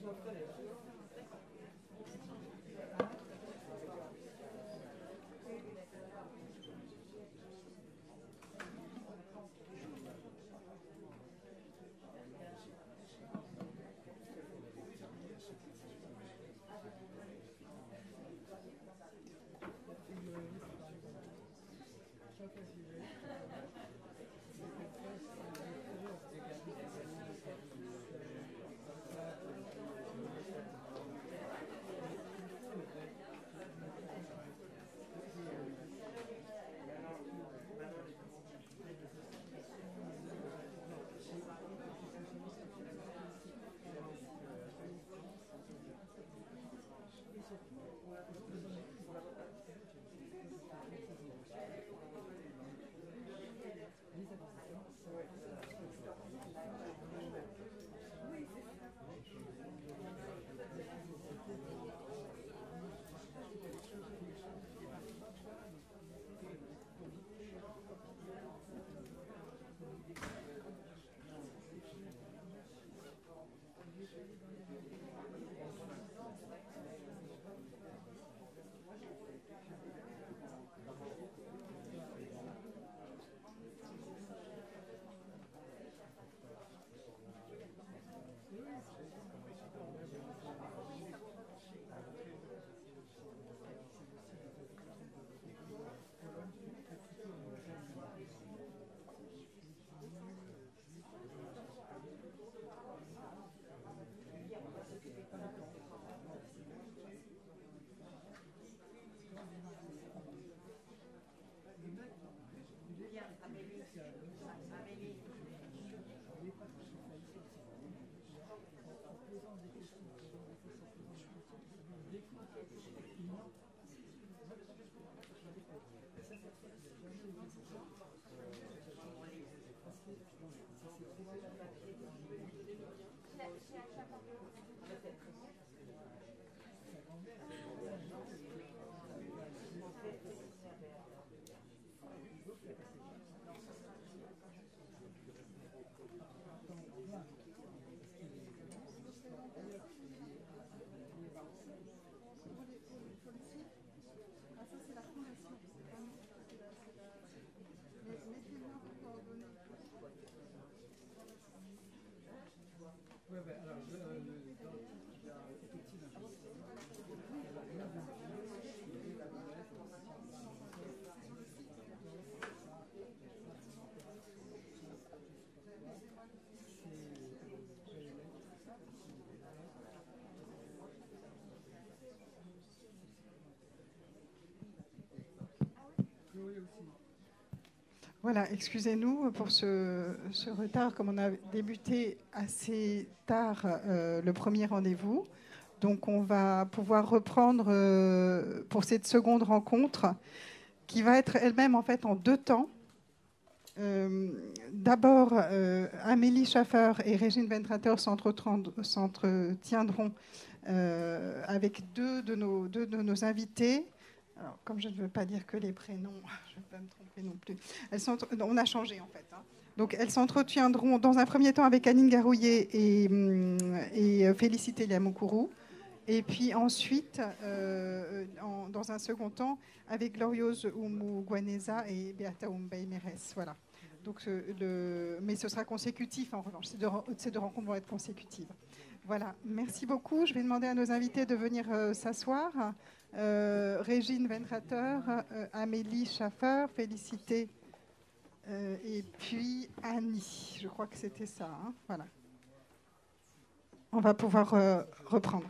Voilà, excusez-nous pour ce retard, comme on a débuté assez tard le premier rendez-vous. Donc on va pouvoir reprendre pour cette seconde rencontre, qui va être elle-même en fait en deux temps. D'abord, Amélie Schaffer et Régine Ventrater s'entretiendront avec deux de nos invités. Alors, comme je ne veux pas dire que les prénoms, je ne vais pas me tromper non plus. On a changé en fait. Donc, elles s'entretiendront dans un premier temps avec Anine Garouillet et Félicité Liamokourou. Et puis ensuite, dans un second temps, avec Glorieuse Oumou-Gwaneza et Beata Oumbey-Mérès. Voilà. Donc, mais ce sera consécutif en revanche. Ces deux rencontres vont être consécutives. Voilà. Merci beaucoup. Je vais demander à nos invités de venir s'asseoir. Régine Ventrater, Amélie Schaffer, Félicité et puis Annie. Je crois que c'était ça. Hein. Voilà. On va pouvoir reprendre.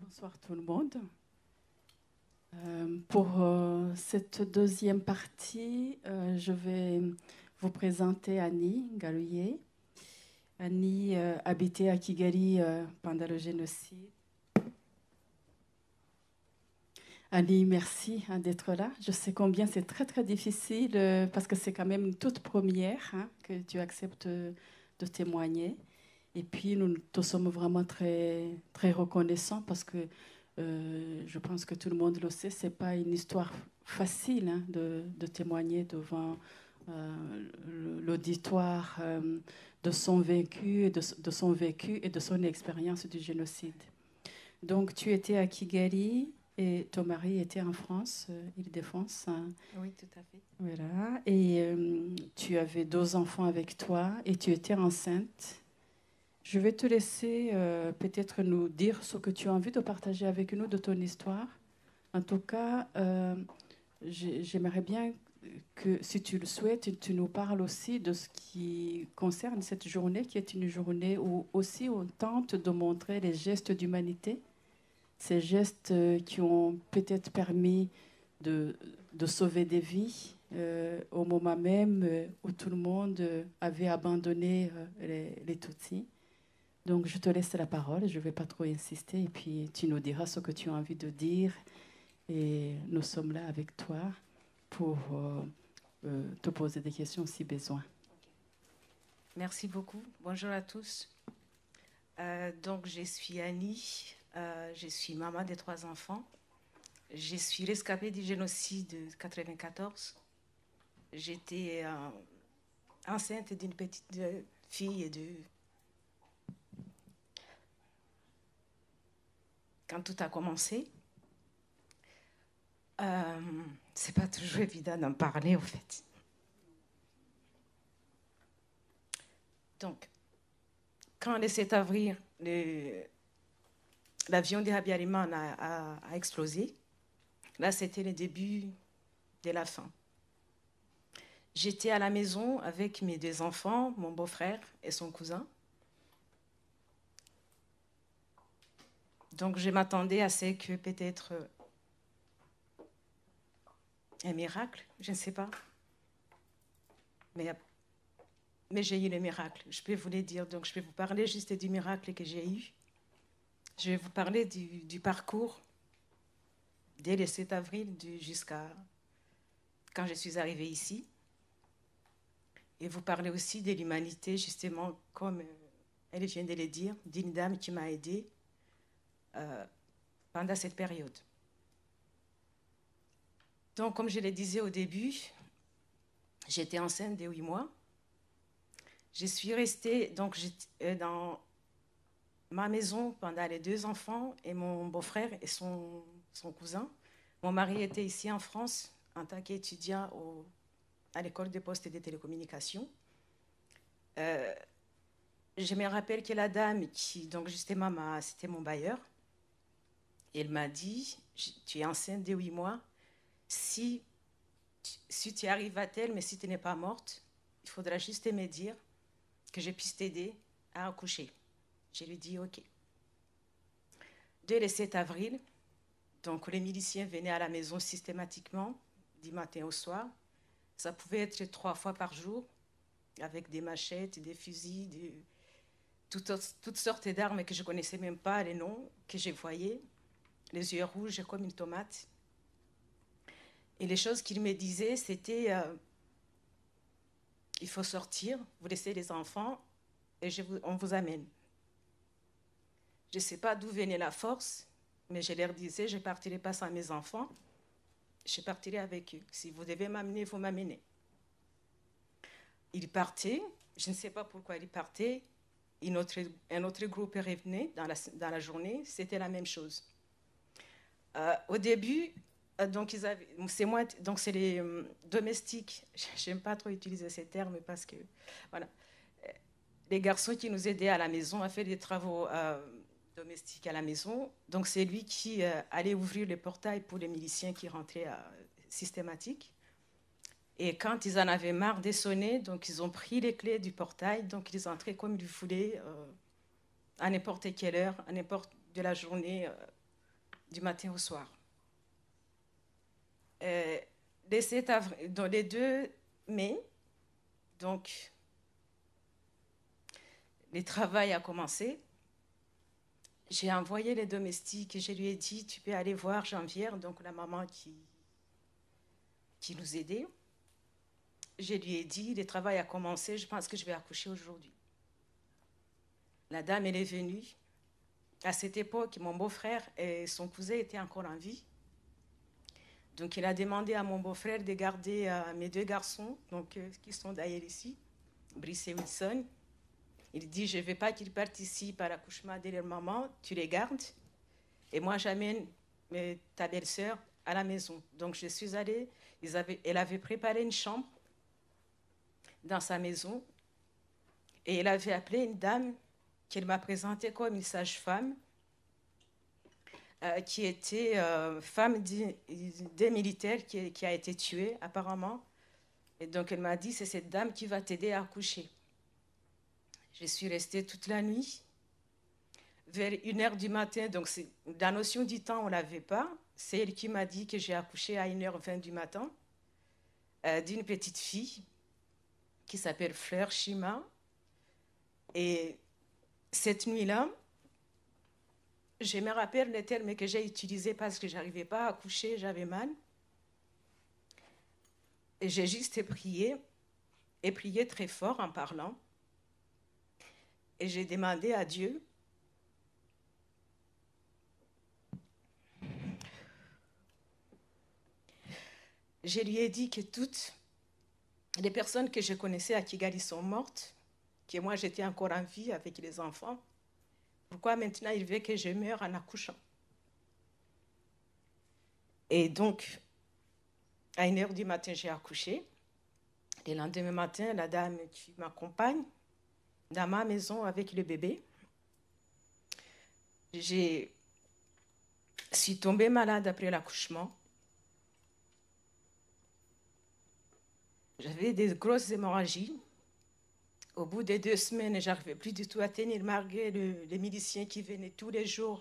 Bonsoir tout le monde. Pour cette deuxième partie, je vais vous présenter Annie Galouye. Annie habitait à Kigali pendant le génocide. Annie, merci d'être là. Je sais combien c'est très très difficile parce que c'est quand même une toute première que tu acceptes de témoigner. Et puis nous te sommes vraiment très très reconnaissants parce que je pense que tout le monde le sait, c'est pas une histoire facile de témoigner devant l'auditoire de son vécu et de son vécu et de son expérience du génocide. Donc tu étais à Kigali. Et ton mari était en France, Île-de-France. Oui, tout à fait. Voilà. Et tu avais 2 enfants avec toi et tu étais enceinte. Je vais te laisser peut-être nous dire ce que tu as envie de partager avec nous de ton histoire. En tout cas, j'aimerais bien que, si tu le souhaites, tu nous parles aussi de ce qui concerne cette journée, qui est une journée où aussi on tente de montrer les gestes d'humanité. Ces gestes qui ont peut-être permis de sauver des vies au moment même où tout le monde avait abandonné les Tutsis. Donc je te laisse la parole, je ne vais pas trop insister et puis tu nous diras ce que tu as envie de dire et nous sommes là avec toi pour te poser des questions si besoin. Merci beaucoup. Bonjour à tous. Donc je suis Annie. Je suis maman de 3 enfants. Je suis rescapée du génocide de 1994. J'étais enceinte d'une petite fille quand tout a commencé. C'est pas toujours évident d'en parler, en fait. Donc, quand le 7 avril, l'avion de Habyarimana a explosé. Là, c'était le début de la fin. J'étais à la maison avec mes 2 enfants, mon beau-frère et son cousin. Donc, je m'attendais à ce que peut-être un miracle, je ne sais pas. Mais j'ai eu le miracle, je peux vous le dire. Donc, je vais vous parler juste du miracle que j'ai eu. Je vais vous parler du parcours dès le 7 avril jusqu'à quand je suis arrivée ici. Et vous parler aussi de l'humanité, justement, comme elle vient de le dire, d'une dame qui m'a aidée pendant cette période. Donc, comme je le disais au début, j'étais enceinte de 8 mois. Je suis restée dans ma maison pendant les 2 enfants et mon beau-frère et son cousin. Mon mari était ici en France en tant qu'étudiant à l'école des postes et des télécommunications. Je me rappelle que la dame qui, donc justement, c'était mon bailleur, elle m'a dit, tu es enceinte de 8 mois, si tu arrives à tel, mais si tu n'es pas morte, il faudra juste me dire que je puisse t'aider à accoucher. Je lui dis OK. Dès le 7 avril, donc les miliciens venaient à la maison systématiquement, du matin au soir. Ça pouvait être 3 fois par jour, avec des machettes, des fusils, toutes sortes d'armes que je ne connaissais même pas, les noms que je voyais, les yeux rouges comme une tomate. Et les choses qu'il me disait, c'était il faut sortir, vous laissez les enfants et on vous amène. Je ne sais pas d'où venait la force, mais je leur disais, je ne partirai pas sans mes enfants, je partirai avec eux. Si vous devez m'amener, vous m'amenez. Ils partaient, je ne sais pas pourquoi ils partaient. Un autre groupe revenait dans la journée, c'était la même chose. Au début, donc c'est les domestiques. J'aime pas trop utiliser ces termes parce que voilà, les garçons qui nous aidaient à la maison à faire des travaux domestiques à la maison. Donc c'est lui qui allait ouvrir le portail pour les miliciens qui rentraient systématiques. Et quand ils en avaient marre de sonner, donc ils ont pris les clés du portail, donc ils entraient comme ils voulaient, à n'importe quelle heure, à n'importe de la journée. du matin au soir. Les 7 avril, dans les 2 mai, donc, le travail a commencé. J'ai envoyé les domestiques et je lui ai dit, tu peux aller voir Janvière, donc la maman qui nous aidait. Je lui ai dit, le travail a commencé, je pense que je vais accoucher aujourd'hui. La dame, elle est venue. À cette époque, mon beau-frère et son cousin étaient encore en vie. Donc, il a demandé à mon beau-frère de garder mes 2 garçons, donc, qui sont d'ailleurs ici, Brice et Wilson. Il dit, je ne veux pas qu'ils participent à l'accouchement de leur maman, tu les gardes. Et moi, j'amène ta belle-sœur à la maison. Donc, je suis allée, elle avait préparé une chambre dans sa maison. Et elle avait appelé une dame qu'elle m'a présentée comme une sage-femme, qui était femme des militaires qui a été tuée, apparemment. Et donc, elle m'a dit, c'est cette dame qui va t'aider à accoucher. Je suis restée toute la nuit. Vers 1h du matin, donc la notion du temps, on ne l'avait pas. C'est elle qui m'a dit que j'ai accouché à 1h20 du matin d'une petite fille qui s'appelle Fleur Chima. Et cette nuit-là, je me rappelle les termes que j'ai utilisés parce que je n'arrivais pas à accoucher, j'avais mal. Et j'ai juste prié, et prié très fort en parlant. Et j'ai demandé à Dieu je lui ai dit que toutes les personnes que je connaissais à Kigali sont mortes, que moi j'étais encore en vie avec les enfants. Pourquoi maintenant il veut que je meure en accouchant? Et donc, à 1h du matin, j'ai accouché. Le lendemain matin, la dame qui m'accompagne dans ma maison avec le bébé, je suis tombée malade après l'accouchement. J'avais des grosses hémorragies. Au bout de 2 semaines, je n'arrivais plus du tout à tenir malgré les miliciens qui venaient tous les jours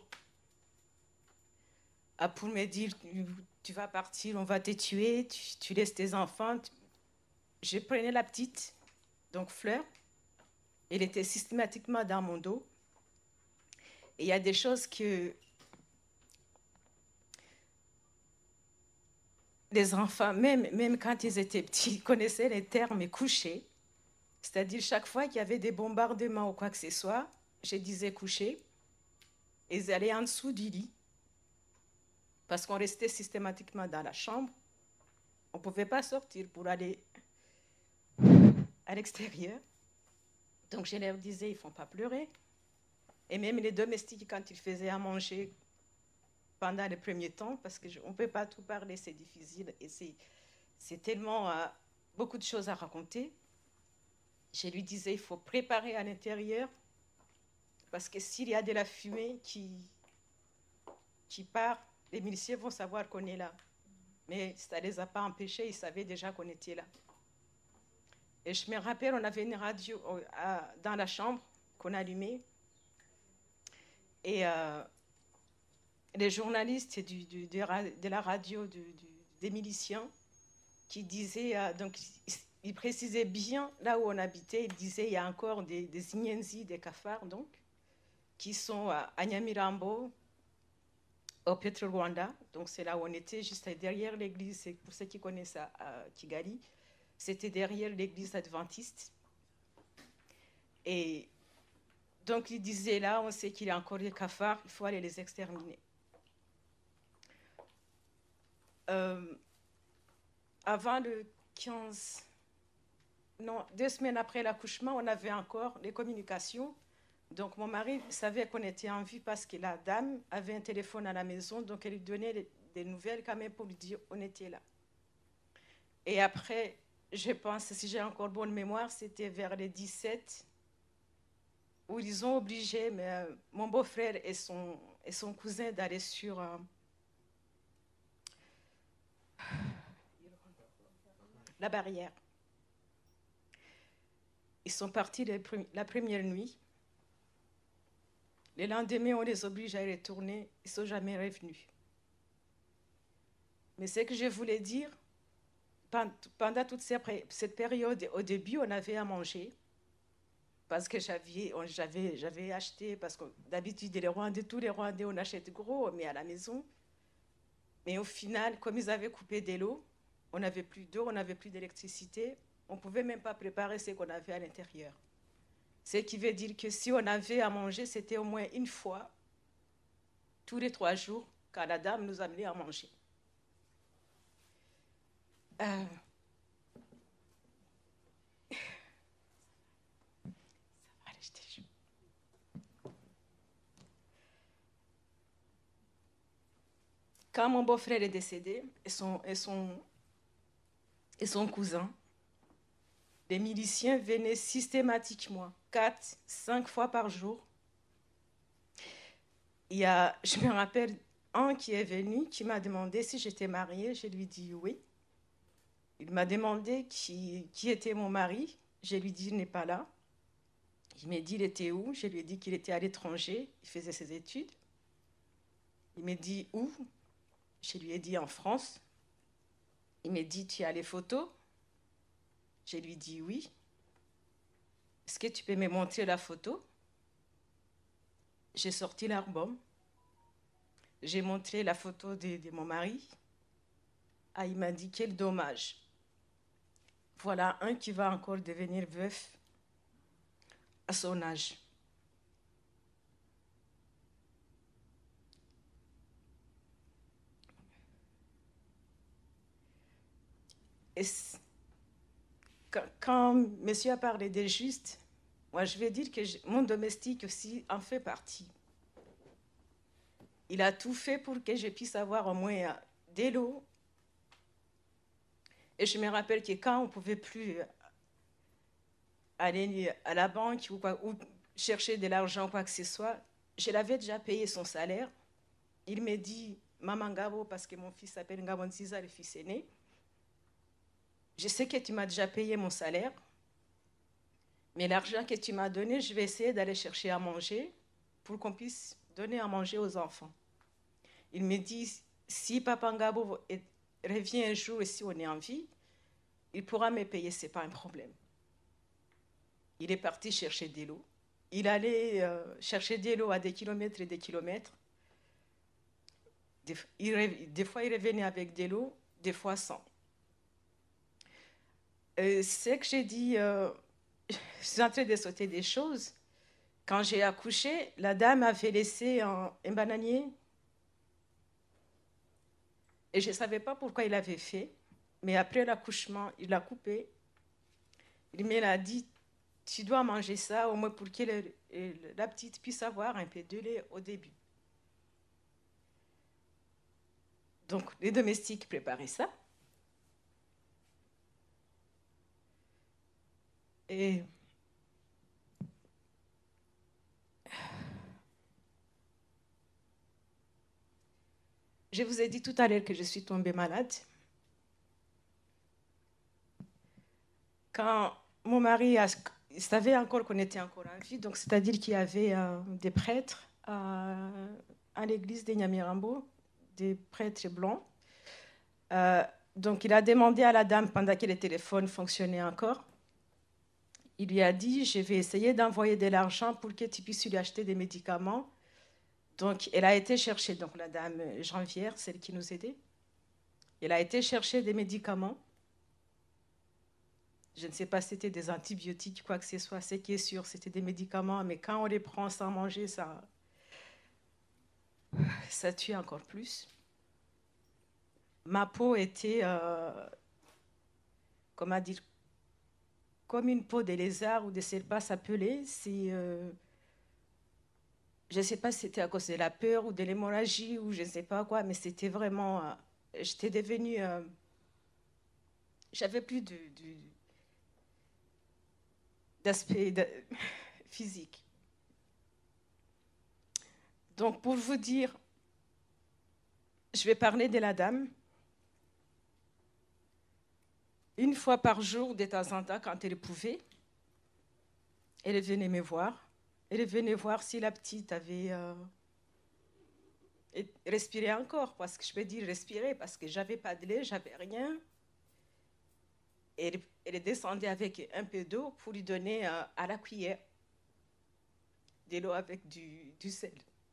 pour me dire, tu vas partir, on va te tuer, tu laisses tes enfants. Je prenais la petite, donc Fleur. Elle était systématiquement dans mon dos. Et il y a des choses que les enfants, même quand ils étaient petits, connaissaient les termes coucher. C'est-à-dire, chaque fois qu'il y avait des bombardements ou quoi que ce soit, je disais coucher. Ils allaient en dessous du lit. Parce qu'on restait systématiquement dans la chambre. On ne pouvait pas sortir pour aller à l'extérieur. Donc, je leur disais, ils ne font pas pleurer. Et même les domestiques, quand ils faisaient à manger pendant les premiers temps, parce qu'on ne peut pas tout parler, c'est difficile. Et c'est tellement beaucoup de choses à raconter. Je lui disais, il faut préparer à l'intérieur, parce que s'il y a de la fumée qui part, les miliciens vont savoir qu'on est là. Mais ça ne les a pas empêchés, ils savaient déjà qu'on était là. Et je me rappelle, on avait une radio dans la chambre qu'on allumait. Et les journalistes de la radio des miliciens qui disaient, donc ils précisaient bien là où on habitait, ils disaient il y a encore des Inyenzi, des cafards, donc, qui sont à Nyamirambo, au Petro-Rwanda. Donc c'est là où on était, juste derrière l'église. C'est pour ceux qui connaissent à Kigali, c'était derrière l'église adventiste. Et donc ils disaient là, on sait qu'il y a encore des cafards, il faut aller les exterminer. Avant le 15, non, 2 semaines après l'accouchement, on avait encore les communications. Donc mon mari savait qu'on était en vie parce que la dame avait un téléphone à la maison, donc elle lui donnait des nouvelles quand même pour lui dire on était là. Et après, je pense, si j'ai encore bonne mémoire, c'était vers les 17 où ils ont obligé mon beau-frère et son cousin d'aller sur la barrière. Ils sont partis la première nuit. Le lendemain, on les oblige à retourner. Ils ne sont jamais revenus. Mais ce que je voulais dire, pendant toute cette période, au début, on avait à manger. Parce que j'avais acheté, parce que d'habitude, tous les Rwandais, on achète gros, mais à la maison. Mais au final, comme ils avaient coupé de l'eau, on n'avait plus d'eau, on n'avait plus d'électricité, on ne pouvait même pas préparer ce qu'on avait à l'intérieur. Ce qui veut dire que si on avait à manger, c'était au moins une fois, tous les 3 jours, quand la dame nous amenait à manger. Quand mon beau-frère est décédé, et son cousin, les miliciens venaient systématiquement, 4, 5 fois par jour. Je me rappelle un qui est venu, qui m'a demandé si j'étais mariée. Je lui ai dit oui. Il m'a demandé qui était mon mari. Je lui ai dit il n'est pas là. Il m'a dit il était où. Je lui ai dit qu'il était à l'étranger, il faisait ses études. Il m'a dit où. Je lui ai dit en France. Il m'a dit tu as les photos. Je lui ai dit oui. Est-ce que tu peux me montrer la photo? J'ai sorti l'album. J'ai montré la photo de mon mari. Ah, il m'a dit quel dommage. Voilà un qui va encore devenir veuf à son âge. Et quand monsieur a parlé des justes, moi je vais dire que mon domestique aussi en fait partie. Il a tout fait pour que je puisse avoir au moins de l'eau. Et je me rappelle que quand on ne pouvait plus aller à la banque ou chercher de l'argent, quoi que ce soit, je l'avais déjà payé son salaire. Il m'a dit, Maman Ngabo, parce que mon fils s'appelle Ngabo Nziza, le fils aîné, je sais que tu m'as déjà payé mon salaire, mais l'argent que tu m'as donné, je vais essayer d'aller chercher à manger pour qu'on puisse donner à manger aux enfants. Il me dit, si Papa Ngabo revient un jour et si on est en vie, il pourra me payer, ce n'est pas un problème. Il est parti chercher de l'eau. Il allait chercher de l'eau à des kilomètres et des kilomètres. Des fois, il revenait avec de l'eau, des fois sans. C'est que j'ai dit, je suis en train de sauter des choses. Quand j'ai accouché, la dame avait laissé un bananier. Et je ne savais pas pourquoi il l'avait fait. Mais après l'accouchement, il l'a coupé. Il m'a dit, tu dois manger ça, au moins pour que la petite puisse avoir un peu de lait au début. Donc, les domestiques préparaient ça. Et je vous ai dit tout à l'heure que je suis tombée malade. Quand mon mari savait encore qu'on était encore en vie, donc c'est-à-dire qu'il y avait des prêtres à l'église de Nyamirambo, des prêtres blancs. Donc il a demandé à la dame, pendant que le téléphone fonctionnait encore, il lui a dit, je vais essayer d'envoyer de l'argent pour que tu puisses lui acheter des médicaments. Donc elle a été chercher, donc la dame Janvière, celle qui nous aidait, elle a été chercher des médicaments. Je ne sais pas si c'était des antibiotiques, quoi que ce soit. Ce qui est sûr, c'était des médicaments, mais quand on les prend sans manger, ça tue encore plus. Ma peau était, comment dire, comme une peau de lézard ou de serpent s'appelait. Je ne sais pas si c'était à cause de la peur ou de l'hémorragie ou je ne sais pas quoi, mais c'était vraiment... j'étais devenue... j'avais plus d'aspect physique. Donc, pour vous dire, je vais parler de la dame. Une fois par jour, de temps en temps, quand elle pouvait, elle venait me voir. Elle venait voir si la petite avait et respirer encore, parce que je peux dire respirer, parce que j'avais pas de lait, j'avais rien. Et elle descendait avec un peu d'eau pour lui donner à la cuillère de l'eau avec du sel.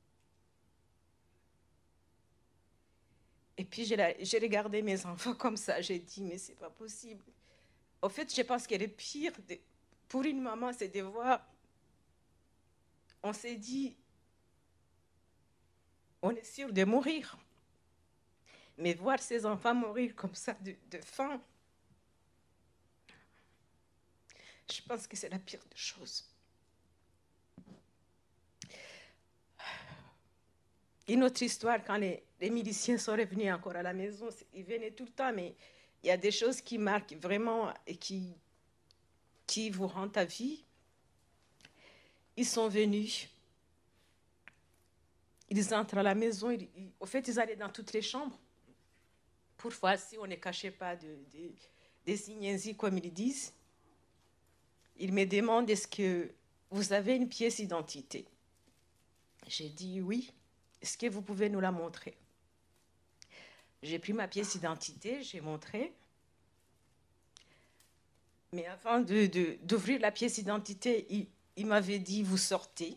Et puis j'ai regardé mes enfants comme ça, j'ai dit, mais c'est pas possible. En fait, je pense que le pire pour une maman, c'est de voir, on s'est dit, on est sûr de mourir. Mais voir ses enfants mourir comme ça de faim, je pense que c'est la pire des choses. Une autre histoire, quand les miliciens sont revenus encore à la maison, ils venaient tout le temps, mais il y a des choses qui marquent vraiment et qui vous rendent à vie. Ils sont venus, ils entrent à la maison, au fait, ils allaient dans toutes les chambres pour voir si on ne cachait pas des ignésies, comme ils disent. Ils me demandent, est-ce que vous avez une pièce d'identité? J'ai dit oui. Est-ce que vous pouvez nous la montrer? J'ai pris ma pièce d'identité, j'ai montré. Mais avant d'ouvrir la pièce d'identité, il m'avait dit, vous sortez.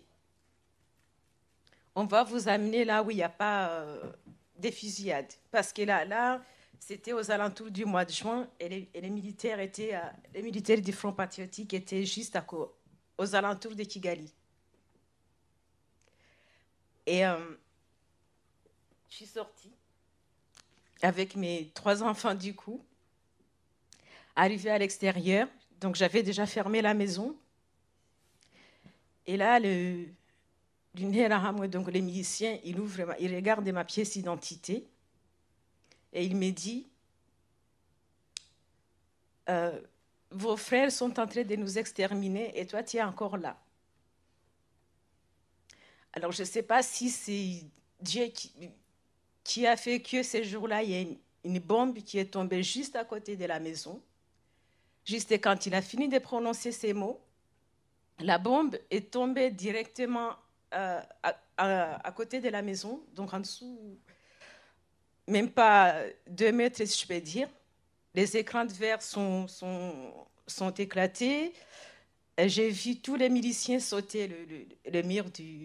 On va vous amener là où il n'y a pas des fusillades. Parce que là, c'était aux alentours du mois de juin et les militaires du Front patriotique étaient juste aux alentours de Kigali. Et je suis sortie avec mes 3 enfants du coup, arrivée à l'extérieur. Donc j'avais déjà fermé la maison. Et là, donc les miliciens, ils regardent ma pièce d'identité et il me dit, vos frères sont en train de nous exterminer et toi, tu es encore là. Alors, je ne sais pas si c'est Dieu qui a fait que ce jour-là, il y a une bombe qui est tombée juste à côté de la maison. Juste quand il a fini de prononcer ces mots, la bombe est tombée directement à côté de la maison, donc en dessous, même pas 2 mètres, si je peux dire. Les écrans de verre sont éclatés. J'ai vu tous les miliciens sauter le mur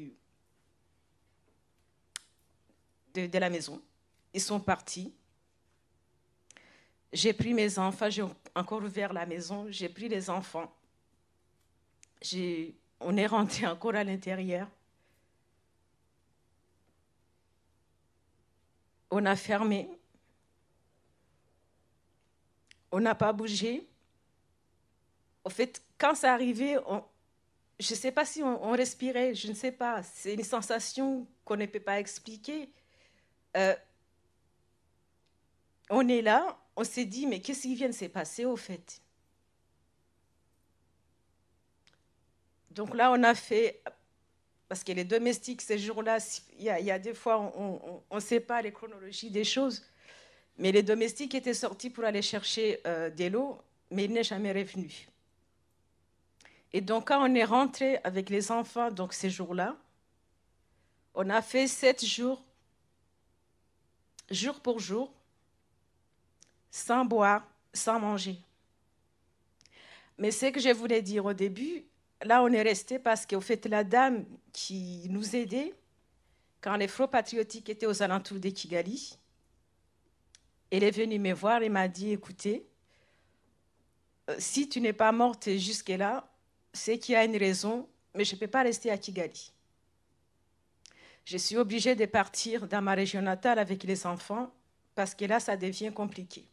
de la maison. Ils sont partis. J'ai pris mes enfants, j'ai encore ouvert la maison, j'ai pris les enfants. On est rentré encore à l'intérieur. On a fermé. On n'a pas bougé. En fait, quand ça arrivait, je ne sais pas si on respirait, je ne sais pas. C'est une sensation qu'on ne peut pas expliquer. On est là, on s'est dit, mais qu'est-ce qui vient de se passer au fait? Donc là, on a fait, parce que les domestiques, ces jours-là, il y a des fois, on ne sait pas les chronologies des choses, mais les domestiques étaient sortis pour aller chercher de l'eau, mais il n'est jamais revenu. Et donc, quand on est rentré avec les enfants, donc ces jours-là, on a fait 7 jours, jour pour jour, sans boire, sans manger. Mais ce que je voulais dire au début, là, on est resté parce qu'au fait, la dame qui nous aidait, quand les Front patriotiques étaient aux alentours de Kigali, elle est venue me voir et m'a dit, écoutez, si tu n'es pas morte jusque-là, c'est qu'il y a une raison, mais je ne peux pas rester à Kigali. Je suis obligée de partir dans ma région natale avec les enfants parce que là, ça devient compliqué.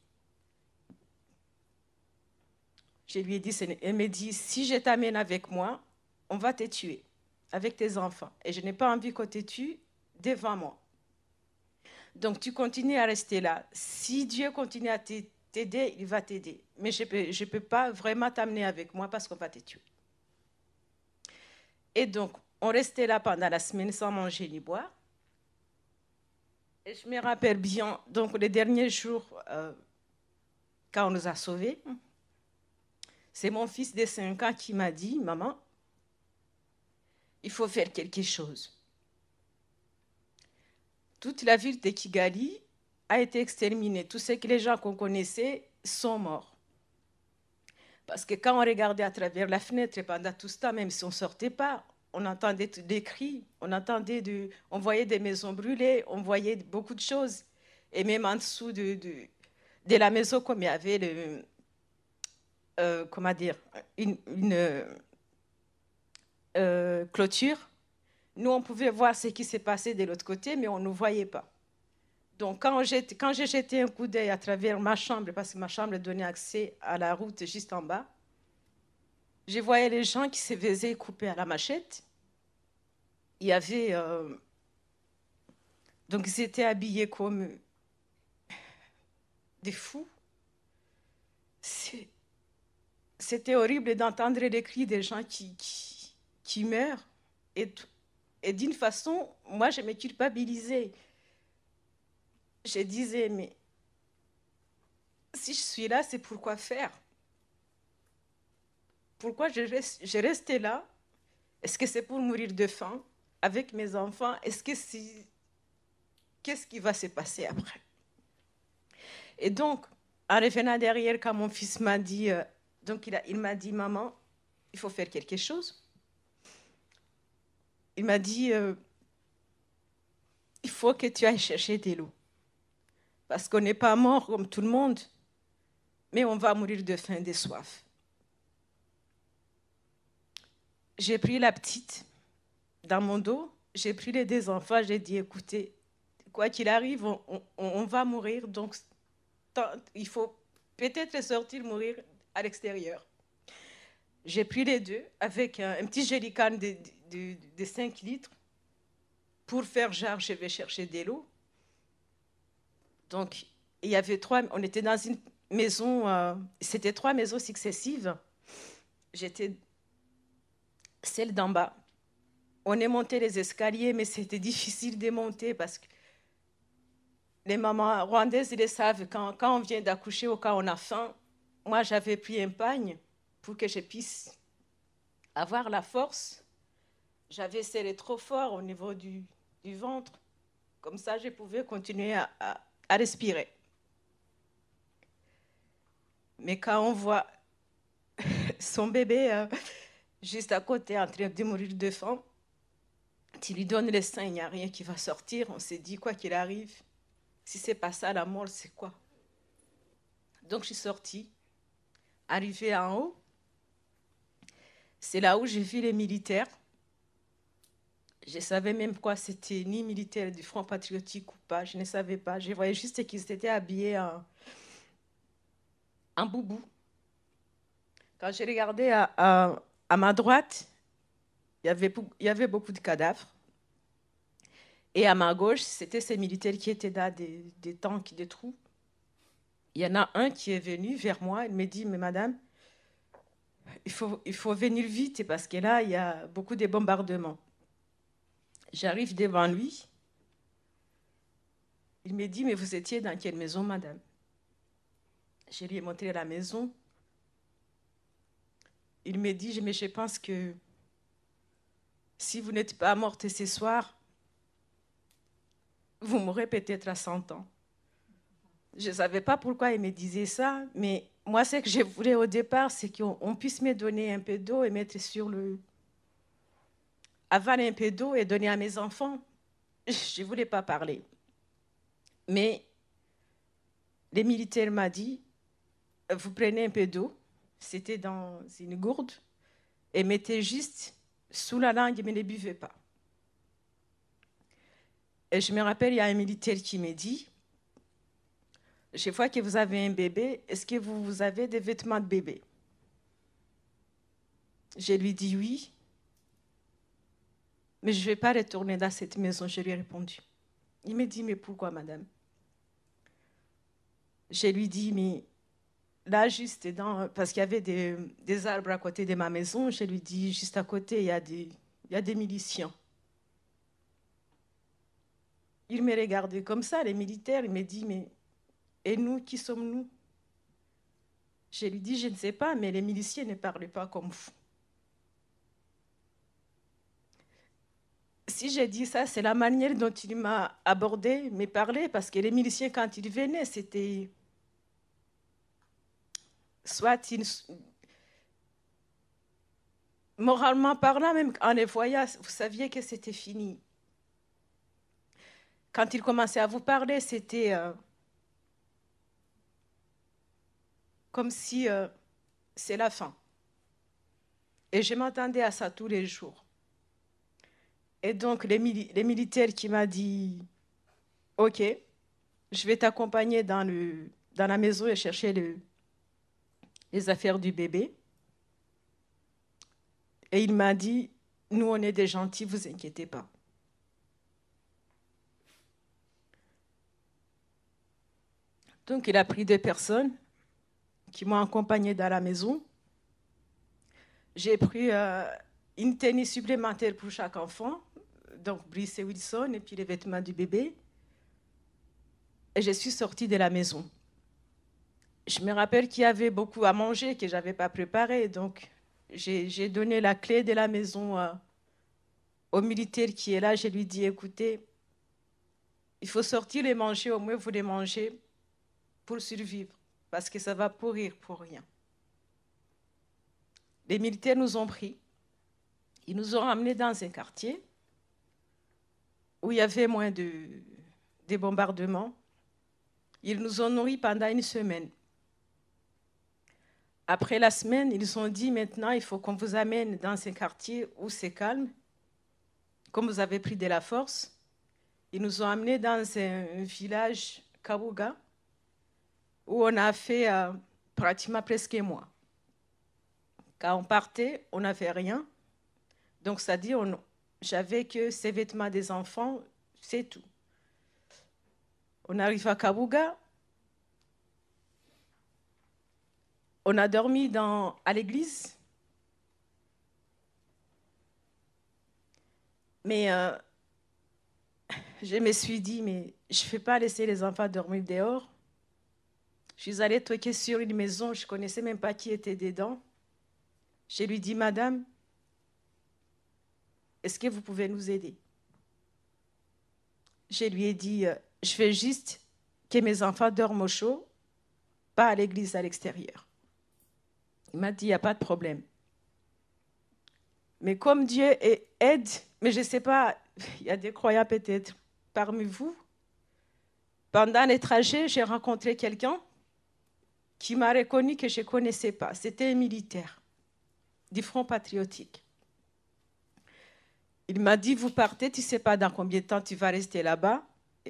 Je lui ai dit, elle me dit, si je t'amène avec moi, on va te tuer avec tes enfants. Et je n'ai pas envie qu'on te tue devant moi. Donc, tu continues à rester là. Si Dieu continue à t'aider, il va t'aider. Mais je ne peux pas vraiment t'amener avec moi parce qu'on va te tuer. Et donc, on restait là pendant la semaine sans manger ni boire. Et je me rappelle bien, donc les derniers jours, quand on nous a sauvés, c'est mon fils de 5 ans qui m'a dit, maman, il faut faire quelque chose. toute la ville de Kigali a été exterminée. Tous les gens qu'on connaissait sont morts. Parce que quand on regardait à travers la fenêtre, pendant tout ce temps, même si on ne sortait pas, on entendait des cris, on voyait des maisons brûlées, on voyait beaucoup de choses. Et même en dessous de la maison, comme il y avait comment dire, une clôture, nous, on pouvait voir ce qui s'est passé de l'autre côté, mais on ne voyait pas. Donc, quand j'ai jeté un coup d'œil à travers ma chambre, parce que ma chambre donnait accès à la route juste en bas, je voyais les gens qui se faisaient couper à la machette. Il y avait... donc, ils étaient habillés comme des fous. C'était horrible d'entendre les cris des gens qui meurent. Et d'une façon, moi, je me culpabilisais. Je disais, mais si je suis là, c'est pourquoi faire? Pourquoi je restais là? Est-ce que c'est pour mourir de faim avec mes enfants? Qu'est-ce qui va se passer après? Et donc, en revenant derrière, quand mon fils m'a dit, il m'a dit, maman, il faut faire quelque chose. Il m'a dit, il faut que tu ailles chercher de l'eau. Parce qu'on n'est pas mort comme tout le monde, mais on va mourir de faim et de soif. J'ai pris la petite dans mon dos, j'ai pris les deux enfants, j'ai dit, écoutez, quoi qu'il arrive, on va mourir, donc il faut peut-être sortir, mourir à l'extérieur. J'ai pris les deux avec un petit jerrycan de 5 litres pour faire genre, je vais chercher de l'eau. Donc, il y avait on était dans une maison, c'était 3 maisons successives. J'étais celle d'en bas. On est monté les escaliers, mais c'était difficile de monter parce que les mamans rwandaises, ils le savent, quand on vient d'accoucher ou quand on a faim, moi, j'avais pris un pagne pour que je puisse avoir la force. J'avais serré trop fort au niveau du ventre. Comme ça, je pouvais continuer à respirer. Mais quand on voit son bébé juste à côté en train de mourir de faim, tu lui donnes le sein, il n'y a rien qui va sortir. On s'est dit, quoi qu'il arrive, si c'est pas ça, la mort, c'est quoi? Donc, je suis sortie, arrivée en haut. C'est là où j'ai vu les militaires. Je ne savais même quoi c'était, ni militaire du Front patriotique ou pas, je ne savais pas. Je voyais juste qu'ils étaient habillés en boubou. Quand j'ai regardé à ma droite, il y avait beaucoup de cadavres. Et à ma gauche, c'était ces militaires qui étaient là, des tanks, des trous. Il y en a un qui est venu vers moi, il me dit, mais madame, il faut venir vite parce que là, il y a beaucoup de bombardements. J'arrive devant lui. Il me dit, mais vous étiez dans quelle maison, madame? Je lui ai montré la maison. Il me dit, mais je pense que si vous n'êtes pas morte ce soir, vous mourrez peut-être à 100 ans. Je ne savais pas pourquoi il me disait ça, mais moi, ce que je voulais au départ, c'est qu'on puisse me donner un peu d'eau et mettre sur avaler un peu d'eau et donner à mes enfants. Je ne voulais pas parler. Mais les militaires m'ont dit, vous prenez un peu d'eau, c'était dans une gourde, et mettez juste sous la langue, mais ne buvez pas. Et je me rappelle, il y a un militaire qui m'a dit, chaque fois que vous avez un bébé, est-ce que vous avez des vêtements de bébé? Je lui dis oui, mais je ne vais pas retourner dans cette maison, je lui ai répondu. Il me dit, mais pourquoi, madame? Je lui dis, mais là, juste parce qu'il y avait des arbres à côté de ma maison, je lui dis, juste à côté, il y a des miliciens. Il me regardait comme ça, les militaires, il me dit, mais et nous, qui sommes-nous? Je lui dis, je ne sais pas, mais les miliciens ne parlent pas comme vous. si j'ai dit ça, c'est la manière dont il m'a abordé, me parlé, parce que les miliciens, quand ils venaient, c'était soit moralement parlant, même en les voyant, vous saviez que c'était fini. Quand ils commençaient à vous parler, c'était comme si c'est la fin. Et je m'attendais à ça tous les jours. Et donc, les militaires qui m'ont dit, OK, je vais t'accompagner dans la maison et chercher les affaires du bébé. Et il m'a dit, nous, on est des gentils, vous inquiétez pas. Donc, il a pris 2 personnes qui m'ont accompagné dans la maison. J'ai pris une tenue supplémentaire pour chaque enfant, donc Brice et Wilson, et puis les vêtements du bébé. Et je suis sortie de la maison. Je me rappelle qu'il y avait beaucoup à manger que je n'avais pas préparé, donc j'ai donné la clé de la maison au militaire qui est là. Je lui dis, écoutez, il faut sortir les manger, au moins vous les mangez pour survivre, parce que ça va pourrir pour rien. Les militaires nous ont pris. Ils nous ont ramenés dans un quartier où il y avait moins de bombardements. Ils nous ont nourris pendant 1 semaine. Après la semaine, ils ont dit, maintenant, il faut qu'on vous amène dans un quartier où c'est calme. Comme vous avez pris de la force, ils nous ont amenés dans un village, Kabuga, où on a fait pratiquement presque 1 mois. Quand on partait, on n'avait rien. Donc, ça dit, j'avais que ces vêtements des enfants, c'est tout. On arrive à Kabuga. On a dormi à l'église. Mais je me suis dit, mais je ne vais pas laisser les enfants dormir dehors. Je suis allée toquer sur une maison, je ne connaissais même pas qui était dedans. Je lui dis, madame, est-ce que vous pouvez nous aider? Je lui ai dit, je veux juste que mes enfants dorment au chaud, pas à l'église à l'extérieur. Il m'a dit, il n'y a pas de problème. Mais comme Dieu aide, mais je ne sais pas, il y a des croyants peut-être parmi vous. Pendant les trajets, j'ai rencontré quelqu'un qui m'a reconnu que je ne connaissais pas. C'était un militaire du Front patriotique. Il m'a dit, vous partez, tu ne sais pas dans combien de temps tu vas rester là-bas.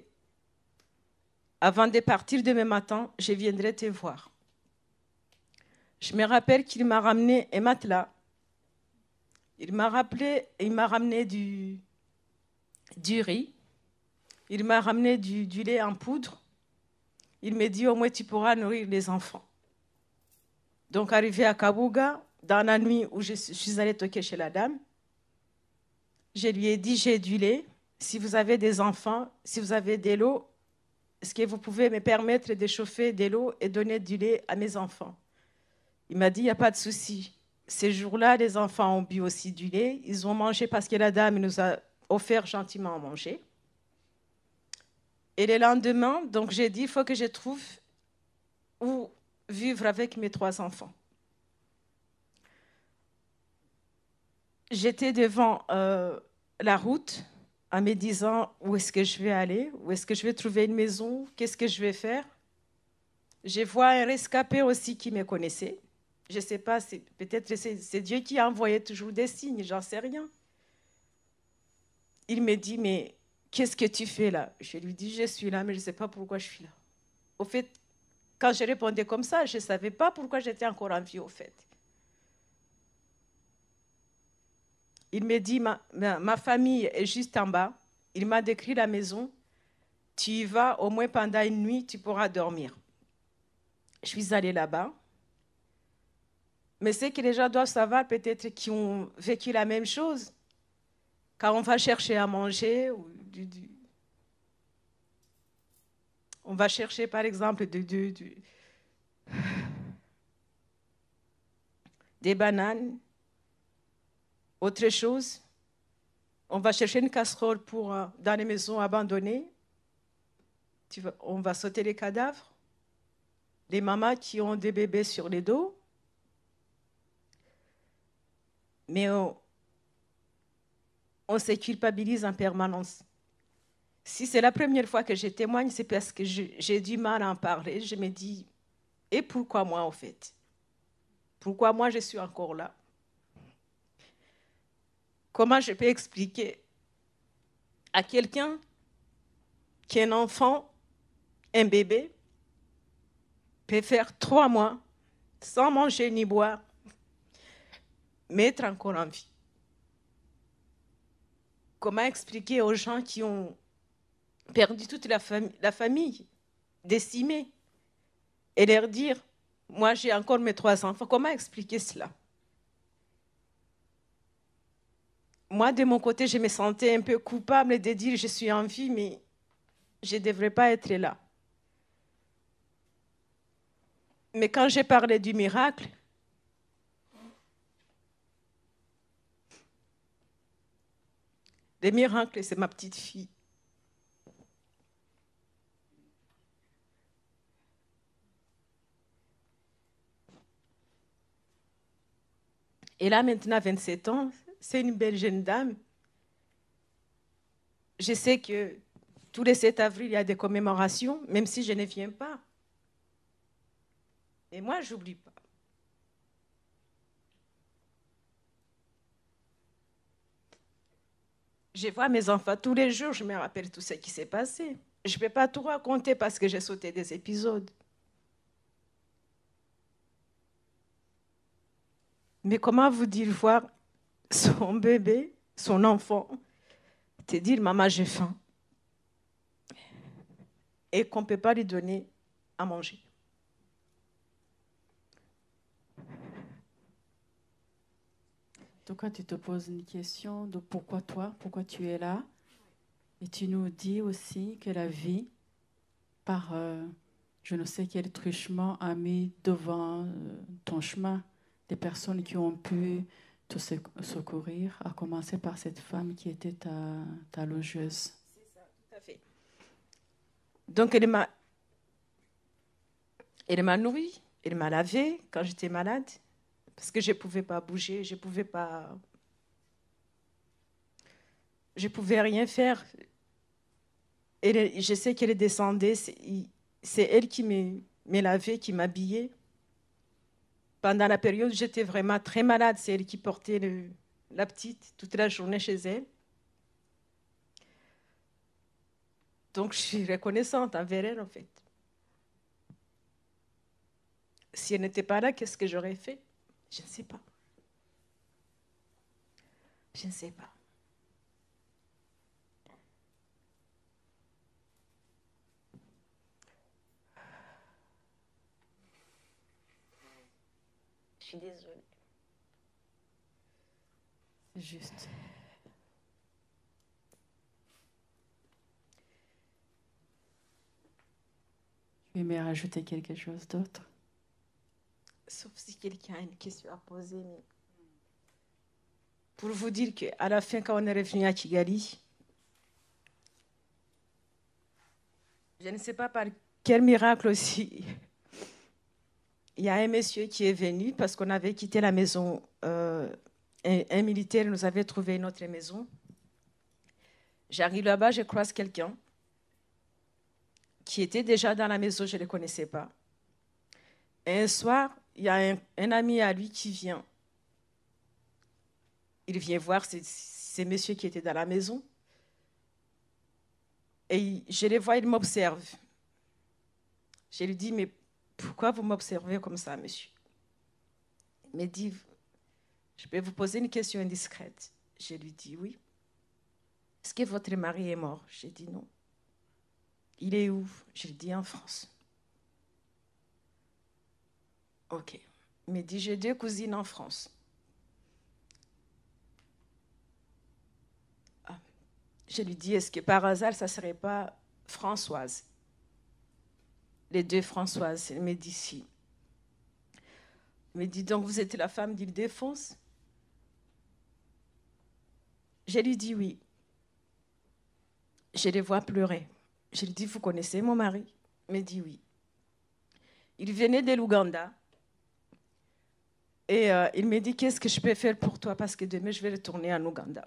Avant de partir demain matin, je viendrai te voir. Je me rappelle qu'il m'a ramené un matelas. Il m'a ramené du riz. Il m'a ramené du lait en poudre. Il m'a dit, au moins tu pourras nourrir les enfants. Donc, arrivé à Kabuga, dans la nuit où je suis allée toquer chez la dame, je lui ai dit, j'ai du lait. Si vous avez des enfants, si vous avez de l'eau, est-ce que vous pouvez me permettre de chauffer de l'eau et donner du lait à mes enfants? Il m'a dit, il n'y a pas de souci. Ces jours-là, les enfants ont bu aussi du lait. Ils ont mangé parce que la dame nous a offert gentiment à manger. Et le lendemain, donc j'ai dit, il faut que je trouve où vivre avec mes 3 enfants. J'étais devant la route en me disant, où est-ce que je vais aller? Où est-ce que je vais trouver une maison? Qu'est-ce que je vais faire? Je vois un rescapé aussi qui me connaissait. Je ne sais pas, peut-être c'est Dieu qui a envoyé toujours des signes, j'en sais rien. Il me dit, mais qu'est-ce que tu fais là? Je lui dis, je suis là, mais je ne sais pas pourquoi je suis là. Au fait, quand je répondais comme ça, je ne savais pas pourquoi j'étais encore en vie, au fait. Il me dit, ma famille est juste en bas. Il m'a décrit la maison. Tu y vas, au moins pendant une nuit, tu pourras dormir. Je suis allée là-bas. Mais ce que les gens doivent savoir, peut-être qui ont vécu la même chose, quand on va chercher à manger, on va chercher par exemple des bananes, autre chose, on va chercher une casserole dans les maisons abandonnées. On va sauter les cadavres. Les mamans qui ont des bébés sur les dos. Mais on se culpabilise en permanence. Si c'est la première fois que je témoigne, c'est parce que j'ai du mal à en parler. Je me dis, et pourquoi moi en fait? Pourquoi moi je suis encore là? Comment je peux expliquer à quelqu'un qu'un enfant, un bébé, peut faire 3 mois sans manger ni boire, mais être encore en vie? Comment expliquer aux gens qui ont perdu toute la famille décimée et leur dire, moi j'ai encore mes 3 enfants, comment expliquer cela? Moi, de mon côté, je me sentais un peu coupable de dire je suis en vie, mais je ne devrais pas être là. Mais quand j'ai parlé du miracle, le miracle, c'est ma petite fille. Et là, maintenant, 27 ans, c'est une belle jeune dame. Je sais que tous les 7 avril, il y a des commémorations, même si je ne viens pas. Et moi, je n'oublie pas. Je vois mes enfants tous les jours, je me rappelle tout ce qui s'est passé. Je ne peux pas tout raconter parce que j'ai sauté des épisodes. Mais comment vous dire voir son bébé, son enfant, te dire « Maman, j'ai faim » et qu'on ne peut pas lui donner à manger. Donc quand tu te poses une question de pourquoi toi, pourquoi tu es là, et tu nous dis aussi que la vie, par je ne sais quel truchement, a mis devant ton chemin des personnes qui ont pu te secourir, à commencer par cette femme qui était ta logeuse. C'est ça, tout à fait. Donc elle m'a nourrie, elle m'a lavé quand j'étais malade, parce que je ne pouvais pas bouger, je pouvais rien faire. Et je sais qu'elle descendait, c'est elle qui me lavait, qui m'habillait. Pendant la période où j'étais vraiment très malade, c'est elle qui portait la petite toute la journée chez elle. Donc je suis reconnaissante envers elle en fait. Si elle n'était pas là, qu'est-ce que j'aurais fait? Je ne sais pas. Je ne sais pas. Je suis désolée. C'est juste. Tu aimerais rajouter quelque chose d'autre? Sauf si quelqu'un a une question à poser. Mais pour vous dire qu'à la fin, quand on est revenu à Kigali, je ne sais pas par quel miracle aussi, il y a un monsieur qui est venu parce qu'on avait quitté la maison. Un militaire nous avait trouvé une autre maison. J'arrive là-bas, je croise quelqu'un qui était déjà dans la maison, je ne le connaissais pas. Et un soir, il y a un ami à lui qui vient. Il vient voir ces messieurs qui étaient dans la maison. Et je les vois, il m'observe. Je lui dis, mais pourquoi vous m'observez comme ça, monsieur? Il me dit, je peux vous poser une question indiscrète? Je lui dis, oui. Est-ce que votre mari est mort? J'ai dit non. Il est où? Je lui dis, en France. Ok. Il me dit, j'ai 2 cousines en France. Ah. Je lui dis, est-ce que par hasard, ça ne serait pas Françoise? Les 2 Françoises. Il me dit, si. Il me dit, donc vous êtes la femme d'Île-de-France? Je lui dis oui. Je les vois pleurer. Je lui dis, vous connaissez mon mari? Il me dit oui. Il venait de l'Ouganda. Et il me dit, qu'est-ce que je peux faire pour toi parce que demain, je vais retourner en Ouganda.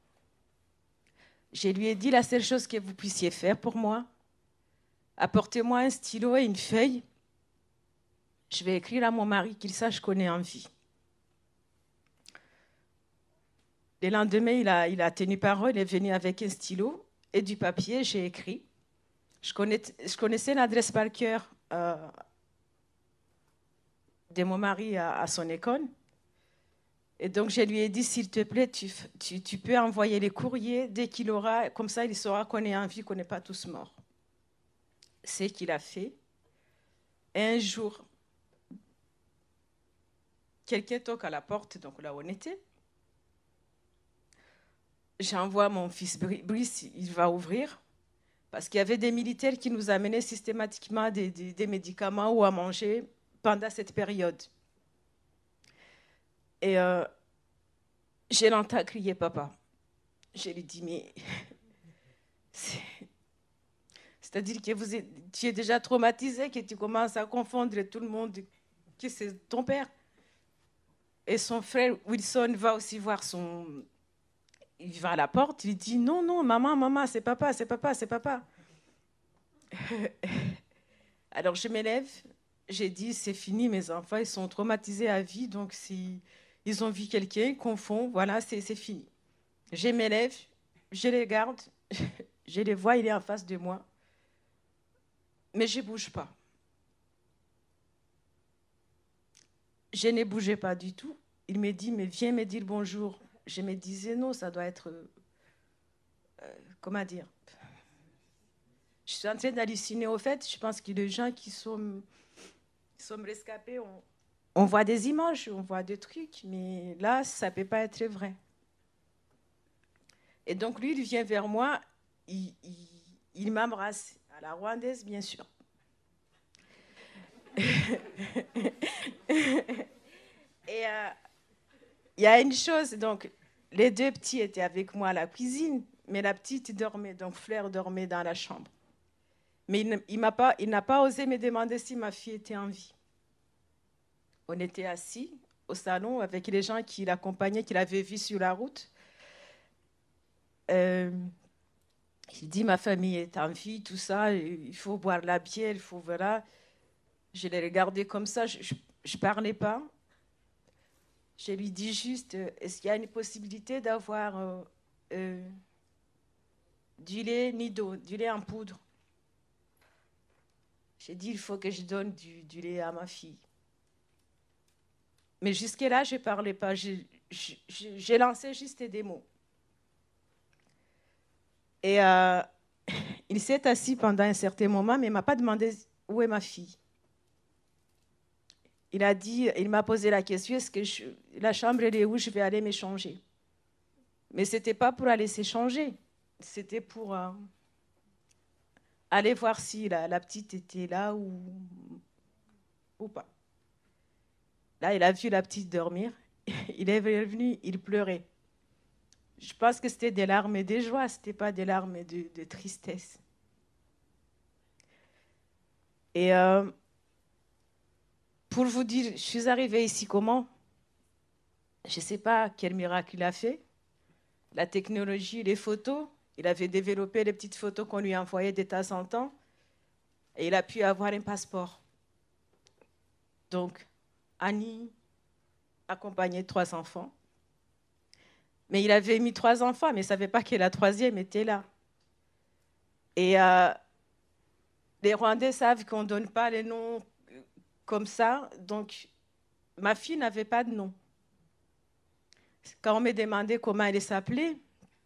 Je lui ai dit, la seule chose que vous puissiez faire pour moi, apportez-moi un stylo et une feuille. Je vais écrire à mon mari qu'il sache qu'on est en vie. Le lendemain, il a tenu parole, il est venu avec un stylo et du papier, j'ai écrit. Je connaissais l'adresse par cœur de mon mari à son école. Et donc, je lui ai dit, s'il te plaît, tu peux envoyer les courriers dès qu'il aura, comme ça, il saura qu'on est en vie, qu'on n'est pas tous morts. C'est ce qu'il a fait. Et un jour, quelqu'un toque à la porte, donc là où on était. J'envoie mon fils Brice, il va ouvrir, parce qu'il y avait des militaires qui nous amenaient systématiquement des médicaments ou à manger pendant cette période. Et j'ai longtemps crié papa. Je lui dis, mais c'est-à-dire que tu es déjà traumatisé, que tu commences à confondre tout le monde, que c'est ton père. Et son frère Wilson va aussi voir son... Il va à la porte, il dit, non, non, maman, c'est papa, c'est papa, c'est papa. Alors je m'élève, j'ai dit, c'est fini, mes enfants, ils sont traumatisés à vie, donc si ils ont vu quelqu'un, ils confondent, voilà, c'est fini. Je m'élève, je les garde, je les vois, il est en face de moi, mais je ne bouge pas. Je ne bougeais pas du tout. Il me dit, mais viens me dire bonjour. Je me disais, non, ça doit être, comment dire, je suis en train d'halluciner au fait, je pense que les gens qui sont rescapés, on voit des images, on voit des trucs, mais là, ça ne peut pas être vrai. Et donc, lui, il vient vers moi, il m'embrasse, à la rwandaise, bien sûr. Et il y a une chose, donc, les deux petits étaient avec moi à la cuisine, mais la petite dormait, donc Fleur dormait dans la chambre. Mais il n'a pas osé me demander si ma fille était en vie. On était assis au salon avec les gens qui l'accompagnaient, qu'il avait vus sur la route. Il dit, ma famille est en vie, tout ça, il faut boire la bière, il faut, voilà. Je l'ai regardé comme ça, je ne parlais pas. Je lui dis juste, est-ce qu'il y a une possibilité d'avoir du lait Nido, du lait en poudre? J'ai dit, il faut que je donne du lait à ma fille. Mais jusque-là, je ne parlais pas. J'ai lancé juste des mots. Et il s'est assis pendant un certain moment, mais il ne m'a pas demandé où est ma fille. Il m'a posé la question, est-ce que la chambre elle est où, je vais aller m'échanger. Mais ce n'était pas pour aller s'échanger, c'était pour aller voir si la petite était là ou pas. Là, il a vu la petite dormir, il est revenu, il pleurait. Je pense que c'était des larmes de joie, ce n'était pas des larmes de tristesse. Et pour vous dire, je suis arrivée ici comment? Je ne sais pas quel miracle il a fait. La technologie, les photos, il avait développé les petites photos qu'on lui envoyait de temps en temps. Et il a pu avoir un passeport. Donc, Annie accompagnait 3 enfants. Mais il avait mis 3 enfants, mais il ne savait pas que la 3e était là. Et les Rwandais savent qu'on ne donne pas les noms comme ça. Donc, ma fille n'avait pas de nom. Quand on me demandait comment elle s'appelait,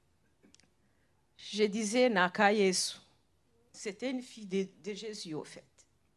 je disais Naka Yesu. C'était une fille de Jésus, au fait.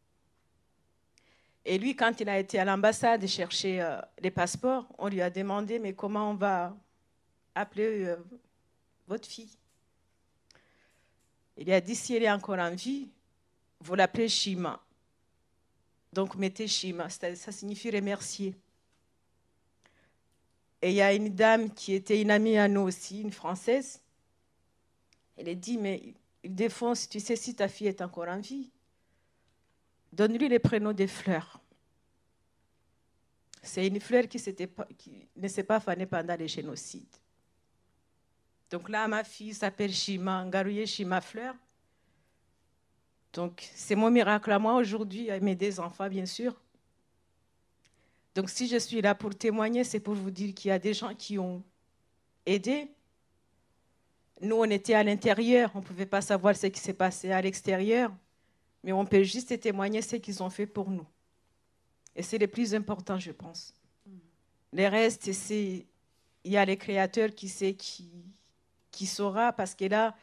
Et lui, quand il a été à l'ambassade chercher les passeports, on lui a demandé, mais comment on va appeler votre fille? Il a dit, si elle est encore en vie, vous l'appelez Shima. Donc, mettez Shima, ça signifie remercier. Et il y a une dame qui était une amie à nous aussi, une Française. Elle a dit, mais Ildefonse, tu sais si ta fille est encore en vie, donne-lui les prénoms des fleurs. C'est une fleur qui ne s'est pas fanée pendant les génocides. Donc là, ma fille s'appelle Shima, Ngaruye Shima Fleur. Donc c'est mon miracle à moi aujourd'hui, à mes 2 enfants, bien sûr. Donc si je suis là pour témoigner, c'est pour vous dire qu'il y a des gens qui ont aidé. Nous, on était à l'intérieur, on ne pouvait pas savoir ce qui s'est passé à l'extérieur, mais on peut juste témoigner ce qu'ils ont fait pour nous. Et c'est le plus important, je pense. Le reste, il y a le Créateur qui sait, qui saura, parce que là,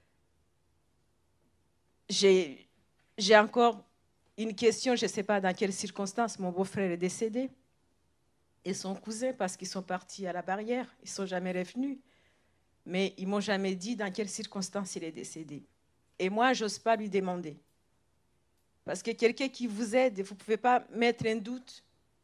j'ai encore une question, je ne sais pas dans quelles circonstances mon beau-frère est décédé, et son cousin, parce qu'ils sont partis à la barrière, ils ne sont jamais revenus, mais ils ne m'ont jamais dit dans quelles circonstances il est décédé. Et moi, je n'ose pas lui demander. Parce que quelqu'un qui vous aide, vous ne pouvez pas mettre un doute.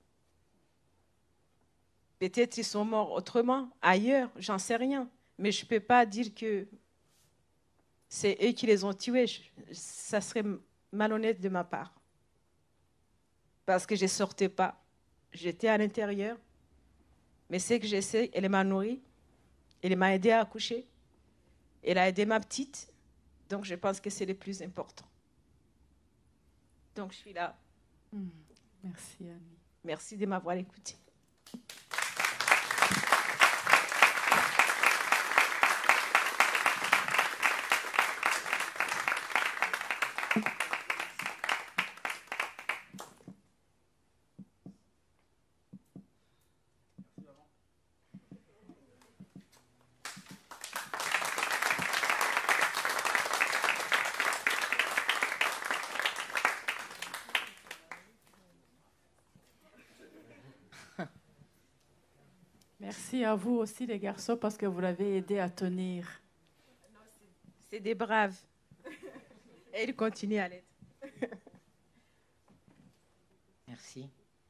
Peut-être ils sont morts autrement, ailleurs, j'en sais rien. Mais je ne peux pas dire que c'est eux qui les ont tués. Ça serait malhonnête de ma part. Parce que je ne sortais pas. J'étais à l'intérieur. Mais ce que je sais, elle m'a nourrie. Elle m'a aidée à accoucher. Elle a aidé ma petite. Donc je pense que c'est le plus important. Donc je suis là. Merci, Annie. Merci de m'avoir écoutée. Merci à vous aussi, les garçons, parce que vous l'avez aidé à tenir. C'est des braves. Et ils continuent à l'être. Merci.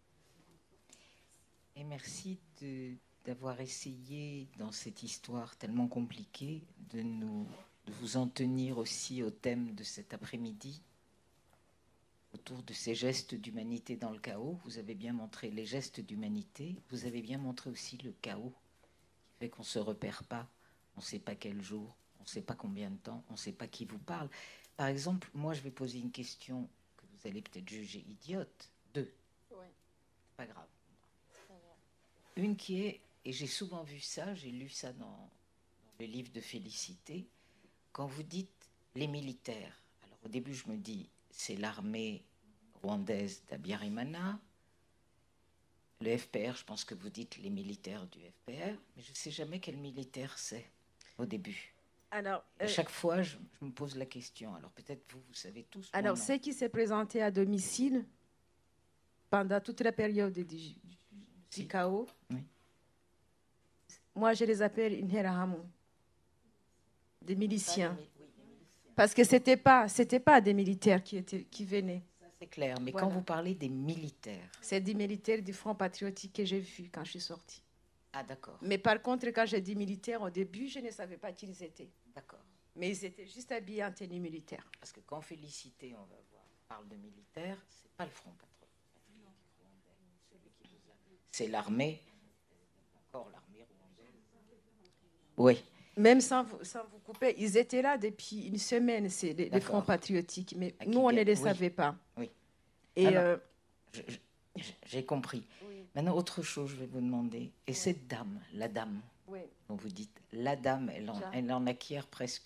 Et merci d'avoir essayé, dans cette histoire tellement compliquée, de vous en tenir aussi au thème de cet après-midi, autour de ces gestes d'humanité dans le chaos. Vous avez bien montré les gestes d'humanité, vous avez bien montré aussi le chaos, qui fait qu'on ne se repère pas, on ne sait pas quel jour, on ne sait pas combien de temps, on ne sait pas qui vous parle. Par exemple, moi je vais poser une question que vous allez peut-être juger idiote. 2. Oui. Pas grave. Une qui est, et j'ai souvent vu ça, j'ai lu ça dans le livre de Félicité, quand vous dites les militaires. Alors au début je me dis, c'est l'armée rwandaise d'Abiyarimana, le FPR, je pense que vous dites les militaires du FPR, mais je ne sais jamais quel militaire c'est au début. Alors, à chaque fois, je me pose la question. Alors peut-être vous savez tous. Alors, ce qui s'est présenté à domicile pendant toute la période du chaos, oui. Moi je les appelle Interahamwe, des miliciens. Parce que c'était pas des militaires qui venaient. Ça, c'est clair, mais Voilà. quand vous parlez des militaires... C'est des militaires du Front patriotique que j'ai vus quand je suis sortie. Ah, d'accord. Mais par contre, quand j'ai dit militaires, au début, je ne savais pas qui ils étaient. D'accord. Mais ils étaient juste habillés en tenue militaire. Parce que quand Félicité, on va voir, parle de militaires, c'est pas le Front patriotique rwandais. C'est l'armée, encore l'armée rwandaise. Oui. Même sans vous couper, ils étaient là depuis une semaine, c'est les Fronts patriotiques. Mais nous, on ne les savait pas. Oui. Et alors, j'ai compris. Oui. Maintenant, autre chose, je vais vous demander. Et cette dame, la dame, dont vous dites, la dame, elle en acquiert presque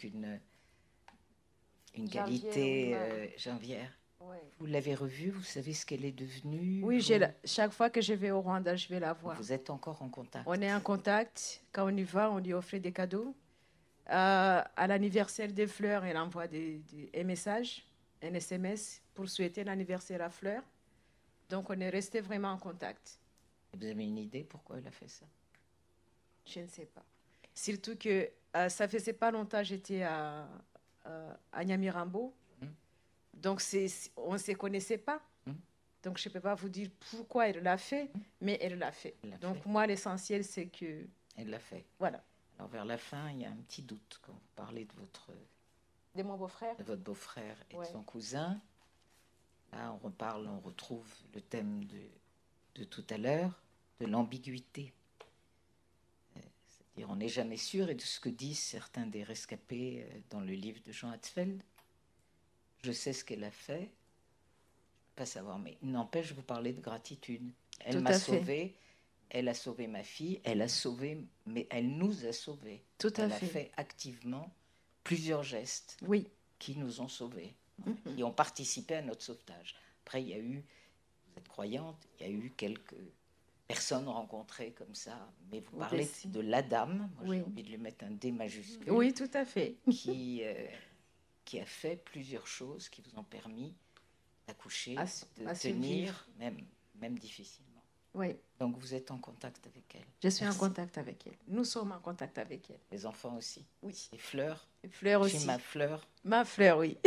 une qualité janvière. Oui. Vous l'avez revue, vous savez ce qu'elle est devenue? Oui, chaque fois que je vais au Rwanda, je vais la voir. Vous êtes encore en contact? On est en contact. Quand on y va, on lui offre des cadeaux. À l'anniversaire des Fleurs, elle envoie des messages, un SMS pour souhaiter l'anniversaire à Fleurs. Donc, on est resté vraiment en contact. Vous avez une idée pourquoi elle a fait ça? Je ne sais pas. Surtout que ça faisait pas longtemps que j'étais à Nyamirambo. Donc, on ne se connaissait pas. Donc, je ne peux pas vous dire pourquoi elle l'a fait, mais elle l'a fait. Donc, moi, l'essentiel, c'est que... Elle l'a fait. Voilà. Alors, vers la fin, il y a un petit doute quand vous parlez de de mon beau-frère. De votre beau-frère et Ouais. de son cousin. Là, on reparle, on retrouve le thème de tout à l'heure, de l'ambiguïté. C'est-à-dire, on n'est jamais sûr, et de ce que disent certains des rescapés dans le livre de Jean Hatzfeld. Je sais ce qu'elle a fait, je ne peux pas savoir, mais il n'empêche, je vous parlais de gratitude. Elle m'a sauvée, elle a sauvé ma fille, elle a sauvé, mais elle nous a sauvés. Tout à elle fait. a fait activement plusieurs gestes qui nous ont sauvés, qui ont participé à notre sauvetage. Après, il y a eu, vous êtes croyante, il y a eu quelques personnes rencontrées comme ça, mais vous parlez de la dame, moi j'ai envie de lui mettre un D majuscule. Oui, tout à fait. Qui a fait plusieurs choses qui vous ont permis d'accoucher, de tenir, même difficilement. Oui. Donc vous êtes en contact avec elle. Je suis en contact avec elle. Nous sommes en contact avec elle. Les enfants aussi. Oui. Les fleurs. Les fleurs aussi. Ma fleur. Ma fleur, oui.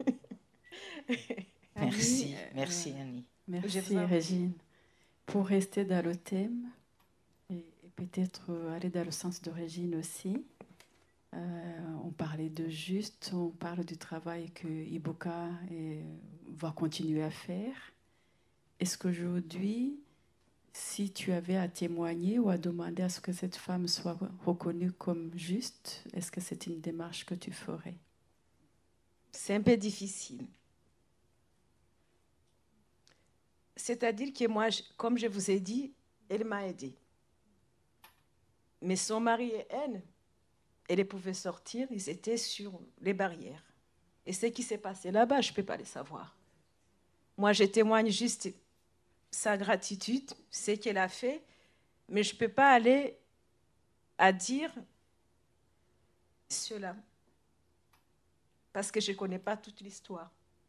Merci, merci Annie. Merci Régine. Pour rester dans le thème et peut-être aller dans le sens de Régine aussi, on parlait de Juste, on parle du travail que Iboka va continuer à faire. Est-ce qu'aujourd'hui, si tu avais à témoigner ou à demander à ce que cette femme soit reconnue comme juste, est-ce que c'est une démarche que tu ferais? C'est un peu difficile. C'est-à-dire que moi, comme je vous ai dit, elle m'a aidée. Mais son mari et elle pouvaient sortir, ils étaient sur les barrières. Et ce qui s'est passé là-bas, je ne peux pas le savoir. Moi, je témoigne juste sa gratitude, ce qu'elle a fait, mais je ne peux pas aller à dire cela. Parce que je ne connais pas toute l'histoire.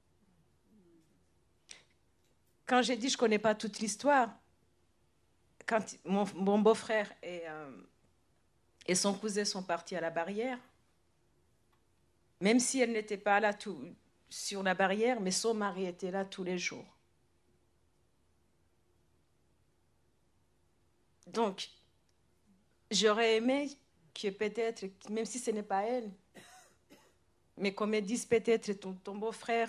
Quand j'ai dit je ne connais pas toute l'histoire, quand mon beau-frère et son cousin sont partis à la barrière, même si elle n'était pas là sur la barrière, mais son mari était là tous les jours. Donc, j'aurais aimé que peut-être, même si ce n'est pas elle, mais qu'on me dise peut-être ton beau-frère,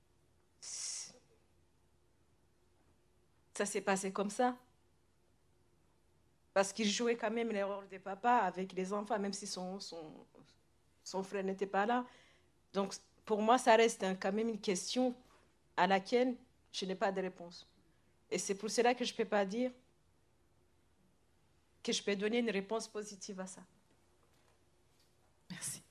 ça s'est passé comme ça. Parce qu'il jouait quand même les rôles de papa avec les enfants, même si son frère n'était pas là. Donc, pour moi, ça reste quand même une question à laquelle je n'ai pas de réponse. Et c'est pour cela que je ne peux pas dire que je peux donner une réponse positive à ça. Merci.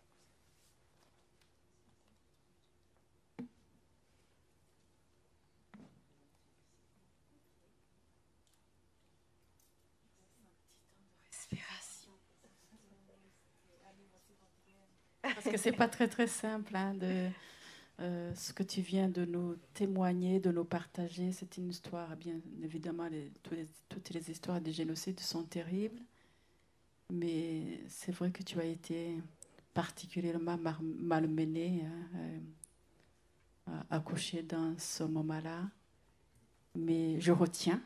Parce que ce n'est pas très simple de ce que tu viens de nous témoigner, de nous partager. C'est une histoire, bien évidemment, toutes les histoires des génocides sont terribles. Mais c'est vrai que tu as été particulièrement malmenée, accouchée dans ce moment-là. Mais je retiens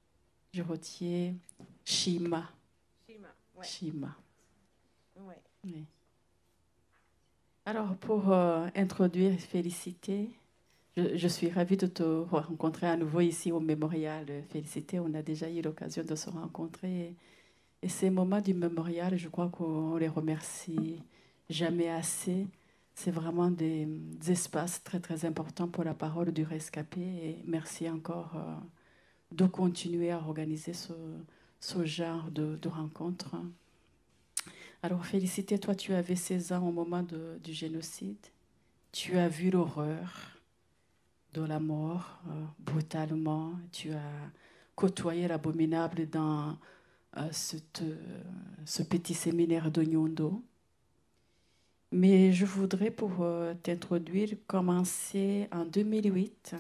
Shima. Shima. Ouais. Oui. Alors, pour introduire et féliciter, je suis ravie de te rencontrer à nouveau ici au Mémorial Félicité. On a déjà eu l'occasion de se rencontrer. Et ces moments du Mémorial, je crois qu'on les remercie jamais assez. C'est vraiment des espaces très, très importants pour la parole du rescapé. Et merci encore de continuer à organiser ce genre de rencontres. Alors, Félicité, toi, tu avais 16 ans au moment du génocide. Tu as vu l'horreur de la mort brutalement. Tu as côtoyé l'abominable dans ce petit séminaire de Nyondo. Mais je voudrais, pour t'introduire, commencer en 2008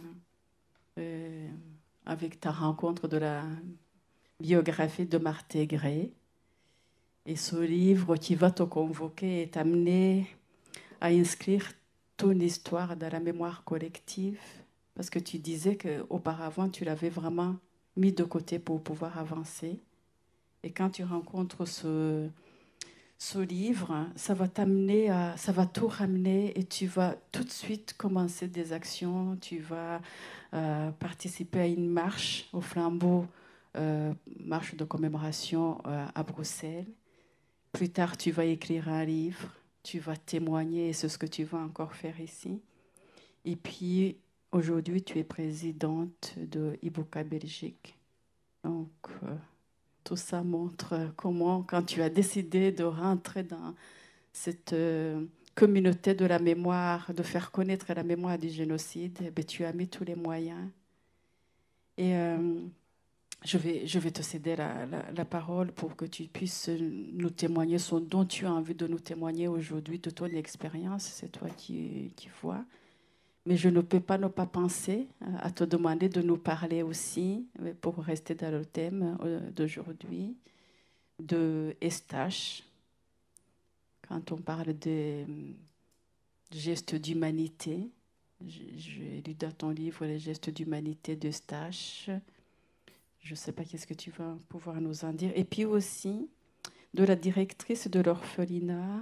avec ta rencontre de la biographie de Marthe Gray. Et ce livre qui va te convoquer et t'amener à inscrire ton histoire dans la mémoire collective Parce que tu disais qu'auparavant, tu l'avais vraiment mis de côté pour pouvoir avancer. Et quand tu rencontres ce livre, ça va ça va tout ramener et tu vas tout de suite commencer des actions. Tu vas participer à une marche au flambeau, marche de commémoration à Bruxelles. Plus tard, tu vas écrire un livre, tu vas témoigner et c'est ce que tu vas encore faire ici. Et puis, aujourd'hui, tu es présidente de Ibuka Belgique. Donc, tout ça montre comment, quand tu as décidé de rentrer dans cette communauté de la mémoire, de faire connaître la mémoire du génocide, eh bien, tu as mis tous les moyens. Et je vais te céder la parole pour que tu puisses nous témoigner ce dont tu as envie de nous témoigner aujourd'hui, de ton expérience. C'est toi qui vois. Mais je ne peux pas ne pas penser à te demander de nous parler aussi, pour rester dans le thème d'aujourd'hui, de Eustache. Quand on parle de gestes d'humanité, j'ai lu dans ton livre les gestes d'humanité d'Eustache. Je ne sais pas qu'est-ce que tu vas pouvoir nous en dire. Et puis aussi de la directrice de l'orphelinat,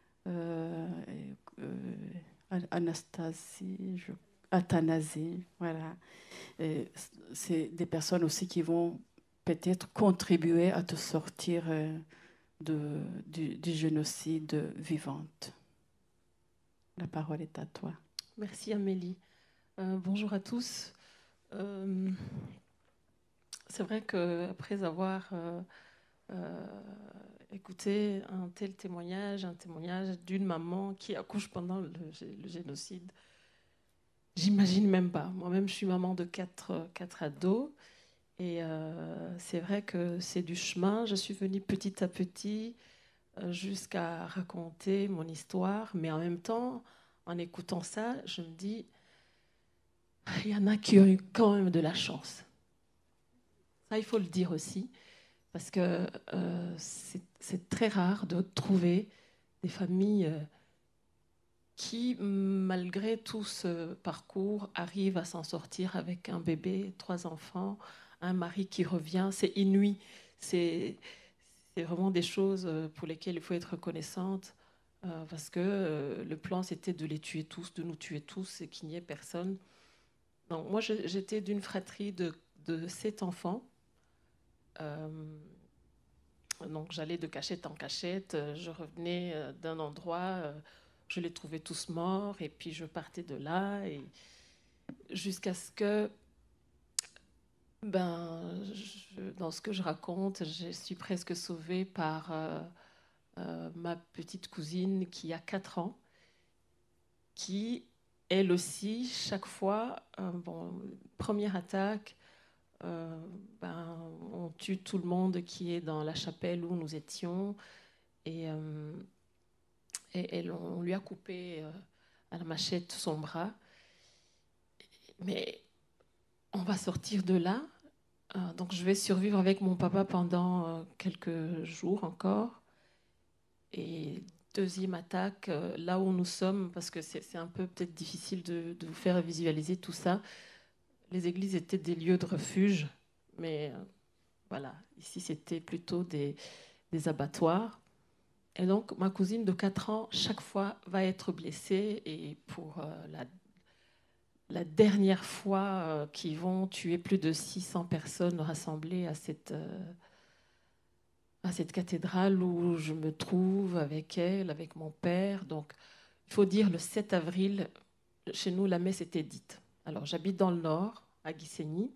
Anastasie, Athanasie, voilà. C'est des personnes aussi qui vont peut-être contribuer à te sortir du génocide vivante. La parole est à toi. Merci Amélie. Bonjour à tous. C'est vrai qu'après avoir écouté un tel témoignage, un témoignage d'une maman qui accouche pendant le génocide, j'imagine même pas. Moi-même, je suis maman de quatre ados. Et c'est vrai que c'est du chemin. Je suis venue petit à petit jusqu'à raconter mon histoire. Mais en même temps, en écoutant ça, je me dis, il y en a qui ont eu quand même de la chance. Ça, il faut le dire aussi. Parce que c'est très rare de trouver des familles qui, malgré tout ce parcours, arrivent à s'en sortir avec un bébé, 3 enfants, un mari qui revient. C'est inouï. C'est vraiment des choses pour lesquelles il faut être reconnaissante. Parce que le plan, c'était de les tuer tous, de nous tuer tous et qu'il n'y ait personne. Donc, moi, j'étais d'une fratrie de 7 enfants. Donc j'allais de cachette en cachette, je revenais d'un endroit, je les trouvais tous morts et puis je partais de là et jusqu'à ce que, dans ce que je raconte, je suis presque sauvée par ma petite cousine qui a 4 ans, qui elle aussi, chaque fois, première attaque, on tue tout le monde qui est dans la chapelle où nous étions et on lui a coupé à la machette son bras. Mais on va sortir de là. Donc je vais survivre avec mon papa pendant quelques jours encore. Et deuxième attaque, là où nous sommes, parce que c'est un peu peut-être difficile de vous faire visualiser tout ça. Les églises étaient des lieux de refuge, mais voilà, ici c'était plutôt des abattoirs. Et donc ma cousine de 4 ans, chaque fois, va être blessée. Et pour la dernière fois qu'ils vont tuer plus de 600 personnes rassemblées à cette cathédrale où je me trouve avec elle, avec mon père. Donc il faut dire le 7 avril, chez nous la messe était dite. Alors j'habite dans le nord, à Gisenyi.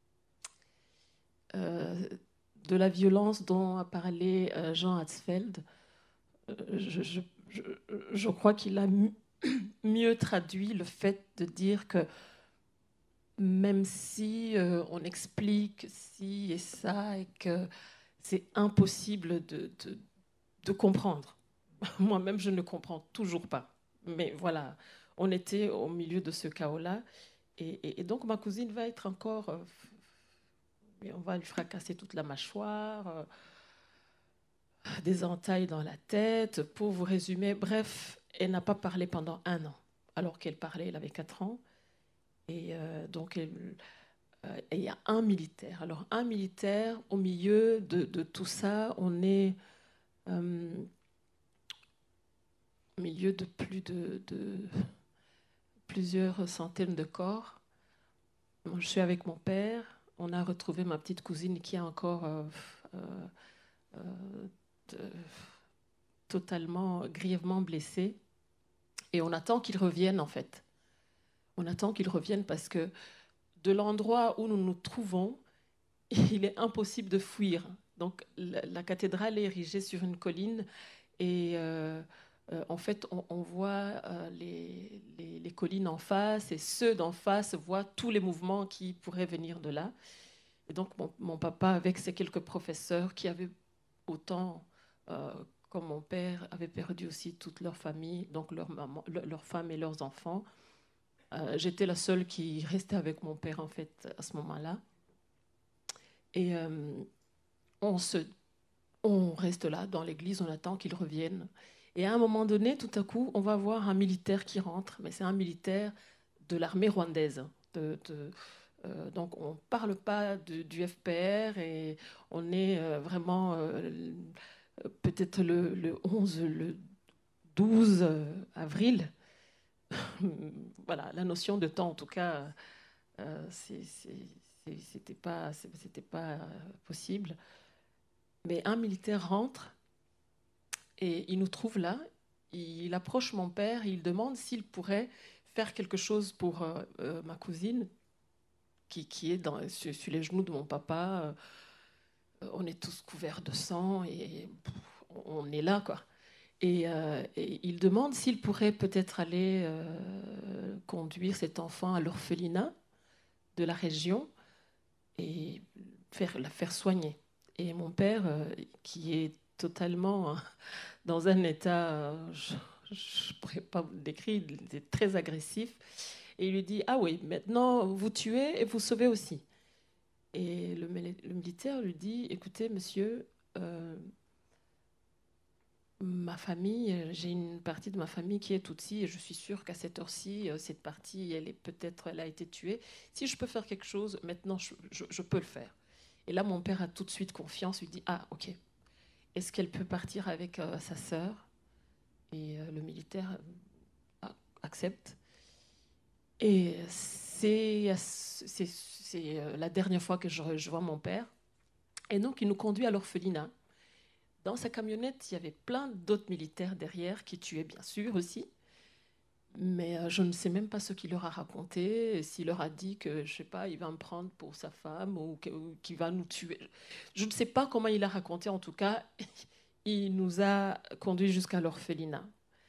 De la violence dont a parlé Jean Hatzfeld, je crois qu'il a mieux traduit le fait de dire que même si on explique ci et ça et que c'est impossible de comprendre. Moi-même, je ne comprends toujours pas. Mais voilà, on était au milieu de ce chaos-là. Et donc, ma cousine va être encore... on va lui fracasser toute la mâchoire, des entailles dans la tête. Pour vous résumer, bref, elle n'a pas parlé pendant 1 an. Alors qu'elle parlait, elle avait 4 ans. Et donc, et il y a un militaire. Alors, un militaire, au milieu de tout ça, on est au milieu de plusieurs centaines de corps. Moi, je suis avec mon père. On a retrouvé ma petite cousine qui est encore totalement, grièvement blessée. Et on attend qu'il revienne, en fait. On attend qu'il revienne parce que de l'endroit où nous nous trouvons, il est impossible de fuir. Donc, la cathédrale est érigée sur une colline et en fait, on voit les collines en face et ceux d'en face voient tous les mouvements qui pourraient venir de là. Et donc, mon papa, avec ses quelques professeurs qui avaient autant, comme mon père, avait perdu aussi toute leur famille, donc leur maman, leur femme et leurs enfants. J'étais la seule qui restait avec mon père, en fait, à ce moment-là. Et on reste là, dans l'église, on attend qu'il revienne. Et à un moment donné, tout à coup, on va voir un militaire qui rentre, mais c'est un militaire de l'armée rwandaise. Donc, on ne parle pas du FPR et on est vraiment peut-être le 11, le 12 avril. Voilà, la notion de temps, en tout cas, c'était pas possible. Mais un militaire rentre et il nous trouve là. Il approche mon père et il demande s'il pourrait faire quelque chose pour ma cousine qui est sur les genoux de mon papa. On est tous couverts de sang et on est là, quoi. Et il demande s'il pourrait peut-être aller conduire cet enfant à l'orphelinat de la région et la faire soigner. Et mon père, qui est totalement dans un état, je ne pourrais pas vous le décrire, il est très agressif, et il lui dit « Ah oui, maintenant vous tuez et vous sauvez aussi ». Et le militaire lui dit « Écoutez, monsieur, ma famille, j'ai une partie de ma famille qui est Tutsi et je suis sûre qu'à cette heure-ci, cette partie, elle a été tuée. Si je peux faire quelque chose, maintenant, je peux le faire. » Et là, mon père a tout de suite confiance, lui dit « Ah, ok. Est-ce qu'elle peut partir avec sa sœur ?» Et le militaire accepte. Et c'est la dernière fois que je vois mon père. Et donc, il nous conduit à l'orphelinat. Dans sa camionnette, il y avait plein d'autres militaires derrière qui tuaient bien sûr aussi. Mais je ne sais même pas ce qu'il leur a raconté, s'il leur a dit que, je ne sais pas, il va me prendre pour sa femme ou qu'il va nous tuer. Je ne sais pas comment il a raconté, en tout cas, il nous a conduits jusqu'à l'orphelinat.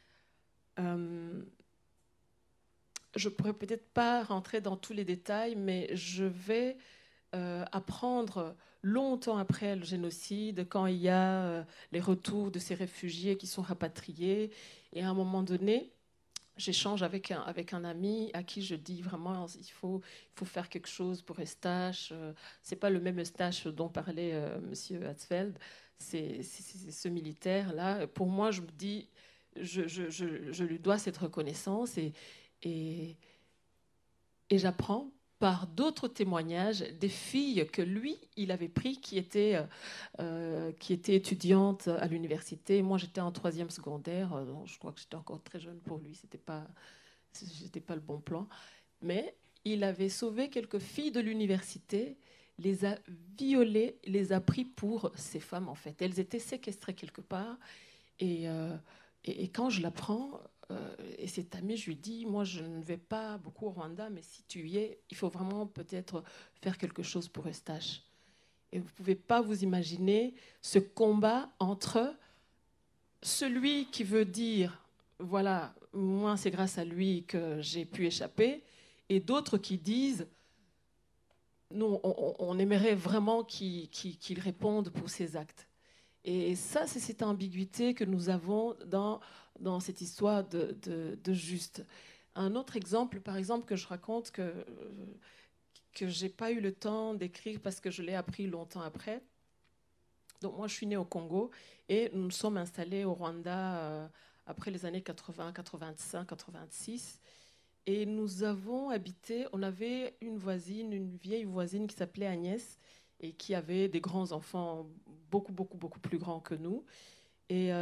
Je ne pourrais peut-être pas rentrer dans tous les détails, mais je vais apprendre longtemps après le génocide, quand il y a les retours de ces réfugiés qui sont rapatriés. Et à un moment donné, j'échange avec un ami à qui je dis vraiment il faut faire quelque chose pour Eustache. Ce n'est pas le même Eustache dont parlait M. Hatzfeld, c'est ce militaire-là. Pour moi, je me dis, je lui dois cette reconnaissance et j'apprends par d'autres témoignages des filles que lui, il avait pris qui étaient étudiantes à l'université. Moi, j'étais en 3e secondaire, donc je crois que j'étais encore très jeune pour lui, j'étais pas le bon plan. Mais il avait sauvé quelques filles de l'université, les a violées, les a pris pour ces femmes, en fait. Elles étaient séquestrées quelque part. Et quand je l'apprends, et cet ami, je lui dis, moi, je ne vais pas beaucoup au Rwanda, mais si tu y es, il faut vraiment peut-être faire quelque chose pour Eustache. Et vous ne pouvez pas vous imaginer ce combat entre celui qui veut dire, voilà, moi, c'est grâce à lui que j'ai pu échapper, et d'autres qui disent, non, on aimerait vraiment qu'il réponde pour ses actes. Et ça, c'est cette ambiguïté que nous avons dans cette histoire de Juste. Un autre exemple, par exemple, que je raconte, que je n'ai pas eu le temps d'écrire parce que je l'ai appris longtemps après. Donc moi, je suis née au Congo et nous nous sommes installés au Rwanda après les années 80, 85, 86. Et nous avons habité, on avait une voisine, une vieille voisine qui s'appelait Agnès et qui avait des grands-enfants beaucoup plus grands que nous. Et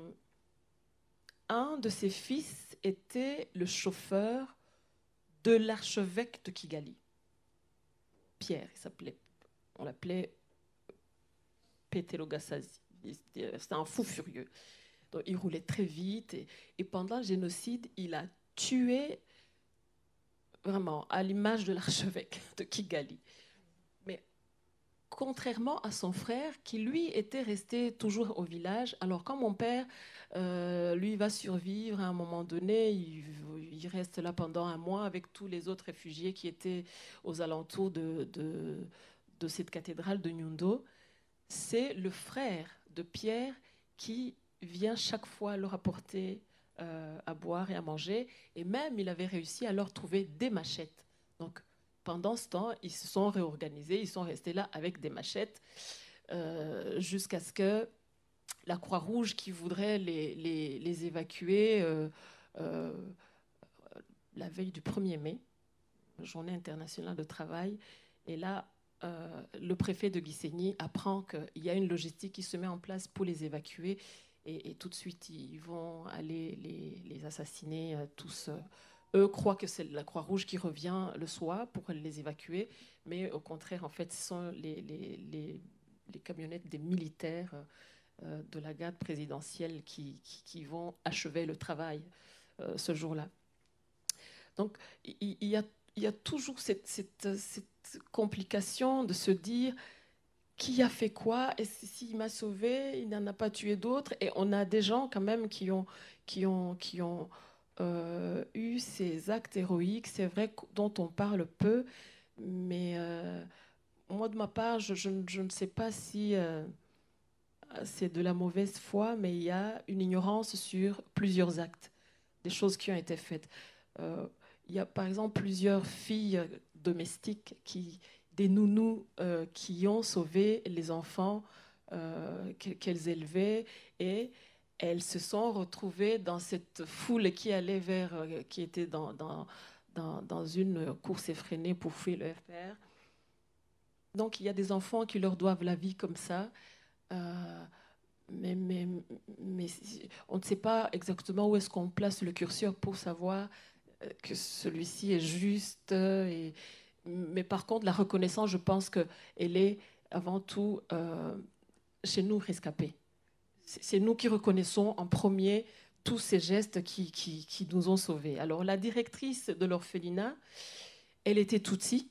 un de ses fils était le chauffeur de l'archevêque de Kigali. Pierre, on l'appelait Petelo Gassazi. C'était un fou furieux. Donc, il roulait très vite et pendant le génocide, il a tué, vraiment, à l'image de l'archevêque de Kigali. Mais contrairement à son frère, qui lui était resté toujours au village, alors quand mon père, lui, va survivre à un moment donné, il reste là pendant un mois avec tous les autres réfugiés qui étaient aux alentours de cette cathédrale de Nyundo. C'est le frère de Pierre qui vient chaque fois leur apporter à boire et à manger. Et même, il avait réussi à leur trouver des machettes. Donc, pendant ce temps, ils se sont réorganisés, ils sont restés là avec des machettes jusqu'à ce que la Croix-Rouge, qui voudrait les évacuer la veille du 1er mai, journée internationale de travail, et là, le préfet de Gisenyi apprend qu'il y a une logistique qui se met en place pour les évacuer et tout de suite ils vont aller les assassiner tous. Eux croient que c'est la Croix-Rouge qui revient le soir pour les évacuer, mais au contraire, en fait, ce sont les camionnettes des militaires de la garde présidentielle qui vont achever le travail ce jour-là. Donc, il y a toujours cette complication de se dire qui a fait quoi, et s'il m'a sauvé, il n'en a pas tué d'autres. Et on a des gens quand même qui ont eu ces actes héroïques, c'est vrai, dont on parle peu, mais moi de ma part, je ne sais pas si c'est de la mauvaise foi, mais il y a une ignorance sur plusieurs actes, des choses qui ont été faites. Il y a par exemple plusieurs filles domestiques, des nounous qui ont sauvé les enfants qu'elles élevaient, et elles se sont retrouvées dans cette foule qui allait qui était dans une course effrénée pour fuir le FPR. Donc il y a des enfants qui leur doivent la vie comme ça. Mais on ne sait pas exactement où est-ce qu'on place le curseur pour savoir que celui-ci est juste. Mais par contre, la reconnaissance, je pense qu'elle est avant tout chez nous rescapés. C'est nous qui reconnaissons en premier tous ces gestes qui nous ont sauvés. Alors, la directrice de l'orphelinat, elle était Tutsi.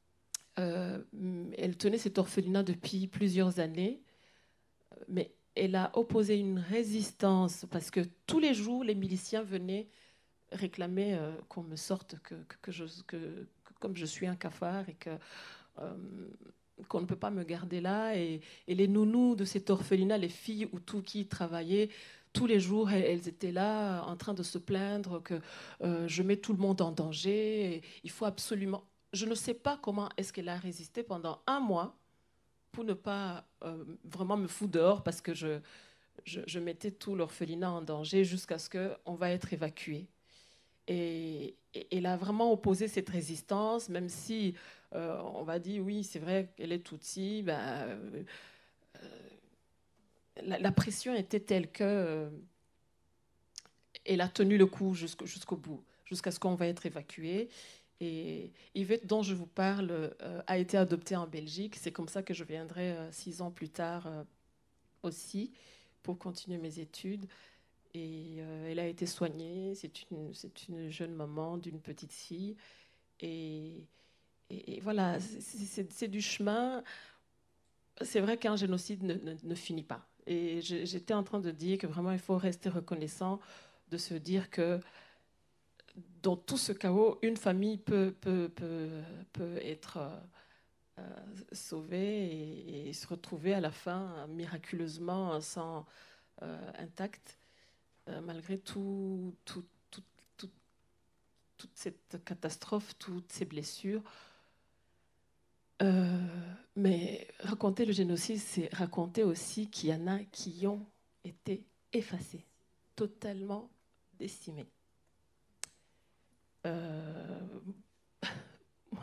Elle tenait cet orphelinat depuis plusieurs années. Mais elle a opposé une résistance parce que tous les jours, les miliciens venaient réclamer qu'on me sorte, comme je suis un cafard et qu'on ne peut pas me garder là. Et les nounous de cet orphelinat, les filles ou tout qui travaillaient, tous les jours, elles étaient là en train de se plaindre que je mets tout le monde en danger. Et il faut absolument... Je ne sais pas comment est-ce qu'elle a résisté pendant un mois pour ne pas vraiment me foutre dehors parce que je mettais tout l'orphelinat en danger jusqu'à ce qu'on va être évacué. Et elle a vraiment opposé cette résistance, même si on va dire, oui, c'est vrai qu'elle est Tutsi, la pression était telle que elle a tenu le coup jusqu'au bout, jusqu'à ce qu'on va être évacué. Et Yvette, dont je vous parle, a été adoptée en Belgique. C'est comme ça que je viendrai 6 ans plus tard aussi pour continuer mes études. Et elle a été soignée. C'est une jeune maman d'une petite fille. Et voilà, c'est du chemin. C'est vrai qu'un génocide ne finit pas. Et j'étais en train de dire que vraiment, il faut rester reconnaissant de se dire que dans tout ce chaos, une famille peut être sauvée et se retrouver à la fin miraculeusement intacte, malgré toute cette catastrophe, toutes ces blessures. Mais raconter le génocide, c'est raconter aussi qu'il y en a qui ont été effacés, totalement décimés.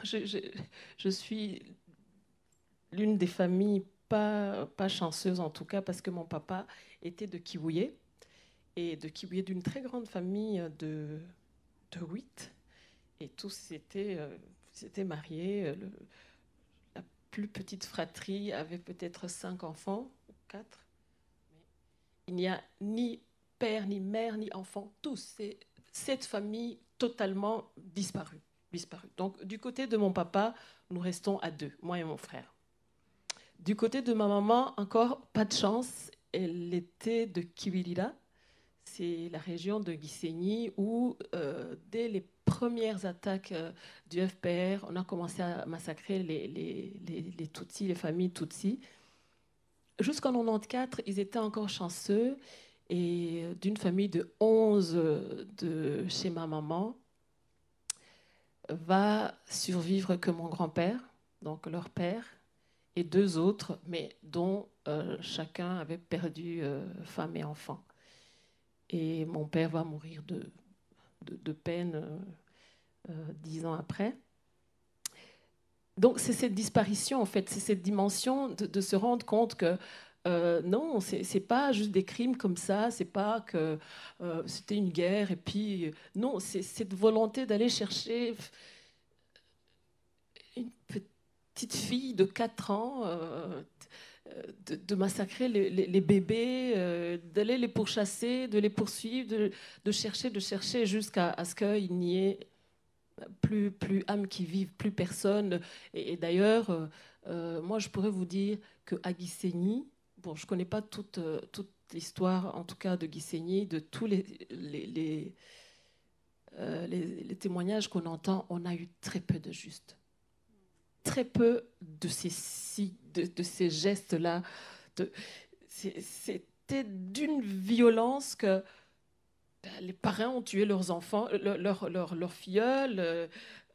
je suis l'une des familles pas chanceuses, en tout cas, parce que mon papa était de Kiwouye, et de Kiwouye, d'une très grande famille de 8. Et tous étaient mariés. La plus petite fratrie avait peut-être 5 enfants, ou 4. Il n'y a ni père, ni mère, ni enfant. Tous. C'est cette famille totalement disparue. Donc, du côté de mon papa, nous restons à 2, moi et mon frère. Du côté de ma maman, encore pas de chance. Elle était de Kiwirira. C'est la région de Gisenyi où, dès les premières attaques du FPR, on a commencé à massacrer les Tutsis, les familles Tutsis. Jusqu'en 1994, ils étaient encore chanceux. Et d'une famille de 11 de chez ma maman, va survivre que mon grand-père, donc leur père, et 2 autres, mais dont chacun avait perdu femme et enfant. Et mon père va mourir de peine 10 ans après. Donc c'est cette disparition, en fait, c'est cette dimension de se rendre compte que non, c'est pas juste des crimes comme ça, c'est pas que c'était une guerre, et puis non, c'est cette volonté d'aller chercher une petite fille de 4 ans, de massacrer les bébés, d'aller les pourchasser, de les poursuivre, de chercher jusqu'à ce qu'il n'y ait plus âme qui vive, plus personne. Et d'ailleurs, moi je pourrais vous dire qu'à Gisenyi, bon, je ne connais pas toute l'histoire, en tout cas de Gisenyi, de tous les témoignages qu'on entend, on a eu très peu de justes. Très peu de ces gestes-là. C'était d'une violence que les parents ont tué leurs enfants, leurs filleuls.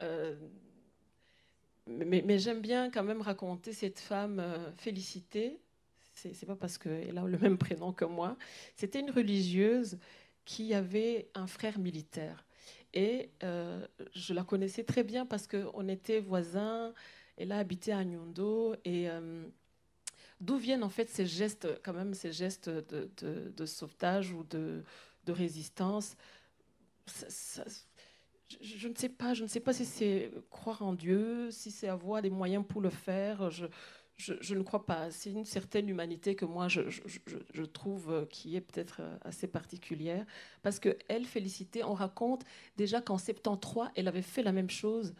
Mais j'aime bien quand même raconter cette femme, Félicité. C'est pas parce qu'elle a le même prénom que moi. C'était une religieuse qui avait un frère militaire. Et je la connaissais très bien parce qu'on était voisins. Elle a habité à Nyondo. Et d'où viennent en fait ces gestes, quand même, ces gestes de sauvetage ou de résistance? Je ne sais pas si c'est croire en Dieu, si c'est avoir des moyens pour le faire. Je ne crois pas. C'est une certaine humanité que moi, je trouve qui est peut-être assez particulière. Parce qu'elle, Félicité, on raconte déjà qu'en 73, elle avait fait la même chose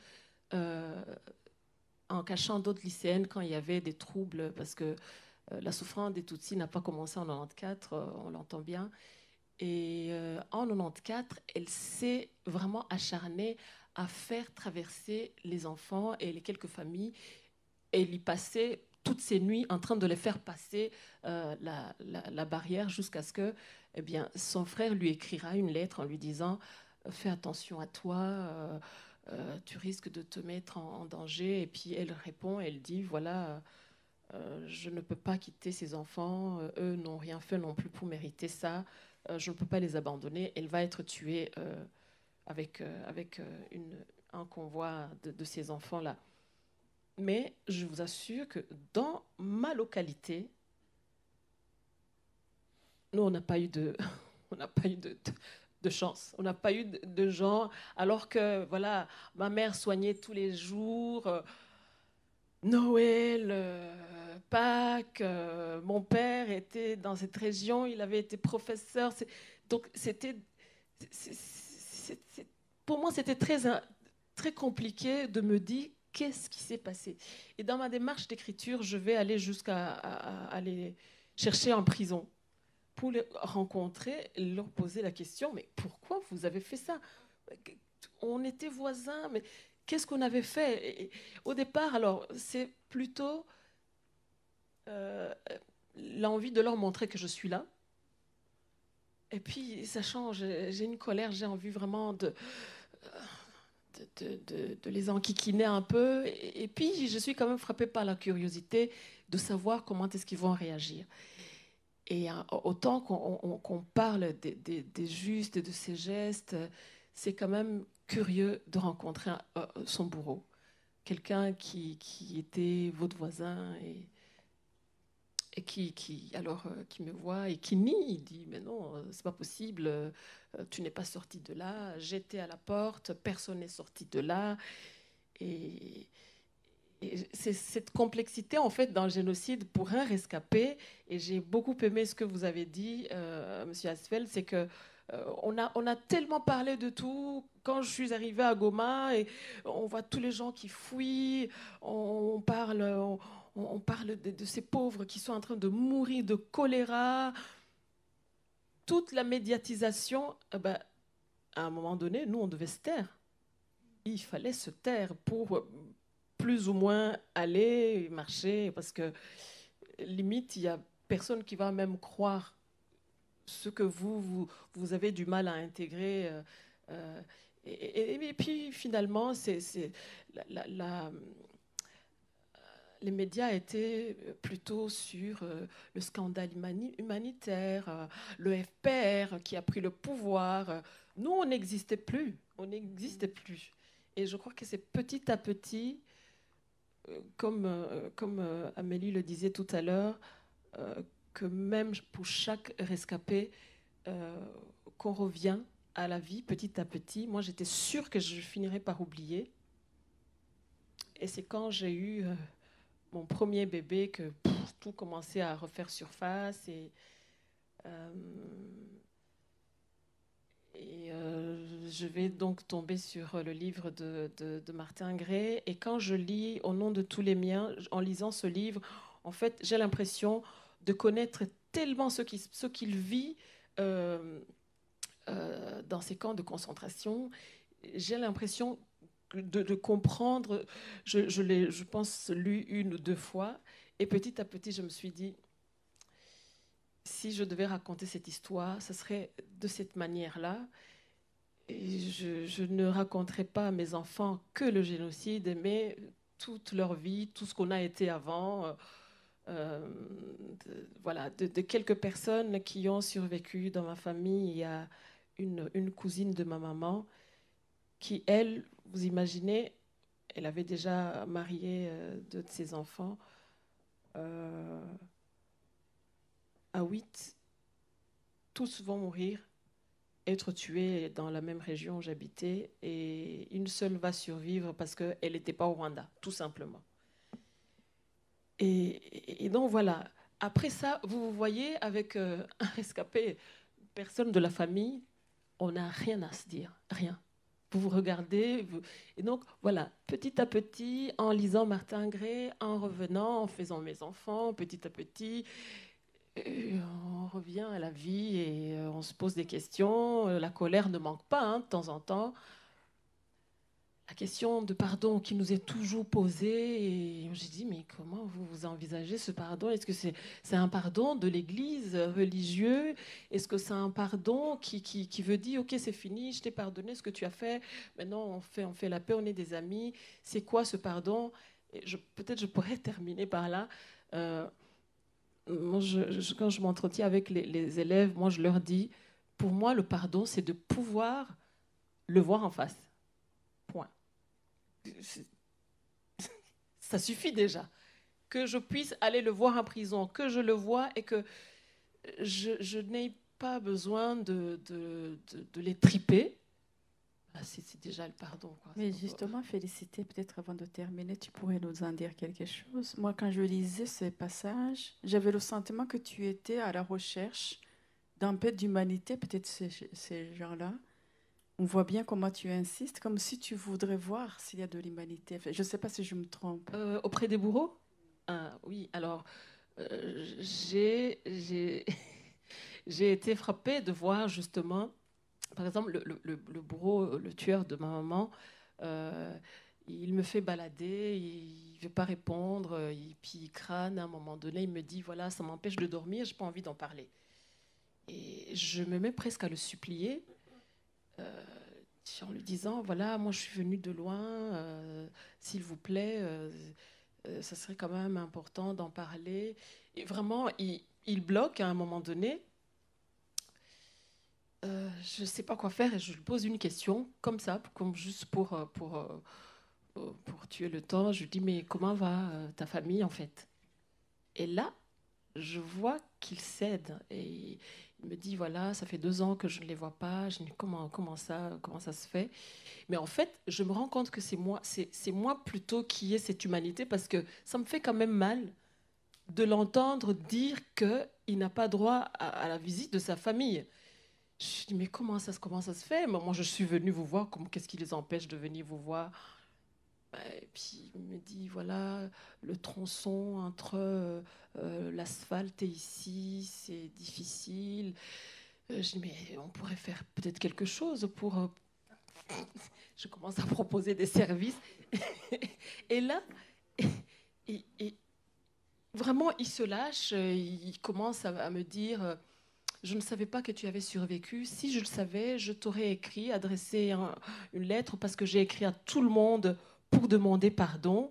en cachant d'autres lycéennes quand il y avait des troubles. Parce que la souffrance des Tutsis n'a pas commencé en 1994, on l'entend bien. Et en 1994, elle s'est vraiment acharnée à faire traverser les enfants et les quelques familles. Elle y passait toutes ces nuits en train de les faire passer la barrière jusqu'à ce que son frère lui écrira une lettre en lui disant « Fais attention à toi, tu risques de te mettre en danger ». Et puis elle répond, elle dit « Voilà, je ne peux pas quitter ces enfants, eux n'ont rien fait non plus pour mériter ça. Je ne peux pas les abandonner. » Elle va être tuée avec un convoi de ces enfants-là. Mais je vous assure que dans ma localité, nous, on n'a pas eu de chance. On n'a pas eu de gens, alors que voilà, ma mère soignait tous les jours, Noël, Pâques, mon père était dans cette région, il avait été professeur. Donc pour moi, c'était très compliqué de me dire qu'est-ce qui s'est passé. Et dans ma démarche d'écriture, je vais aller jusqu'à aller chercher en prison pour les rencontrer, leur poser la question, mais pourquoi vous avez fait ça? On était voisins, mais qu'est-ce qu'on avait fait? Et au départ, alors, c'est plutôt l'envie de leur montrer que je suis là. Et puis, ça change. J'ai une colère, j'ai envie vraiment de les enquiquiner un peu. Et puis, je suis quand même frappée par la curiosité de savoir comment est-ce qu'ils vont réagir. Et autant qu'on parle des justes, de ces gestes, c'est quand même curieux de rencontrer son bourreau. quelqu'un qui était votre voisin et qui me voit et qui nie. Il dit, mais non, c'est pas possible, tu n'es pas sorti de là, j'étais à la porte, personne n'est sorti de là. Et c'est cette complexité, en fait, dans le génocide pour un rescapé. Et j'ai beaucoup aimé ce que vous avez dit, Monsieur Asfeld, c'est que on a tellement parlé de tout. Quand je suis arrivée à Goma, et on voit tous les gens qui fuient, on parle de ces pauvres qui sont en train de mourir de choléra. Toute la médiatisation, à un moment donné, nous, on devait se taire. Il fallait se taire pour plus ou moins aller marcher, parce que limite, il n'y a personne qui va même croire ce que vous avez du mal à intégrer. Et puis finalement, les médias étaient plutôt sur le scandale humanitaire, le FPR qui a pris le pouvoir. Nous, on n'existait plus. On n'existait plus. Et je crois que c'est petit à petit, comme Amélie le disait tout à l'heure, que même pour chaque rescapé, qu'on revient à la vie petit à petit. Moi, j'étais sûre que je finirais par oublier. Et c'est quand j'ai eu mon premier bébé que tout commençait à refaire surface. Je vais donc tomber sur le livre de Martin Gray. Et quand je lis Au nom de tous les miens, en lisant ce livre, en fait, j'ai l'impression de connaître tellement ce qu'il vit dans ces camps de concentration. J'ai l'impression de comprendre. Je l'ai, je pense, lu 1 ou 2 fois. Et petit à petit, je me suis dit, si je devais raconter cette histoire, ce serait de cette manière-là. Et je ne raconterai pas à mes enfants que le génocide, mais toute leur vie, tout ce qu'on a été avant. Voilà, de quelques personnes qui ont survécu dans ma famille. Il y a une cousine de ma maman qui, elle, vous imaginez, elle avait déjà marié 2 de ses enfants. À 8, tous vont mourir, être tués dans la même région où j'habitais, et une seule va survivre parce qu'elle n'était pas au Rwanda, tout simplement. Et donc voilà, après ça, vous voyez, avec un rescapé, personne de la famille, on n'a rien à se dire, rien. Vous regardez, et donc voilà, petit à petit, en lisant Martin Gray, en revenant, en faisant mes enfants, petit à petit, on revient à la vie et on se pose des questions. La colère ne manque pas, hein, de temps en temps. La question de pardon qui nous est toujours posée. Et j'ai dit, mais comment vous envisagez ce pardon? Est-ce que c'est un pardon de l'Église religieux? Est-ce que c'est un pardon qui veut dire, ok, c'est fini, je t'ai pardonné ce que tu as fait, maintenant on fait la paix, on est des amis. C'est quoi ce pardon? Peut-être je pourrais terminer par là. Moi, quand je m'entretiens avec les élèves, moi je leur dis, pour moi le pardon c'est de pouvoir le voir en face. Point. Ça suffit déjà. Que je puisse aller le voir en prison, que je le vois et que je n'ai pas besoin de les triper. C'est déjà le pardon, quoi. Mais justement, Félicité, peut-être avant de terminer, tu pourrais nous en dire quelque chose. Moi, quand je lisais ces passages, j'avais le sentiment que tu étais à la recherche d'un peu d'humanité, peut-être ces gens-là. On voit bien comment tu insistes, comme si tu voudrais voir s'il y a de l'humanité. Enfin, je ne sais pas si je me trompe. Auprès des bourreaux? Oui, alors, j'ai été frappée de voir justement, par exemple, le bourreau, le tueur de ma maman, il me fait balader, il ne veut pas répondre, puis il crâne. À un moment donné, il me dit, voilà, ça m'empêche de dormir, je n'ai pas envie d'en parler. Et je me mets presque à le supplier, en lui disant, voilà, moi je suis venue de loin, s'il vous plaît, ça serait quand même important d'en parler. Et vraiment, il bloque à un moment donné. Je ne sais pas quoi faire et je lui pose une question, comme ça, juste pour pour tuer le temps. Je lui dis, mais comment va ta famille en fait? Et là, je vois qu'il cède et il me dit, voilà, ça fait 2 ans que je ne les vois pas. Je dis, comment ça se fait? Mais en fait, je me rends compte que c'est moi plutôt qui ai cette humanité parce que ça me fait quand même mal de l'entendre dire qu'il n'a pas droit à la visite de sa famille. Je dis, mais comment ça se fait? Moi, je suis venue vous voir, qu'est-ce qui les empêche de venir vous voir? Et puis il me dit, voilà, le tronçon entre l'asphalte et ici, c'est difficile. Je dis, mais on pourrait faire peut-être quelque chose pour... Je commence à proposer des services. Et là, et vraiment, il se lâche, il commence à me dire, je ne savais pas que tu avais survécu. Si je le savais, je t'aurais écrit, adressé une lettre, parce que j'ai écrit à tout le monde pour demander pardon.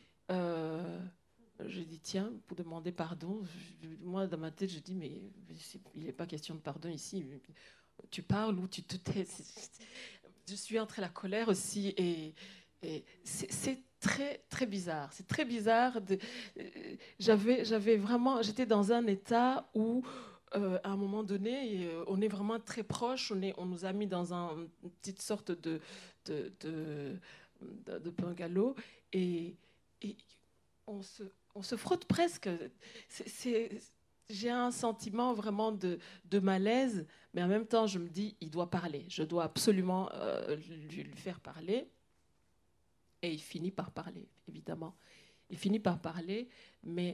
Je dis, tiens, pour demander pardon. Moi, dans ma tête, je dis, mais il n'est pas question de pardon ici. Tu parles ou tu te tais. Je suis entrée à la colère aussi. Et c'est très, très bizarre. C'est très bizarre. J'avais vraiment... J'étais dans un état où, à un moment donné, on est vraiment très proches. On nous a mis dans une petite sorte de bungalow. Et on se frotte presque. J'ai un sentiment vraiment de malaise, mais en même temps, je me dis, il doit parler. Je dois absolument lui faire parler. Et il finit par parler, évidemment. Il finit par parler, mais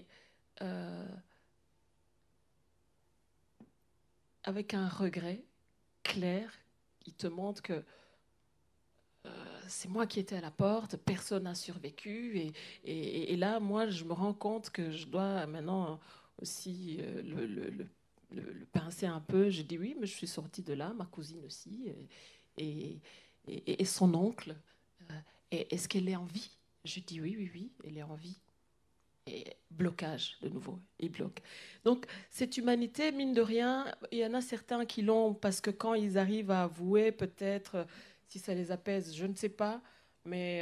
avec un regret clair. Il te montre que c'est moi qui étais à la porte, personne n'a survécu. Et là, moi, je me rends compte que je dois maintenant aussi le pincer un peu. Je dis oui, mais je suis sortie de là, ma cousine aussi, et son oncle. Est-ce qu'elle est en vie? Je dis oui, oui, oui, elle est en vie. Et blocage, de nouveau, il bloque. Donc, cette humanité, mine de rien, il y en a certains qui l'ont parce que quand ils arrivent à avouer, peut-être, si ça les apaise, je ne sais pas, mais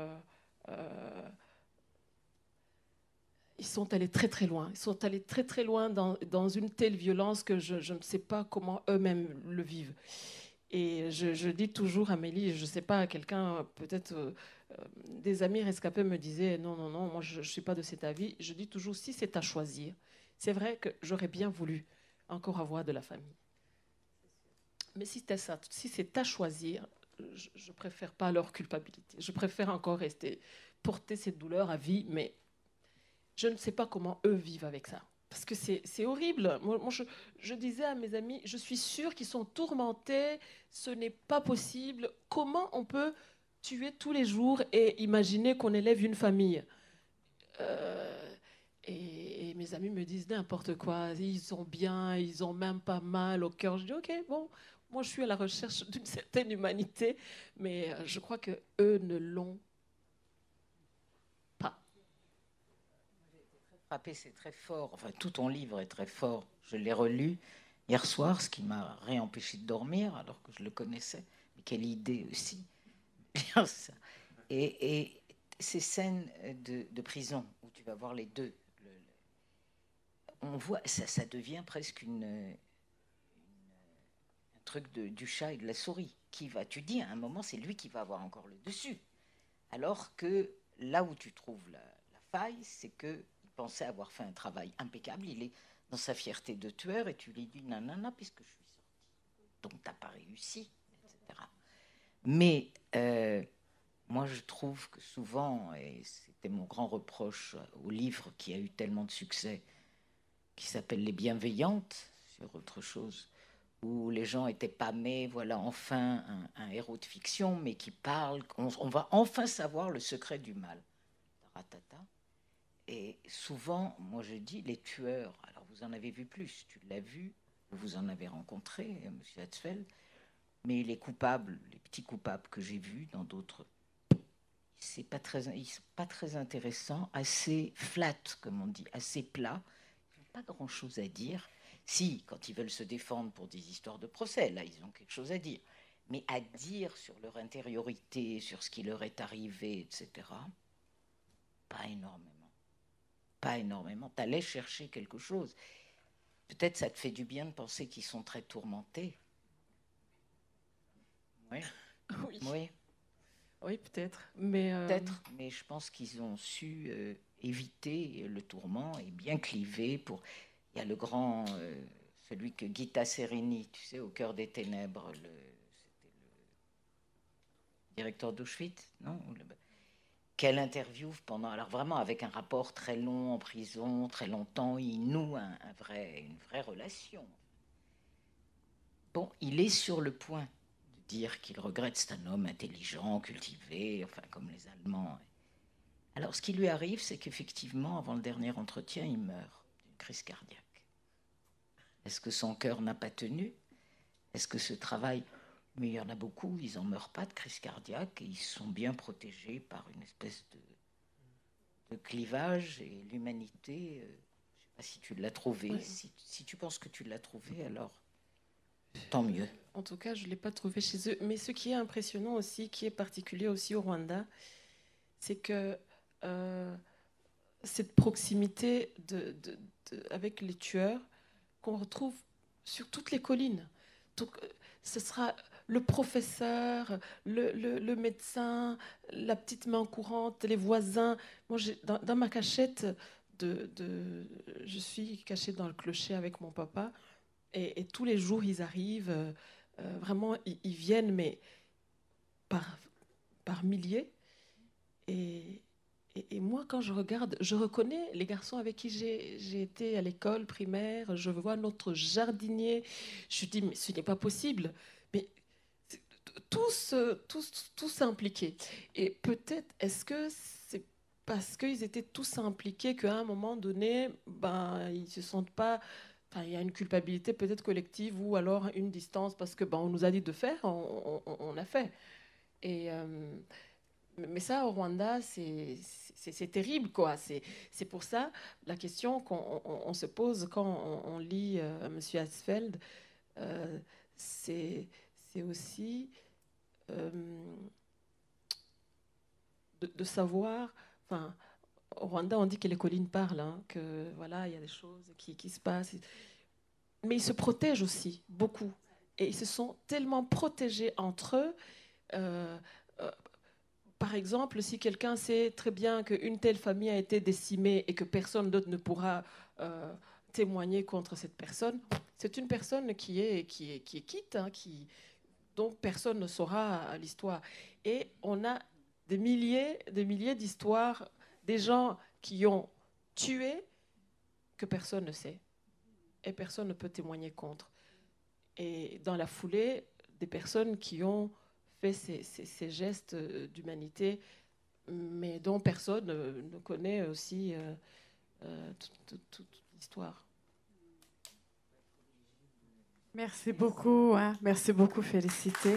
ils sont allés très très loin. Ils sont allés très très loin dans une telle violence que je ne sais pas comment eux-mêmes le vivent. Et je dis toujours à Amélie, je ne sais pas, quelqu'un, peut-être des amis rescapés me disaient non, non, non, moi je ne suis pas de cet avis. Je dis toujours, si c'est à choisir, c'est vrai que j'aurais bien voulu encore avoir de la famille. Mais si c'est à choisir, je ne préfère pas leur culpabilité. Je préfère encore rester, porter cette douleur à vie, mais je ne sais pas comment eux vivent avec ça. Parce que c'est horrible. Moi, je disais à mes amis, je suis sûre qu'ils sont tourmentés, ce n'est pas possible. Comment on peut tuer tous les jours et imaginer qu'on élève une famille? Et mes amis me disent n'importe quoi, ils sont bien, ils ont même pas mal au cœur. Je dis ok, bon, moi je suis à la recherche d'une certaine humanité, mais je crois que eux ne l'ont pas. Frappé, c'est très fort. Enfin, tout ton livre est très fort. Je l'ai relu hier soir, ce qui m'a réempêché de dormir, alors que je le connaissais. Mais quelle idée aussi. Et ces scènes de prison où tu vas voir les deux, on voit, ça devient presque un truc du chat et de la souris. Qui va, tu dis à un moment, c'est lui qui va avoir encore le dessus. Alors que là où tu trouves la faille, c'est qu'il pensait avoir fait un travail impeccable. Il est dans sa fierté de tueur et tu lui dis nanana, puisque je suis sorti, donc t'as pas réussi, etc. Mais moi, je trouve que souvent, et c'était mon grand reproche au livre qui a eu tellement de succès, qui s'appelle Les Bienveillantes, sur autre chose, où les gens étaient pâmés, voilà enfin un héros de fiction, mais qui parle, on va enfin savoir le secret du mal. Ratata. Et souvent, moi je dis, les tueurs, alors vous en avez vu plus, tu l'as vu, vous en avez rencontré, M. Hatzfeld, mais les coupables, les petits coupables que j'ai vus dans d'autres, ils sont pas très intéressants, assez flat, comme on dit, assez plats, ils n'ont pas grand-chose à dire. Si, quand ils veulent se défendre pour des histoires de procès, là, ils ont quelque chose à dire. Mais à dire sur leur intériorité, sur ce qui leur est arrivé, etc., pas énormément. Pas énormément. Tu allais chercher quelque chose. Peut-être ça te fait du bien de penser qu'ils sont très tourmentés. Oui. Oui, Oui. oui peut-être. Mais, Peut-être, mais je pense qu'ils ont su éviter le tourment et bien cliver pour... Il y a le grand, celui que Gita Sereni, tu sais, au cœur des ténèbres, c'était le directeur d'Auschwitz, non? Qu'elle interviewe pendant... Alors vraiment avec un rapport très long en prison, très longtemps, il noue une vraie relation. Bon, il est sur le point de dire qu'il regrette, c'est un homme intelligent, cultivé, enfin comme les Allemands. Alors, ce qui lui arrive, c'est qu'effectivement, avant le dernier entretien, il meurt d'une crise cardiaque. Est-ce que son cœur n'a pas tenu? Est-ce que ce travail... Mais il y en a beaucoup, ils n'en meurent pas de crise cardiaque et ils sont bien protégés par une espèce de clivage. Et l'humanité, je ne sais pas si tu l'as trouvé. Ouais. Si tu penses que tu l'as trouvé, alors tant mieux. En tout cas, je ne l'ai pas trouvé chez eux. Mais ce qui est impressionnant aussi, qui est particulier aussi au Rwanda, c'est que cette proximité avec les tueurs qu'on retrouve sur toutes les collines. Donc, ce sera le professeur, le médecin, la petite main courante, les voisins. Moi, dans ma cachette, je suis cachée dans le clocher avec mon papa. Et tous les jours, ils arrivent. Vraiment, ils viennent, mais par milliers. Et moi, quand je regarde, je reconnais les garçons avec qui j'ai été à l'école primaire. Je vois notre jardinier. Je dis, mais ce n'est pas possible. Mais tous impliqués. Et peut-être, est-ce que c'est parce qu'ils étaient tous impliqués qu'à un moment donné, ben, ils ne se sentent pas... Enfin, il y a une culpabilité peut-être collective ou alors une distance parce que ben, on nous a dit de faire, on a fait. Et... mais ça, au Rwanda, c'est terrible, quoi. C'est pour ça la question qu'on se pose quand on lit M. Asfeld, c'est aussi de savoir. Enfin, au Rwanda, on dit que les collines parlent, hein, que voilà, il y a des choses qui se passent. Mais ils se protègent aussi beaucoup, et ils se sont tellement protégés entre eux. Euh, euh, Par exemple, si quelqu'un sait très bien qu'une telle famille a été décimée et que personne d'autre ne pourra témoigner contre cette personne, c'est une personne qui est quitte, hein, dont personne ne saura l'histoire. Et on a des milliers d'histoires, des gens qui ont tué que personne ne sait et personne ne peut témoigner contre. Et dans la foulée, des personnes qui ont fait ces gestes d'humanité, mais dont personne ne connaît aussi toute l'histoire. Merci beaucoup. Hein. Merci beaucoup, Félicité.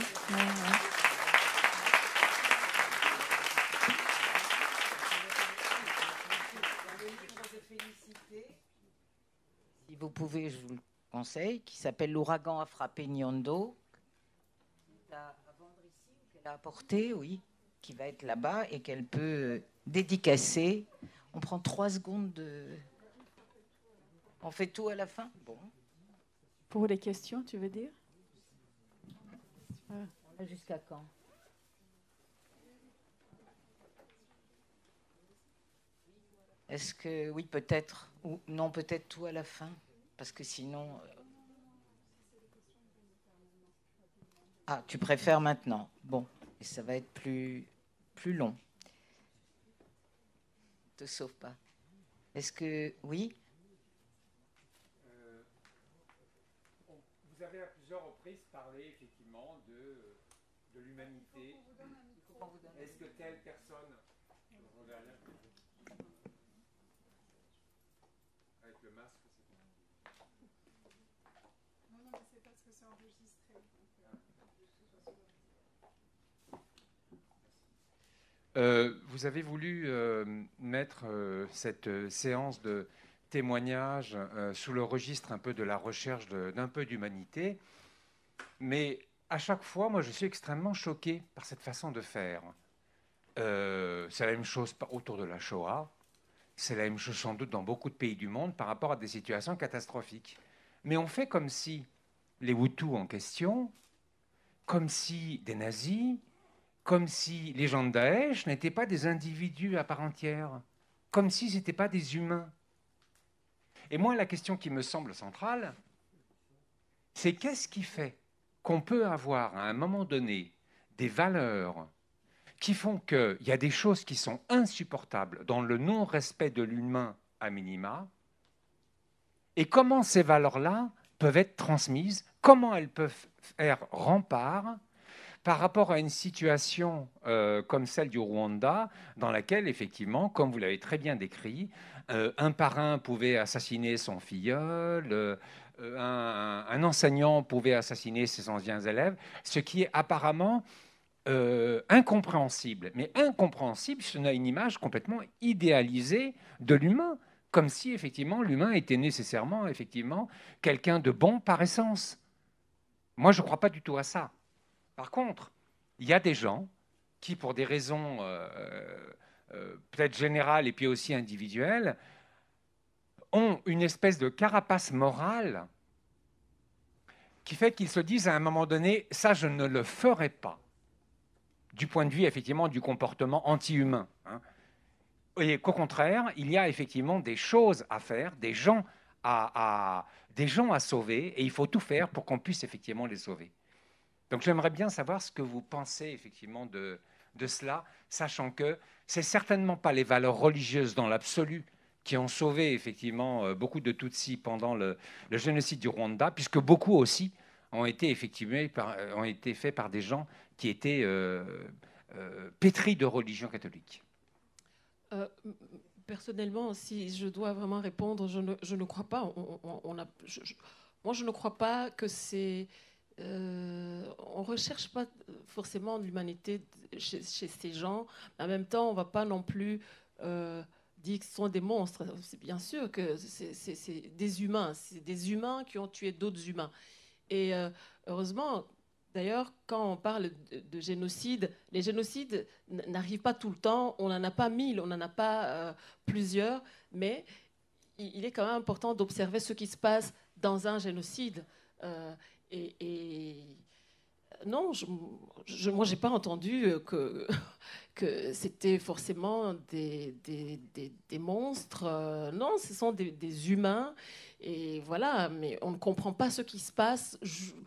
Si vous pouvez, je vous le conseille, qui s'appelle L'ouragan a frappé Nyondo, qu'elle a apporté, oui, qui va être là-bas et qu'elle peut dédicacer. On prend 3 secondes de... On fait tout à la fin? Bon. Pour les questions, tu veux dire? Jusqu'à quand? Est-ce que... Oui, peut-être. Ou non, peut-être tout à la fin. Parce que sinon... Ah, tu préfères maintenant? Bon, et ça va être plus long. Ne te sauve pas. Est-ce que... Oui? Vous avez à plusieurs reprises parlé effectivement de l'humanité. Est-ce que telle personne... Avec le masque, c'est bon. Non, mais c'est parce que c'est enregistré. Vous avez voulu mettre cette séance de témoignage sous le registre un peu de la recherche d'un peu d'humanité, mais à chaque fois, moi, je suis extrêmement choqué par cette façon de faire. C'est la même chose autour de la Shoah. C'est la même chose sans doute dans beaucoup de pays du monde par rapport à des situations catastrophiques. Mais on fait comme si les Hutus en question, comme si des nazis, comme si les gens de Daesh n'étaient pas des individus à part entière, comme si ce n'étaient pas des humains. Et moi, la question qui me semble centrale, c'est qu'est-ce qui fait qu'on peut avoir à un moment donné des valeurs qui font qu'il y a des choses qui sont insupportables dans le non-respect de l'humain à minima, et comment ces valeurs-là peuvent être transmises, comment elles peuvent faire rempart par rapport à une situation comme celle du Rwanda, dans laquelle, effectivement, comme vous l'avez très bien décrit, un parrain pouvait assassiner son filleul, un enseignant pouvait assassiner ses anciens élèves, ce qui est apparemment incompréhensible. Mais incompréhensible, c'est une image complètement idéalisée de l'humain, comme si, effectivement, l'humain était nécessairement, effectivement, quelqu'un de bon par essence. Moi, je ne crois pas du tout à ça. Par contre, il y a des gens qui, pour des raisons peut-être générales et puis aussi individuelles, ont une espèce de carapace morale qui fait qu'ils se disent à un moment donné, ça, je ne le ferai pas, du point de vue, effectivement, du comportement anti-humain. Hein. Et qu'au contraire, il y a effectivement des choses à faire, des gens à sauver, et il faut tout faire pour qu'on puisse effectivement les sauver. Donc j'aimerais bien savoir ce que vous pensez effectivement de cela, sachant que ce n'est certainement pas les valeurs religieuses dans l'absolu qui ont sauvé effectivement beaucoup de Tutsis pendant le génocide du Rwanda, puisque beaucoup aussi ont été faits par des gens qui étaient pétris de religion catholique. Personnellement, si je dois vraiment répondre, je ne crois pas. Moi, je ne crois pas que c'est... on ne recherche pas forcément de l'humanité chez ces gens. En même temps, on ne va pas non plus dire que ce sont des monstres. C'est bien sûr que c'est des humains. C'est des humains qui ont tué d'autres humains. Et heureusement, d'ailleurs, quand on parle de génocide, les génocides n'arrivent pas tout le temps. On n'en a pas 1000, on n'en a pas plusieurs. Mais il est quand même important d'observer ce qui se passe dans un génocide. Et non, moi, je n'ai pas entendu que c'était forcément des monstres. Non, ce sont des humains. Et voilà, mais on ne comprend pas ce qui se passe.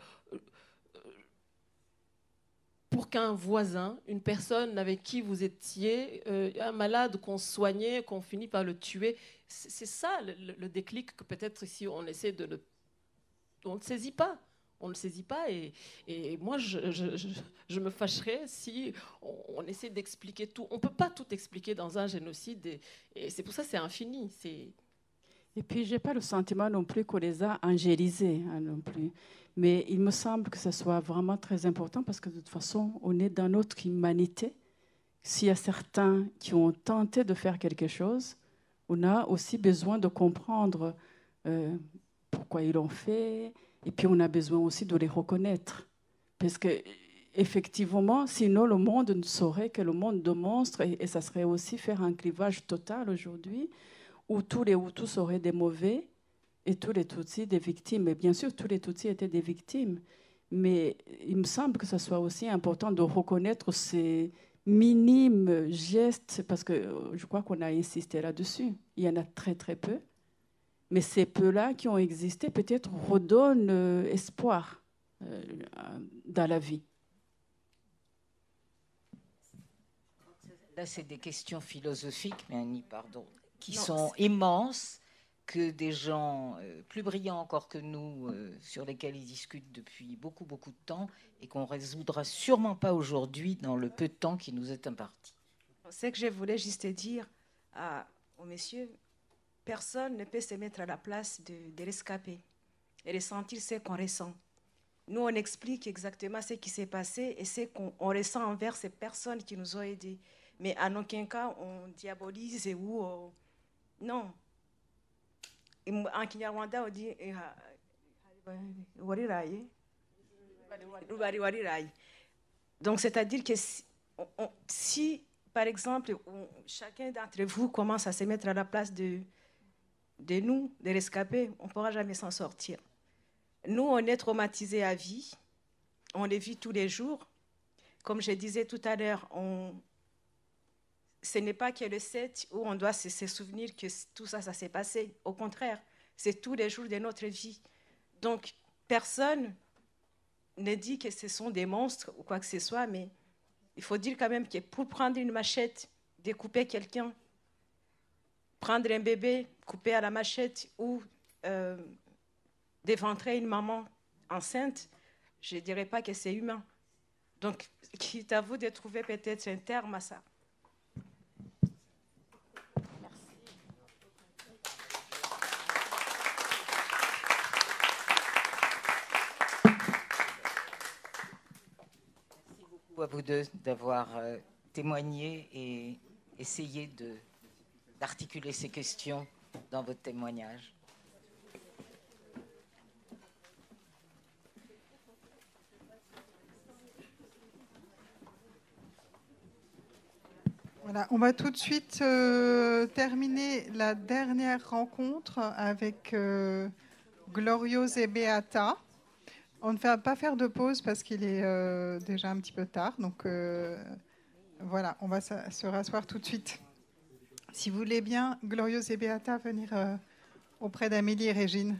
Pour qu'un voisin, une personne avec qui vous étiez, un malade qu'on soignait, qu'on finit par le tuer, c'est ça le déclic que peut-être ici on essaie on ne saisit pas. On ne le saisit pas et moi, je me fâcherais si on essaie d'expliquer tout. On ne peut pas tout expliquer dans un génocide et c'est pour ça que c'est infini. Et puis, je n'ai pas le sentiment non plus qu'on les a angélisés non plus. Mais il me semble que ce soit vraiment très important parce que de toute façon, on est dans notre humanité. S'il y a certains qui ont tenté de faire quelque chose, on a aussi besoin de comprendre pourquoi ils l'ont fait. Et puis, on a besoin aussi de les reconnaître. Parce que, effectivement, sinon, le monde ne saurait que le monde de monstres. Et ça serait aussi faire un clivage total aujourd'hui, où tous les Hutus seraient des mauvais et tous les Tutsis des victimes. Et bien sûr, tous les Tutsis étaient des victimes. Mais il me semble que ce soit aussi important de reconnaître ces minimes gestes, parce que je crois qu'on a insisté là-dessus. Il y en a très, très peu. Mais ces peu-là qui ont existé, peut-être, redonnent espoir dans la vie. Là, c'est des questions philosophiques, mais Annie, pardon, qui sont immenses, que des gens plus brillants encore que nous, sur lesquels ils discutent depuis beaucoup, beaucoup de temps, et qu'on ne résoudra sûrement pas aujourd'hui dans le peu de temps qui nous est imparti. C'est que je voulais juste dire aux messieurs, personne ne peut se mettre à la place de rescapé et ressentir ce qu'on ressent. Nous, on explique exactement ce qui s'est passé et ce qu'on ressent envers ces personnes qui nous ont aidés. Mais en aucun cas, on diabolise ou... non. En Kinyarwanda, on dit... Donc, c'est-à-dire que si par exemple, chacun d'entre vous commence à se mettre à la place de nous, des rescapés, on ne pourra jamais s'en sortir. Nous, on est traumatisés à vie, on les vit tous les jours. Comme je disais tout à l'heure, ce n'est pas que le 7 où on doit se souvenir que tout ça, ça s'est passé. Au contraire, c'est tous les jours de notre vie. Donc, personne ne dit que ce sont des monstres ou quoi que ce soit, mais il faut dire quand même que pour prendre une machette, découper quelqu'un, prendre un bébé, couper à la machette ou d'éventrer une maman enceinte, je ne dirais pas que c'est humain. Donc, quitte à vous de trouver peut-être un terme à ça. À vous deux d'avoir témoigné et essayé d'articuler ces questions dans votre témoignage. Voilà, on va tout de suite terminer la dernière rencontre avec Gloriose et Beata. On ne va pas faire de pause parce qu'il est déjà un petit peu tard. Donc voilà, on va se rasseoir tout de suite. Si vous voulez bien, Gloriose et Beata, venir auprès d'Amélie et Régine.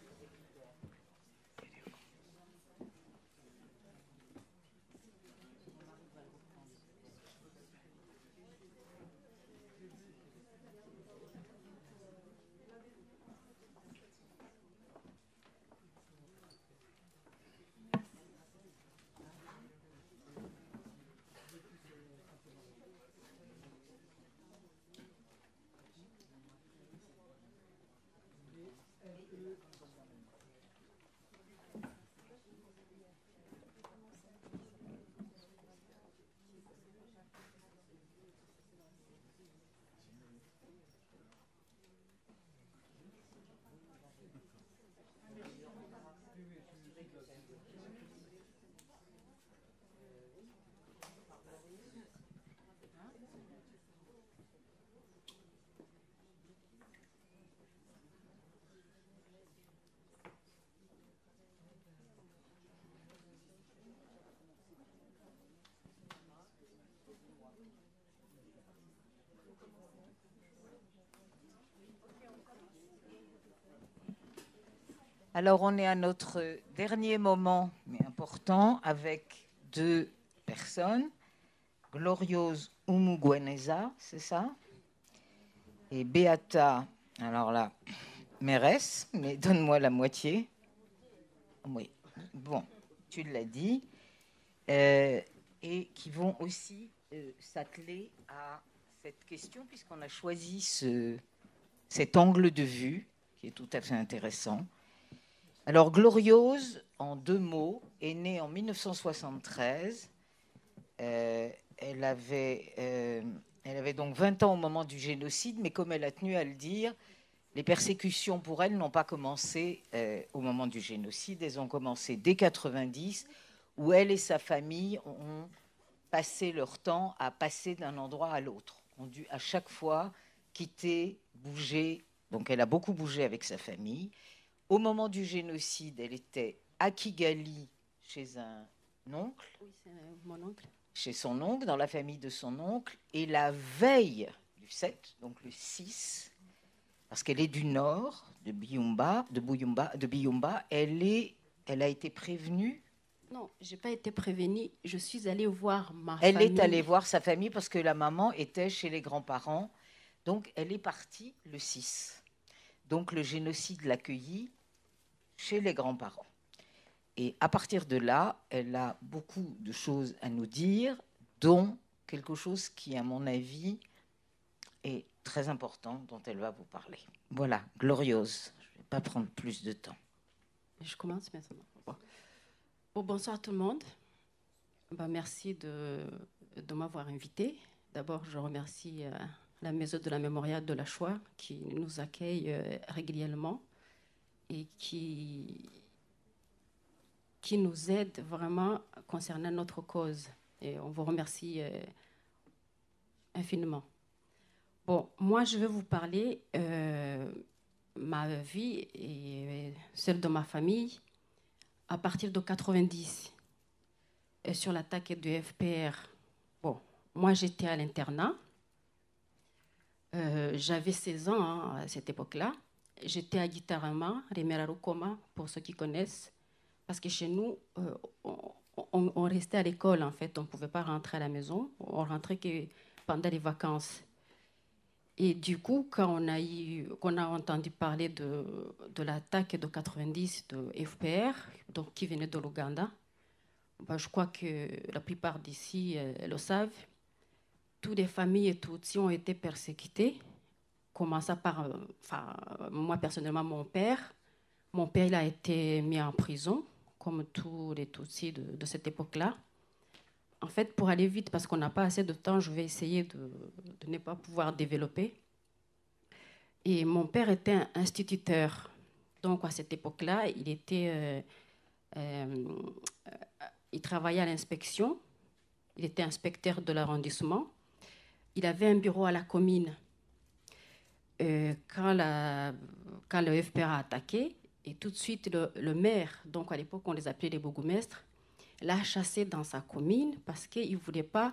Alors, on est à notre dernier moment, mais important, avec deux personnes. Gloriose Umugweneza, c'est ça? Et Beata, alors là, mairesse, mais donne-moi la moitié. Oui, bon, tu l'as dit. Et qui vont aussi s'atteler à cette question, puisqu'on a choisi cet angle de vue, qui est tout à fait intéressant. Alors, Gloriose, en 2 mots, est née en 1973. Elle avait donc 20 ans au moment du génocide, mais comme elle a tenu à le dire, les persécutions pour elle n'ont pas commencé au moment du génocide, elles ont commencé dès 90, où elle et sa famille ont passé leur temps à passer d'un endroit à l'autre, ont dû à chaque fois quitter, bouger. Donc elle a beaucoup bougé avec sa famille. Au moment du génocide, elle était à Kigali chez un oncle. Oui, c'est mon oncle. Chez son oncle, dans la famille de son oncle. Et la veille du 7, donc le 6, parce qu'elle est du nord, de Biyumba, elle a été prévenue. Non, je n'ai pas été prévenue. Je suis allée voir ma Elle famille. est allée voir sa famille parce que la maman était chez les grands-parents. Donc, elle est partie le 6. Donc, le génocide l'accueillit chez les grands-parents. Et à partir de là, elle a beaucoup de choses à nous dire, dont quelque chose qui, à mon avis, est très important, dont elle va vous parler. Voilà, Gloriose. Je ne vais pas prendre plus de temps. Je commence maintenant. Bon, bonsoir tout le monde. Merci de m'avoir invité. D'abord, je remercie la Maison de la Mémorial de la Shoah qui nous accueille régulièrement et qui qui nous aident vraiment concernant notre cause. Et on vous remercie infiniment. Bon, moi, je vais vous parler ma vie et celle de ma famille à partir de 90 sur l'attaque du FPR. Bon, moi, j'étais à l'internat. J'avais 16 ans hein, à cette époque-là. J'étais à Gitarama, Remerarukoma, pour ceux qui connaissent, parce que chez nous, on restait à l'école, en fait. On ne pouvait pas rentrer à la maison. On rentrait que pendant les vacances. Et du coup, quand on a entendu parler de l'attaque de 90 de FPR, donc, qui venait de l'Ouganda, ben, je crois que la plupart d'ici le savent, toutes les familles et Tutsis ont été persécutées, commençant par, moi personnellement, mon père. Mon père, il a été mis en prison, comme tous les Tutsis de cette époque-là. En fait, pour aller vite, parce qu'on n'a pas assez de temps, je vais essayer de ne pas pouvoir développer. Et mon père était un instituteur. Donc, à cette époque-là, il travaillait à l'inspection. Il était inspecteur de l'arrondissement. Il avait un bureau à la commune. Quand le FPR a attaqué, et tout de suite, le maire, donc à l'époque, on les appelait les bourgmestres, l'a chassé dans sa commune parce qu'il ne voulait pas...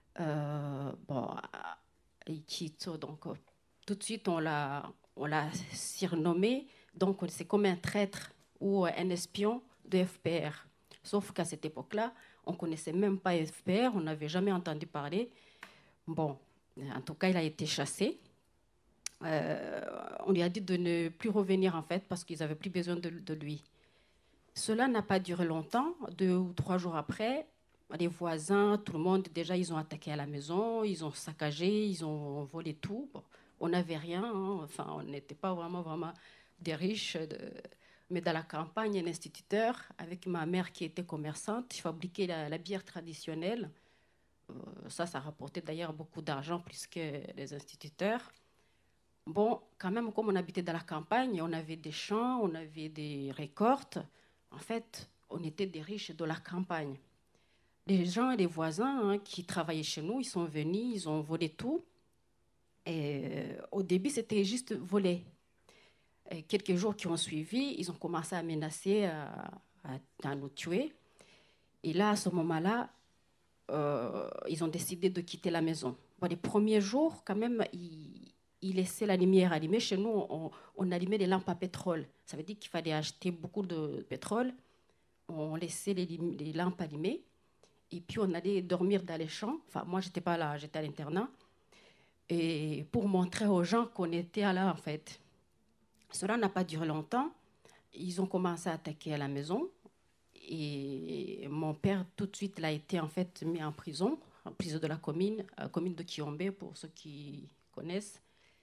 il quitte. Donc, tout de suite, on l'a surnommé. Donc, c'est comme un traître ou un espion de FPR. Sauf qu'à cette époque-là, on ne connaissait même pas FPR, on n'avait jamais entendu parler. Bon, en tout cas, il a été chassé. On lui a dit de ne plus revenir, en fait, parce qu'ils n'avaient plus besoin de lui. Cela n'a pas duré longtemps. 2 ou 3 jours après, les voisins, tout le monde, déjà, ils ont attaqué à la maison, ils ont saccagé, ils ont volé tout. Bon, on n'avait rien, hein. Enfin, on n'était pas vraiment des riches. Mais dans la campagne, un instituteur, avec ma mère qui était commerçante, je fabriquais la bière traditionnelle. Ça rapportait d'ailleurs beaucoup d'argent plus que les instituteurs. Bon, quand même, comme on habitait dans la campagne, on avait des champs, on avait des récoltes. En fait, on était des riches de la campagne. Les gens et les voisins hein, qui travaillaient chez nous, ils sont venus, ils ont volé tout. Et au début, c'était juste voler. Et quelques jours qui ont suivi, ils ont commencé à menacer, à nous tuer. Et là, à ce moment-là, ils ont décidé de quitter la maison. Bon, les premiers jours, quand même, ils laissaient la lumière allumée. Chez nous, on allumait les lampes à pétrole. Ça veut dire qu'il fallait acheter beaucoup de pétrole. On laissait les lampes allumées. Et puis, on allait dormir dans les champs. Enfin, moi, je n'étais pas là, j'étais à l'internat. Et pour montrer aux gens qu'on était là, en fait. Cela n'a pas duré longtemps. Ils ont commencé à attaquer à la maison. Et mon père, tout de suite, il a été en fait mis en prison de la commune de Kiombe, pour ceux qui connaissent.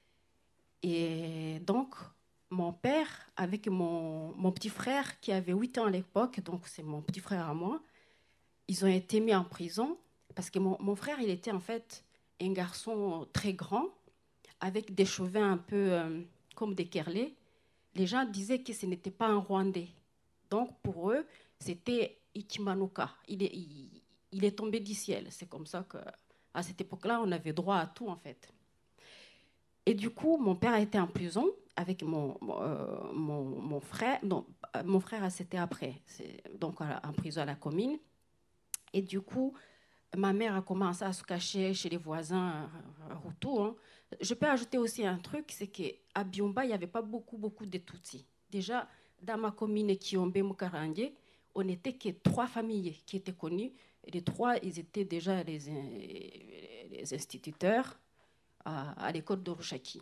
Et donc, mon père, avec mon petit frère, qui avait 8 ans à l'époque, donc c'est mon petit frère à moi, ils ont été mis en prison parce que mon frère, il était en fait un garçon très grand, avec des cheveux un peu comme des kerlés. Les gens disaient que ce n'était pas un Rwandais. Donc, pour eux, c'était Ikimanuka. Il est tombé du ciel. C'est comme ça qu'à cette époque-là, on avait droit à tout, en fait. Et du coup, mon père a été en prison avec mon frère. Non, mon frère, c'était après. Donc, en prison à la commune. Et du coup, ma mère a commencé à se cacher chez les voisins Hutus. Hein. Je peux ajouter aussi un truc, c'est qu'à Byumba, il n'y avait pas beaucoup de Tutsis. Déjà, dans ma commune Kiombe, Mukarange, on n'était que 3 familles qui étaient connues. Et les 3, ils étaient déjà les instituteurs à l'école de Rushaki.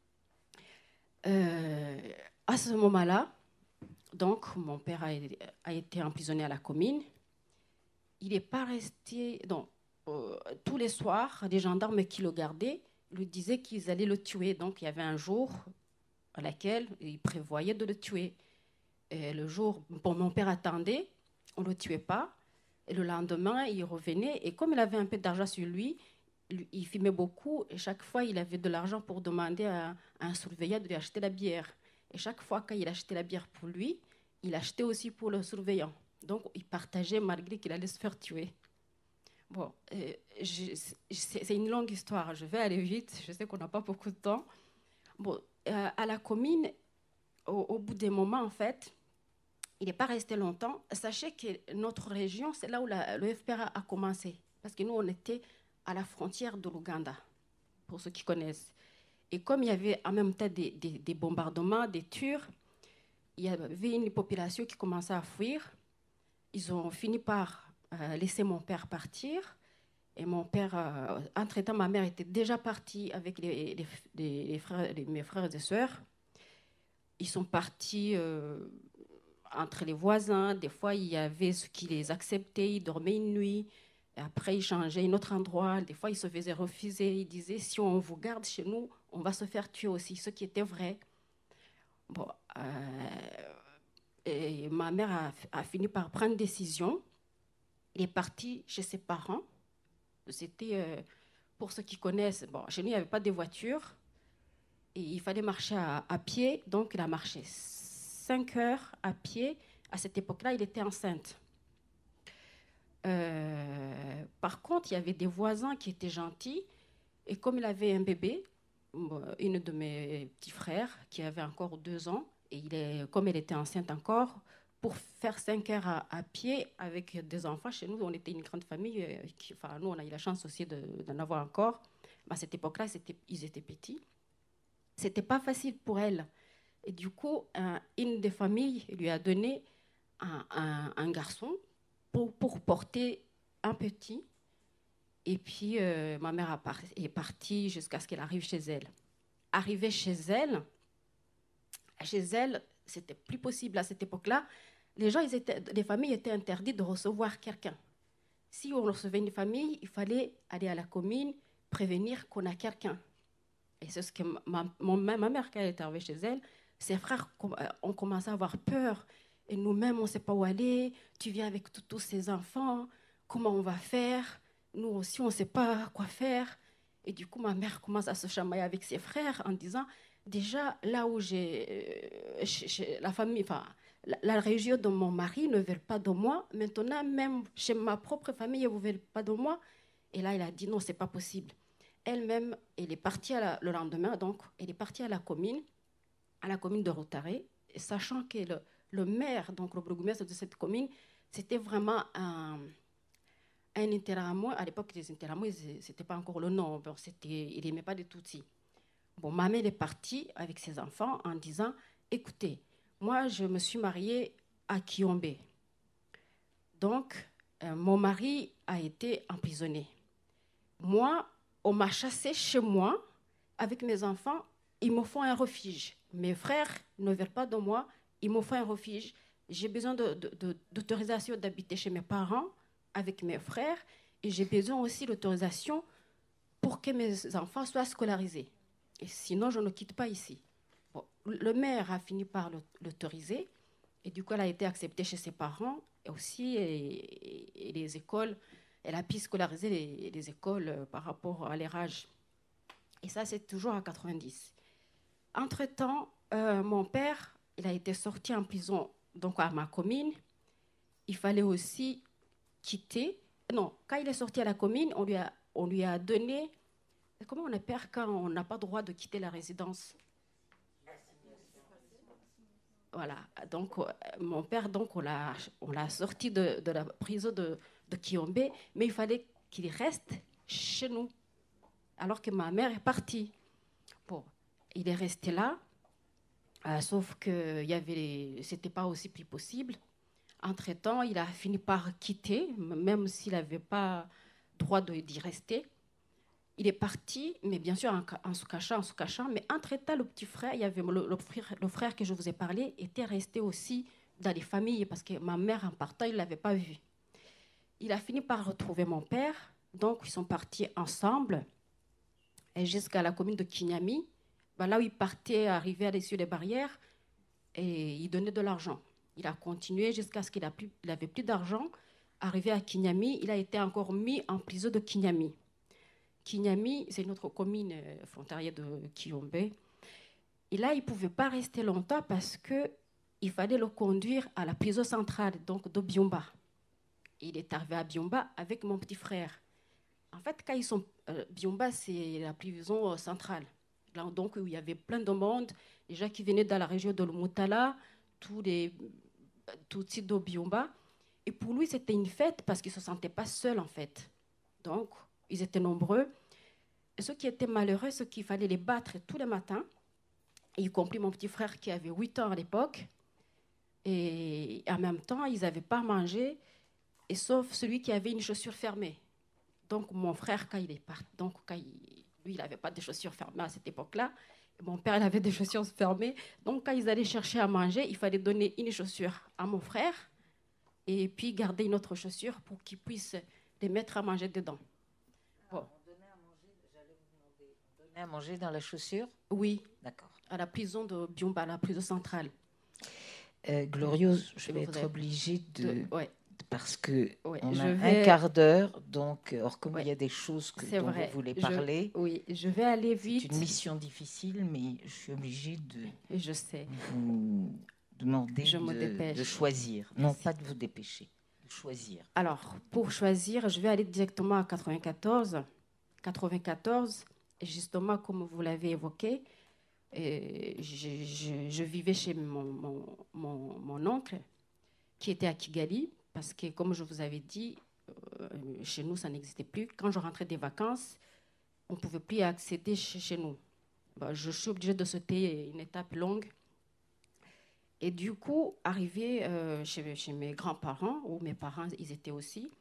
À ce moment-là, donc, mon père a été emprisonné à la commune. Il n'est pas resté... Donc, tous les soirs, les gendarmes qui le gardaient lui disaient qu'ils allaient le tuer. Donc, il y avait un jour à laquelle ils prévoyaient de le tuer. Et le jour, mon père attendait, on ne le tuait pas. Et le lendemain, il revenait. Et comme il avait un peu d'argent sur lui, il fumait beaucoup. Et chaque fois, il avait de l'argent pour demander à un surveillant de lui acheter la bière. Et chaque fois qu'il achetait la bière pour lui, il achetait aussi pour le surveillant. Donc, il partageait malgré qu'il allait se faire tuer. Bon, c'est une longue histoire. Je vais aller vite. Je sais qu'on n'a pas beaucoup de temps. Bon, à la commune, au bout des moments, en fait, il n'est pas resté longtemps. Sachez que notre région, c'est là où le FPR a commencé. Parce que nous, on était à la frontière de l'Ouganda, pour ceux qui connaissent. Et comme il y avait en même temps des bombardements, des tirs, il y avait une population qui commençait à fuir. Ils ont fini par laisser mon père partir. Et mon père, entre-temps, ma mère était déjà partie avec mes frères et sœurs. Ils sont partis entre les voisins. Des fois, il y avait ceux qui les acceptaient. Ils dormaient une nuit. Et après, ils changeaient un autre endroit. Des fois, ils se faisaient refuser. Ils disaient, si on vous garde chez nous, on va se faire tuer aussi, ce qui était vrai. Bon, et ma mère a fini par prendre une décision. Il est parti chez ses parents. C'était, pour ceux qui connaissent, bon, chez nous, il n'y avait pas de voiture. Et il fallait marcher à pied. Donc, il a marché 5 heures à pied. À cette époque-là, il était enceinte. Par contre, il y avait des voisins qui étaient gentils. Et comme il avait un bébé, une de mes petits frères, qui avait encore 2 ans, et comme elle était enceinte encore, pour faire 5 heures à pied avec des enfants, chez nous, on était une grande famille. Nous, on a eu la chance aussi d'en avoir encore. Mais à cette époque-là, ils étaient petits. Ce n'était pas facile pour elle. Et du coup, une des familles lui a donné un garçon pour porter un petit. Et puis, ma mère est partie jusqu'à ce qu'elle arrive chez elle. Arrivée chez elle, c'était plus possible à cette époque-là. Les familles étaient interdites de recevoir quelqu'un. Si on recevait une famille, il fallait aller à la commune, prévenir qu'on a quelqu'un. Et c'est ce que ma mère, quand elle est arrivée chez elle, ses frères ont commencé à avoir peur. Et nous-mêmes, on ne sait pas où aller. Tu viens avec tous ces enfants. Comment on va faire? Nous aussi, on ne sait pas quoi faire. Et du coup, ma mère commence à se chamailler avec ses frères en disant, déjà, là où la famille, la région de mon mari ne veut pas de moi. Maintenant, même chez ma propre famille, ils ne veulent pas de moi. Et là, elle a dit, non, ce n'est pas possible. Elle-même, elle est partie le lendemain, donc elle est partie à la commune de Rotaré, sachant que le maire, donc le bourgmestre de cette commune, c'était vraiment un interamont. À l'époque, les interamons, ce n'était pas encore le nom, bon, il n'aimait pas les Tutsis. Bon, ma mère est partie avec ses enfants en disant, écoutez, moi, je me suis mariée à Kiombe. Donc, mon mari a été emprisonné. Moi, on m'a chassée chez moi avec mes enfants. Ils me font un refuge. Mes frères ne veulent pas de moi. Ils me font un refuge. J'ai besoin d'autorisation d'habiter chez mes parents avec mes frères. Et j'ai besoin aussi d'autorisation pour que mes enfants soient scolarisés. Et sinon, je ne quitte pas ici. Bon, le maire a fini par l'autoriser. Et du coup, elle a été acceptée chez ses parents. Et aussi, et les écoles... Elle a pu scolariser les écoles par rapport à leur âge. Et ça, c'est toujours à 90. Entre-temps, mon père, il a été sorti en prison donc à ma commune. Il fallait aussi quitter. Non, quand il est sorti à la commune, on lui a donné... Comment on appelle quand on n'a pas le droit de quitter la résidence? Voilà. Donc, mon père, donc, on l'a sorti de la prison de Kiombe, mais il fallait qu'il reste chez nous, alors que ma mère est partie. Bon, il est resté là, sauf que c'était pas aussi plus possible. Entre-temps, il a fini par quitter, même s'il n'avait pas droit d'y rester. Il est parti, mais bien sûr en se cachant. Mais entre-temps, le petit frère, il y avait le frère que je vous ai parlé, était resté aussi dans les familles, parce que ma mère, en partant, il ne l'avait pas vu. Il a fini par retrouver mon père, donc ils sont partis ensemble et jusqu'à la commune de Kinyami. Là où il partait, arrivé à l'issue des barrières, et il donnait de l'argent. Il a continué jusqu'à ce qu'il n'avait plus d'argent. Arrivé à Kinyami, il a été encore mis en prison de Kinyami. Kinyami, c'est notre commune frontalière de Kiombe. Et là, il ne pouvait pas rester longtemps parce que il fallait le conduire à la prison centrale, donc de Byumba. Il est arrivé à Byumba avec mon petit frère. En fait, quand ils sont... Byumba, c'est la prison centrale. Là, donc, où il y avait plein de monde, les gens qui venaient dans la région de Lumutala, tout type de Byumba. Et pour lui, c'était une fête parce qu'il ne se sentait pas seul, en fait. Donc, ils étaient nombreux. Et ce qui était malheureux, c'est qu'il fallait les battre tous les matins, y compris mon petit frère qui avait 8 ans à l'époque. Et en même temps, ils n'avaient pas mangé, et sauf celui qui avait une chaussure fermée. Donc, mon frère, quand il est parti, lui, il n'avait pas de chaussures fermées à cette époque-là. Mon père, il avait des chaussures fermées. Donc, quand ils allaient chercher à manger, il fallait donner une chaussure à mon frère et puis garder une autre chaussure pour qu'il puisse les mettre à manger dedans. Bon. On donnait à manger, j'allais vous demander, on donnait à manger dans la chaussure? Oui. D'accord. À la prison de Byumba, la prison centrale. Gloriose, je vais être obligée ouais. Parce qu'on ouais, a un quart d'heure, donc, or comme il y a des choses dont vous voulez parler, oui, je vais aller vite. C'est une mission difficile, mais je suis obligée de je sais. vous demander de choisir. Non, pas de vous dépêcher, de choisir. Alors, pour choisir, je vais aller directement à 94. 94, justement, comme vous l'avez évoqué, je vivais chez mon oncle, qui était à Kigali, parce que, comme je vous avais dit, chez nous, ça n'existait plus. Quand je rentrais des vacances, on ne pouvait plus accéder chez nous. Je suis obligée de sauter une étape longue. Et du coup, arrivé chez mes grands-parents, où mes parents, ils étaient aussi,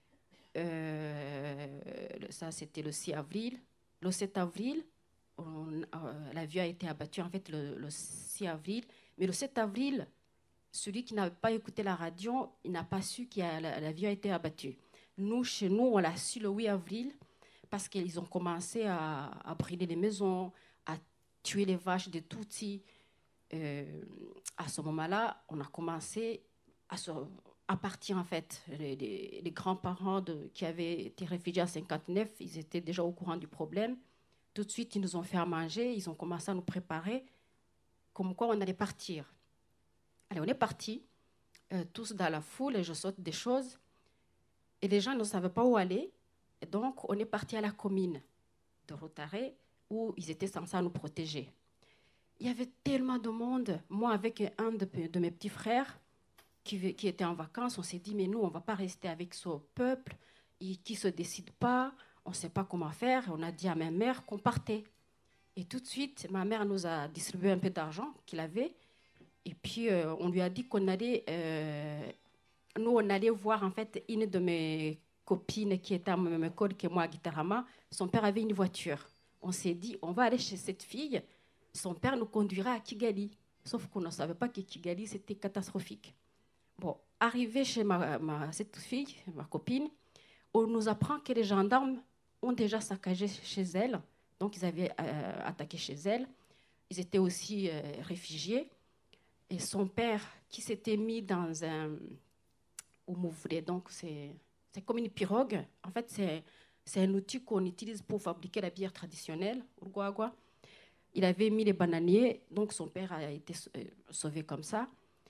ça, c'était le 6 avril. Le 7 avril, l'avion a été abattu, en fait, le 6 avril. Mais le 7 avril, celui qui n'avait pas écouté la radio, il n'a pas su que l'avion a été abattu. Nous, chez nous, on l'a su le 8 avril parce qu'ils ont commencé à brûler les maisons, à tuer les vaches des Tutsis. À ce moment-là, on a commencé à partir, en fait. Les grands-parents qui avaient été réfugiés en 1959, ils étaient déjà au courant du problème. Tout de suite, ils nous ont fait à manger, ils ont commencé à nous préparer comme quoi on allait partir. Allez, on est partis, tous dans la foule, et je saute des choses. Et les gens ne savaient pas où aller. Et donc, on est parti à la commune de Rotare, où ils étaient censés nous protéger. Il y avait tellement de monde. Moi, avec un de mes petits frères qui était en vacances, on s'est dit, mais nous, on ne va pas rester avec ce peuple qui ne se décide pas. On ne sait pas comment faire. On a dit à ma mère qu'on partait. Et tout de suite, ma mère nous a distribué un peu d'argent qu'il avait. Et puis, on lui a dit qu'on allait... nous, on allait voir, en fait, une de mes copines qui était à la même école que moi à Gitarama. Son père avait une voiture. On s'est dit, on va aller chez cette fille. Son père nous conduira à Kigali. Sauf qu'on ne savait pas que Kigali, c'était catastrophique. Bon, arrivé chez cette fille, ma copine, on nous apprend que les gendarmes ont déjà saccagé chez elle. Donc, ils avaient attaqué chez elle. Ils étaient aussi réfugiés. Et son père, qui s'était mis dans un oumouvre, donc c'est comme une pirogue. En fait, c'est un outil qu'on utilise pour fabriquer la bière traditionnelle, Uruguagua. Il avait mis les bananiers, donc son père a été sauvé comme ça.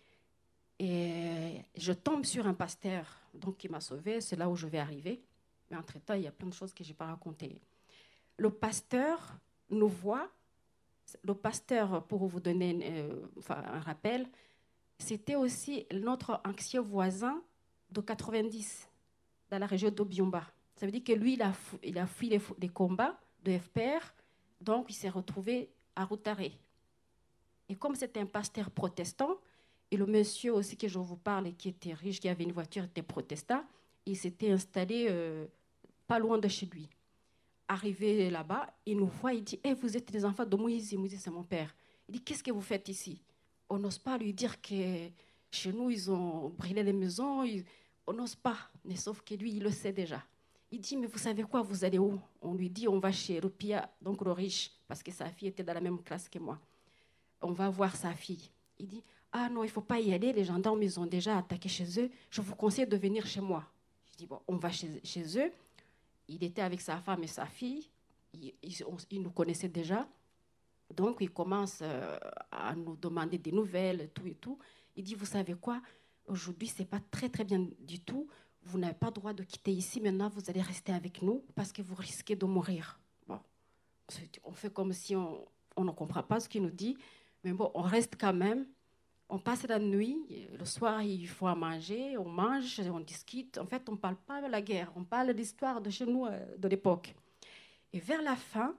Et je tombe sur un pasteur, donc qui m'a sauvé. C'est là où je vais arriver. Mais entre-temps, il y a plein de choses que je n'ai pas racontées. Le pasteur nous voit. Le pasteur, pour vous donner un rappel, c'était aussi notre ancien voisin de 90, dans la région de Byumba. Ça veut dire que lui, il a fui les combats de FPR, donc il s'est retrouvé à Rotare. Et comme c'était un pasteur protestant, et le monsieur aussi que je vous parle, qui était riche, qui avait une voiture, était protestant, il s'était installé pas loin de chez lui. Arrivé là-bas, il nous voit, il dit, vous êtes les enfants de Moïse. Moïse, c'est mon père. Il dit, qu'est-ce que vous faites ici? On n'ose pas lui dire que chez nous, ils ont brûlé les maisons. On n'ose pas, mais sauf que lui, il le sait déjà. Il dit, mais vous savez quoi, vous allez où? On lui dit, on va chez Rupia, donc le riche, parce que sa fille était dans la même classe que moi. On va voir sa fille. Il dit, ah non, il ne faut pas y aller, les gendarmes, ils ont déjà attaqué chez eux. Je vous conseille de venir chez moi. Je dis, bon, on va chez eux. Il était avec sa femme et sa fille. Ils nous connaissaient déjà. Donc, il commence à nous demander des nouvelles, tout et tout. Il dit, vous savez quoi, aujourd'hui, ce n'est pas très, très bien du tout. Vous n'avez pas le droit de quitter ici. Maintenant, vous allez rester avec nous parce que vous risquez de mourir. Bon, on fait comme si on ne comprend pas ce qu'il nous dit. Mais bon, on reste quand même. On passe la nuit. Le soir, il faut à manger. On mange, on discute. En fait, on ne parle pas de la guerre. On parle de l'histoire de chez nous, de l'époque. Et vers la fin,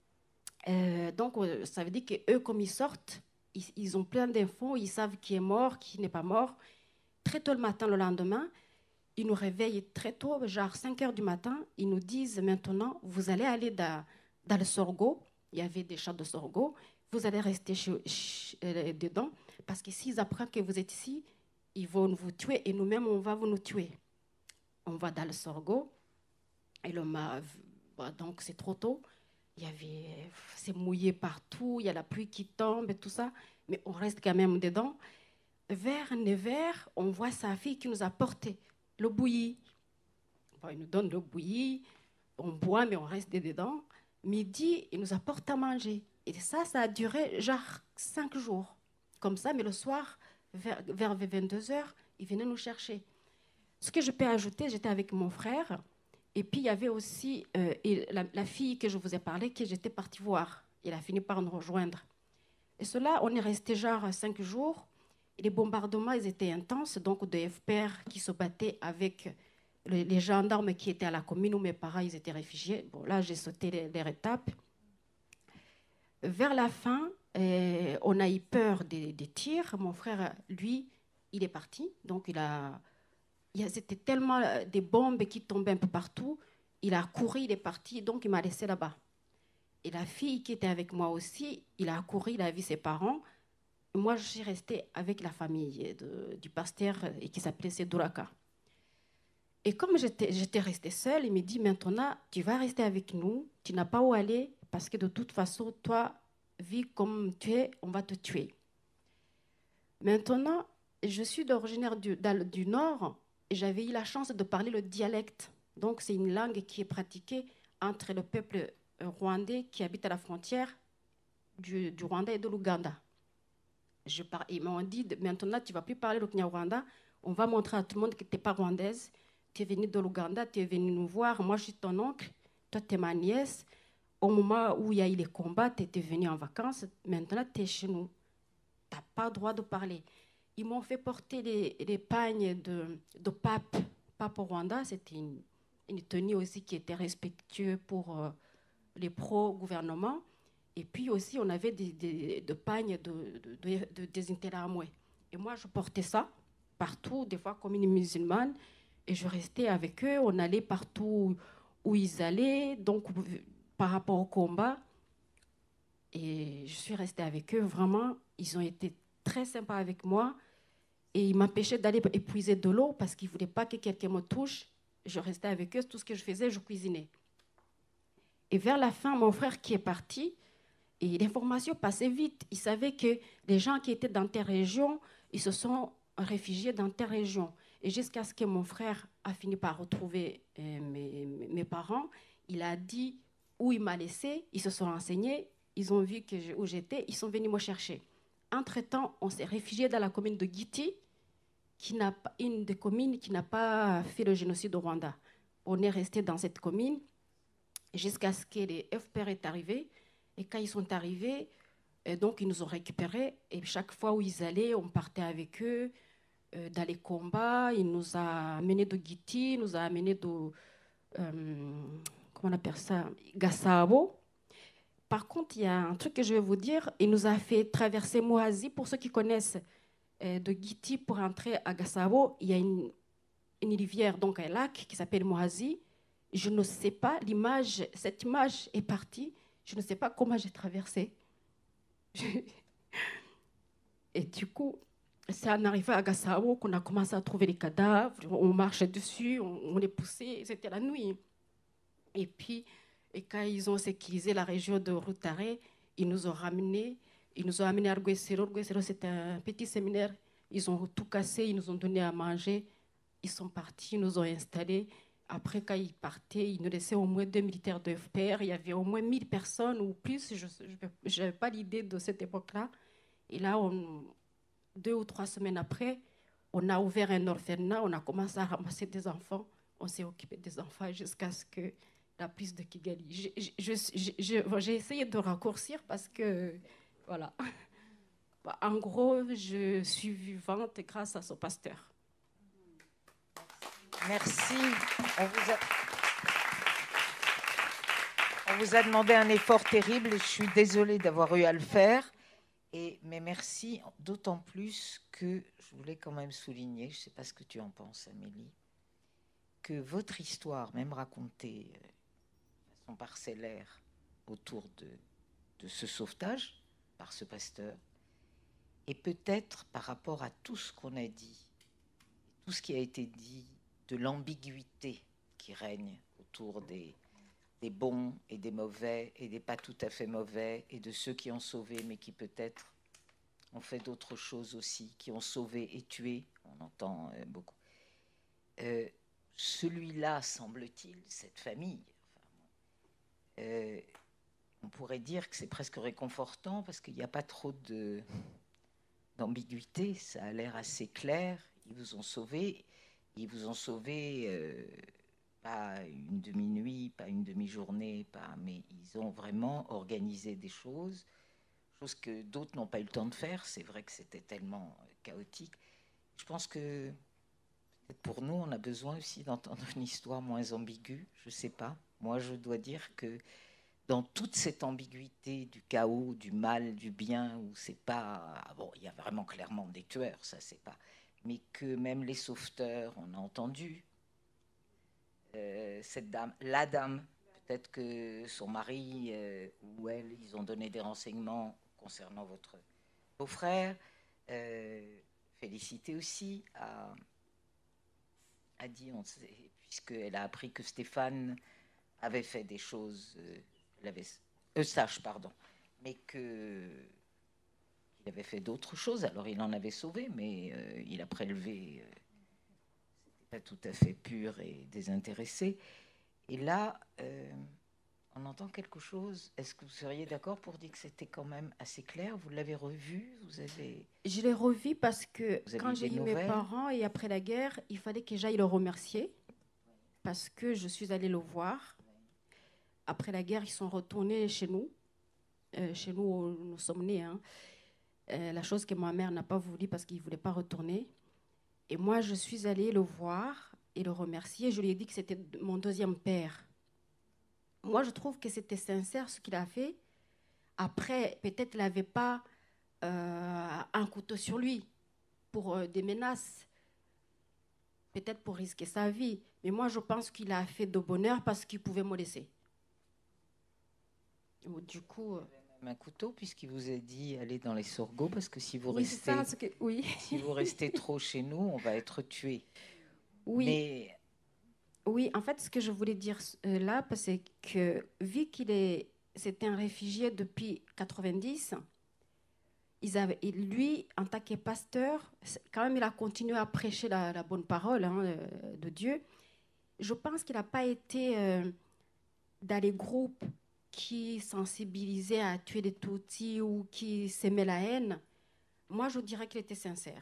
donc, ça veut dire qu'eux, comme ils sortent, ils ont plein d'infos. Ils savent qui est mort, qui n'est pas mort. Très tôt le matin, le lendemain, ils nous réveillent très tôt, genre 5 heures du matin. Ils nous disent maintenant, vous allez aller dans le sorgho. Il y avait des champs de sorgho. Vous allez rester dedans. Parce que s'ils apprennent que vous êtes ici, ils vont vous tuer. Et nous-mêmes, on va nous tuer. On va dans le sorgho. Et donc, c'est trop tôt. C'est mouillé partout. Il y a la pluie qui tombe et tout ça. Mais on reste quand même dedans. Vers 9h, on voit sa fille qui nous a porté le bouilli. Bon, il nous donne le bouilli, on boit, mais on reste dedans. Midi, il nous apporte à manger. Et ça a duré genre 5 jours. Comme ça, mais le soir, vers 22h, il venait nous chercher. Ce que je peux ajouter, j'étais avec mon frère. Et puis, il y avait aussi la fille que je vous ai parlé, que j'étais partie voir. Il a fini par nous rejoindre. Et cela, on est resté genre 5 jours. Les bombardements, ils étaient intenses, donc des FPR qui se battaient avec les gendarmes qui étaient à la commune où mes parents ils étaient réfugiés. Bon, là, j'ai sauté les étapes. Vers la fin, on a eu peur des tirs. Mon frère, lui, il est parti. Donc, c'était tellement des bombes qui tombaient un peu partout. Il a couru, il est parti, donc il m'a laissé là-bas. Et la fille qui était avec moi aussi, il a couru, il a vu ses parents. Moi, je suis restée avec la famille du pasteur qui s'appelait Seduraka. Et comme j'étais restée seule, il me dit, maintenant, tu vas rester avec nous, tu n'as pas où aller, parce que de toute façon, toi, vis comme tu es, on va te tuer. Maintenant, je suis d'origine du Nord, et j'avais eu la chance de parler le dialecte. Donc, c'est une langue qui est pratiquée entre le peuple rwandais qui habite à la frontière du Rwanda et de l'Ouganda. Ils m'ont dit, maintenant, tu ne vas plus parler le Kinyarwanda. On va montrer à tout le monde que tu n'es pas rwandaise. Tu es venue de l'Ouganda, tu es venue nous voir. Moi, je suis ton oncle. Toi, tu es ma nièce. Au moment où il y a eu les combats, tu étais venue en vacances. Maintenant, tu es chez nous. Tu n'as pas le droit de parler. Ils m'ont fait porter les pagnes de pape au Rwanda. C'était une tenue aussi qui était respectueuse pour les pro-gouvernement. Et puis aussi, on avait des pagnes de désinterramoué. Et moi, je portais ça partout, des fois comme une musulmane. Et je restais avec eux. On allait partout où ils allaient, donc par rapport au combat. Et je suis restée avec eux. Vraiment, ils ont été très sympas avec moi. Et ils m'empêchaient d'aller épuiser de l'eau parce qu'ils ne voulaient pas que quelqu'un me touche. Je restais avec eux. Tout ce que je faisais, je cuisinais. Et vers la fin, mon frère qui est parti, et l'information passait vite. Ils savaient que les gens qui étaient dans telle région, ils se sont réfugiés dans telle région. Et jusqu'à ce que mon frère a fini par retrouver mes parents, il a dit où il m'a laissé, ils se sont renseignés, ils ont vu où j'étais, ils sont venus me chercher. Entre-temps, on s'est réfugié dans la commune de Giti, une des communes qui n'a pas fait le génocide au Rwanda. On est resté dans cette commune jusqu'à ce que les FPR est arrivé. Et quand ils sont arrivés, donc ils nous ont récupérés. Et chaque fois où ils allaient, on partait avec eux dans les combats. Il nous a amenés de Giti, il nous a amenés de, comment on appelle ça, Gasabo. Par contre, il y a un truc que je vais vous dire. Il nous a fait traverser Moazi. Pour ceux qui connaissent de Giti pour entrer à Gasabo, il y a une rivière, donc un lac qui s'appelle Moazi. Je ne sais pas, cette image est partie. Je ne sais pas comment j'ai traversé. Et du coup, c'est en arrivant à Gasabo qu'on a commencé à trouver les cadavres. On marchait dessus, on les poussait. C'était la nuit. Et puis, quand ils ont sécurisé la région de Rutare, ils nous ont ramenés à Rwesero. Rwesero, c'est un petit séminaire. Ils ont tout cassé, ils nous ont donné à manger. Ils sont partis, ils nous ont installés. Après, quand ils partaient, ils nous laissaient au moins 2 militaires de FPR. Il y avait au moins 1000 personnes ou plus. Je n'avais pas l'idée de cette époque-là. Et là, 2 ou 3 semaines après, on a ouvert un orphelinat, on a commencé à ramasser des enfants, on s'est occupé des enfants jusqu'à ce que la prise de Kigali. J'ai essayé de raccourcir parce que, voilà. En gros, je suis vivante grâce à ce pasteur. Merci. On vous a demandé un effort terrible et je suis désolée d'avoir eu à le faire. Mais merci, d'autant plus que je voulais quand même souligner, je ne sais pas ce que tu en penses, Amélie, que votre histoire, même racontée de façon parcellaire autour de ce sauvetage par ce pasteur, et peut-être par rapport à tout ce qu'on a dit, tout ce qui a été dit, de l'ambiguïté qui règne autour des bons et des mauvais et des pas tout à fait mauvais et de ceux qui ont sauvé mais qui peut-être ont fait d'autres choses aussi, qui ont sauvé et tué, on entend beaucoup. Celui-là, semble-t-il, cette famille, on pourrait dire que c'est presque réconfortant parce qu'il n'y a pas trop d'ambiguïté, ça a l'air assez clair, ils vous ont sauvé, pas une demi-nuit, pas une demi-journée, mais ils ont vraiment organisé des choses que d'autres n'ont pas eu le temps de faire. C'est vrai que c'était tellement chaotique. Je pense que peut-être pour nous, on a besoin aussi d'entendre une histoire moins ambiguë. Je ne sais pas. Moi, je dois dire que dans toute cette ambiguïté du chaos, du mal, du bien, où c'est pas... Bon, il y a vraiment clairement des tueurs, ça c'est pas... Mais que même les sauveteurs, on a entendu cette dame, la dame, peut-être que son mari ou elle, ils ont donné des renseignements concernant votre beau-frère. Félicité aussi a dit, puisqu'elle a appris que Stéphane avait fait des choses, Eustache, pardon, mais qu'il avait fait d'autres choses. Alors il en avait sauvé, mais il a prélevé, c'était pas tout à fait pur et désintéressé. Et là, on entend quelque chose. Est-ce que vous seriez d'accord pour dire que c'était quand même assez clair? Vous l'avez revu? Je l'ai revu parce que quand j'ai eu mes parents et après la guerre, il fallait que j'aille le remercier parce que je suis allée le voir. Après la guerre, ils sont retournés chez nous où nous sommes nés. La chose que ma mère n'a pas voulu parce qu'il ne voulait pas retourner. Et moi, je suis allée le voir et le remercier. Je lui ai dit que c'était mon deuxième père. Moi, je trouve que c'était sincère ce qu'il a fait. Après, peut-être qu'il n'avait pas un couteau sur lui pour des menaces, peut-être pour risquer sa vie. Mais moi, je pense qu'il a fait de bonheur parce qu'il pouvait me laisser. Du coup... un couteau, puisqu'il vous a dit allez dans les sorgho, parce que si vous restez trop chez nous, on va être tués. Oui. Mais... Oui, en fait, ce que je voulais dire là, c'est que vu c'était un réfugié depuis 90, lui, en tant que pasteur, quand même, il a continué à prêcher la bonne parole de Dieu. Je pense qu'il n'a pas été dans les groupes qui sensibilisaient à tuer des Tutsis ou qui s'aimaient la haine. Moi, je dirais qu'il était sincère.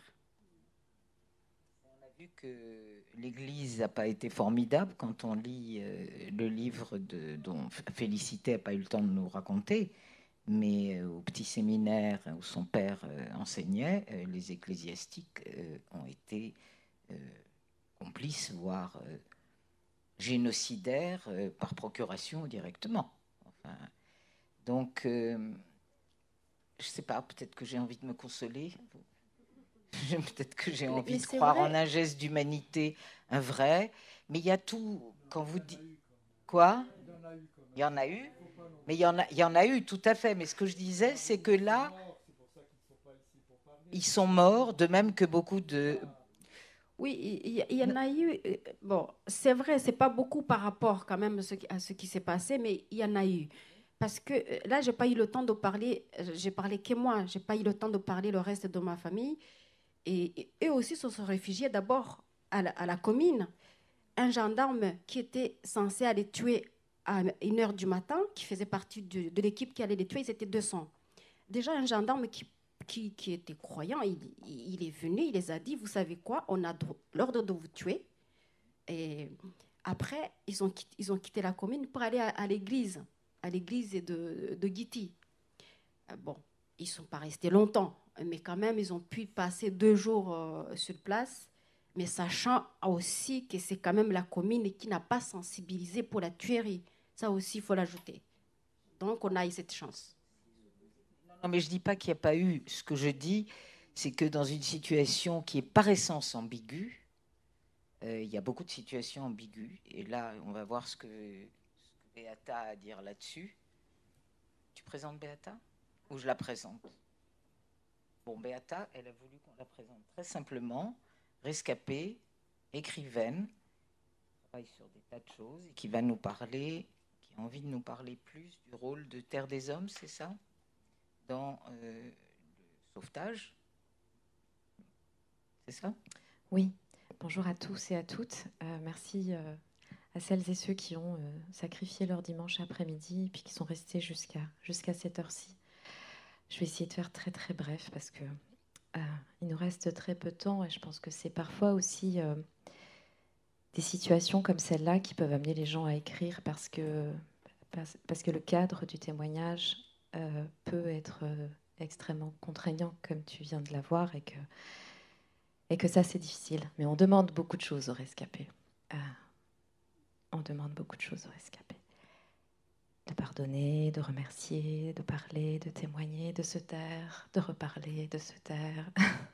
On a vu que l'Église n'a pas été formidable quand on lit le livre dont Félicité n'a pas eu le temps de nous raconter, mais au petit séminaire où son père enseignait, les ecclésiastiques ont été complices, voire génocidaires par procuration directement. Enfin, donc, je ne sais pas, peut-être que j'ai envie de me consoler. Peut-être que j'ai envie de croire en un geste d'humanité, un vrai. Mais il y a tout, quand vous dites... Quoi? Il y en a eu. Mais il y en a eu, tout à fait. Mais ce que je disais, c'est que là, ils sont morts, de même que beaucoup de... Oui, il y en a eu. Bon, c'est vrai, c'est pas beaucoup par rapport quand même à ce qui s'est passé, mais il y en a eu. Parce que là, j'ai pas eu le temps de parler, j'ai parlé que moi, j'ai pas eu le temps de parler le reste de ma famille. Et eux aussi se sont réfugiés d'abord à la commune. Un gendarme qui était censé aller tuer à 1h du matin, qui faisait partie de l'équipe qui allait les tuer, ils étaient 200. Déjà, un gendarme qui était croyant, il est venu, il les a dit, vous savez quoi, on a l'ordre de vous tuer. Et après, ils ont quitté la commune pour aller à l'église de Guiti. Bon, ils ne sont pas restés longtemps, mais quand même, ils ont pu passer 2 jours sur place, mais sachant aussi que c'est quand même la commune qui n'a pas sensibilisé pour la tuerie. Ça aussi, il faut l'ajouter. Donc, on a eu cette chance. Non, mais je ne dis pas qu'il n'y a pas eu. Ce que je dis, c'est que dans une situation qui est par essence ambiguë, il y a beaucoup de situations ambiguës. Et là, on va voir ce que Beata a à dire là-dessus. Tu présentes Beata ou je la présente? Bon, Beata, elle a voulu qu'on la présente très simplement. Rescapée, écrivaine, qui travaille sur des tas de choses et qui va nous parler, qui a envie de nous parler plus du rôle de Terre des Hommes, c'est ça? Dans le sauvetage. C'est ça? Oui. Bonjour à tous et à toutes. Merci à celles et ceux qui ont sacrifié leur dimanche après-midi et puis qui sont restés jusqu'à cette heure-ci. Je vais essayer de faire très très bref parce que il nous reste très peu de temps et je pense que c'est parfois aussi des situations comme celle-là qui peuvent amener les gens à écrire parce que le cadre du témoignage peut être extrêmement contraignant comme tu viens de l'avoir et que ça c'est difficile. Mais on demande beaucoup de choses aux rescapés. On demande beaucoup de choses aux rescapés. De pardonner, de remercier, de parler, de témoigner, de se taire, de reparler, de se taire.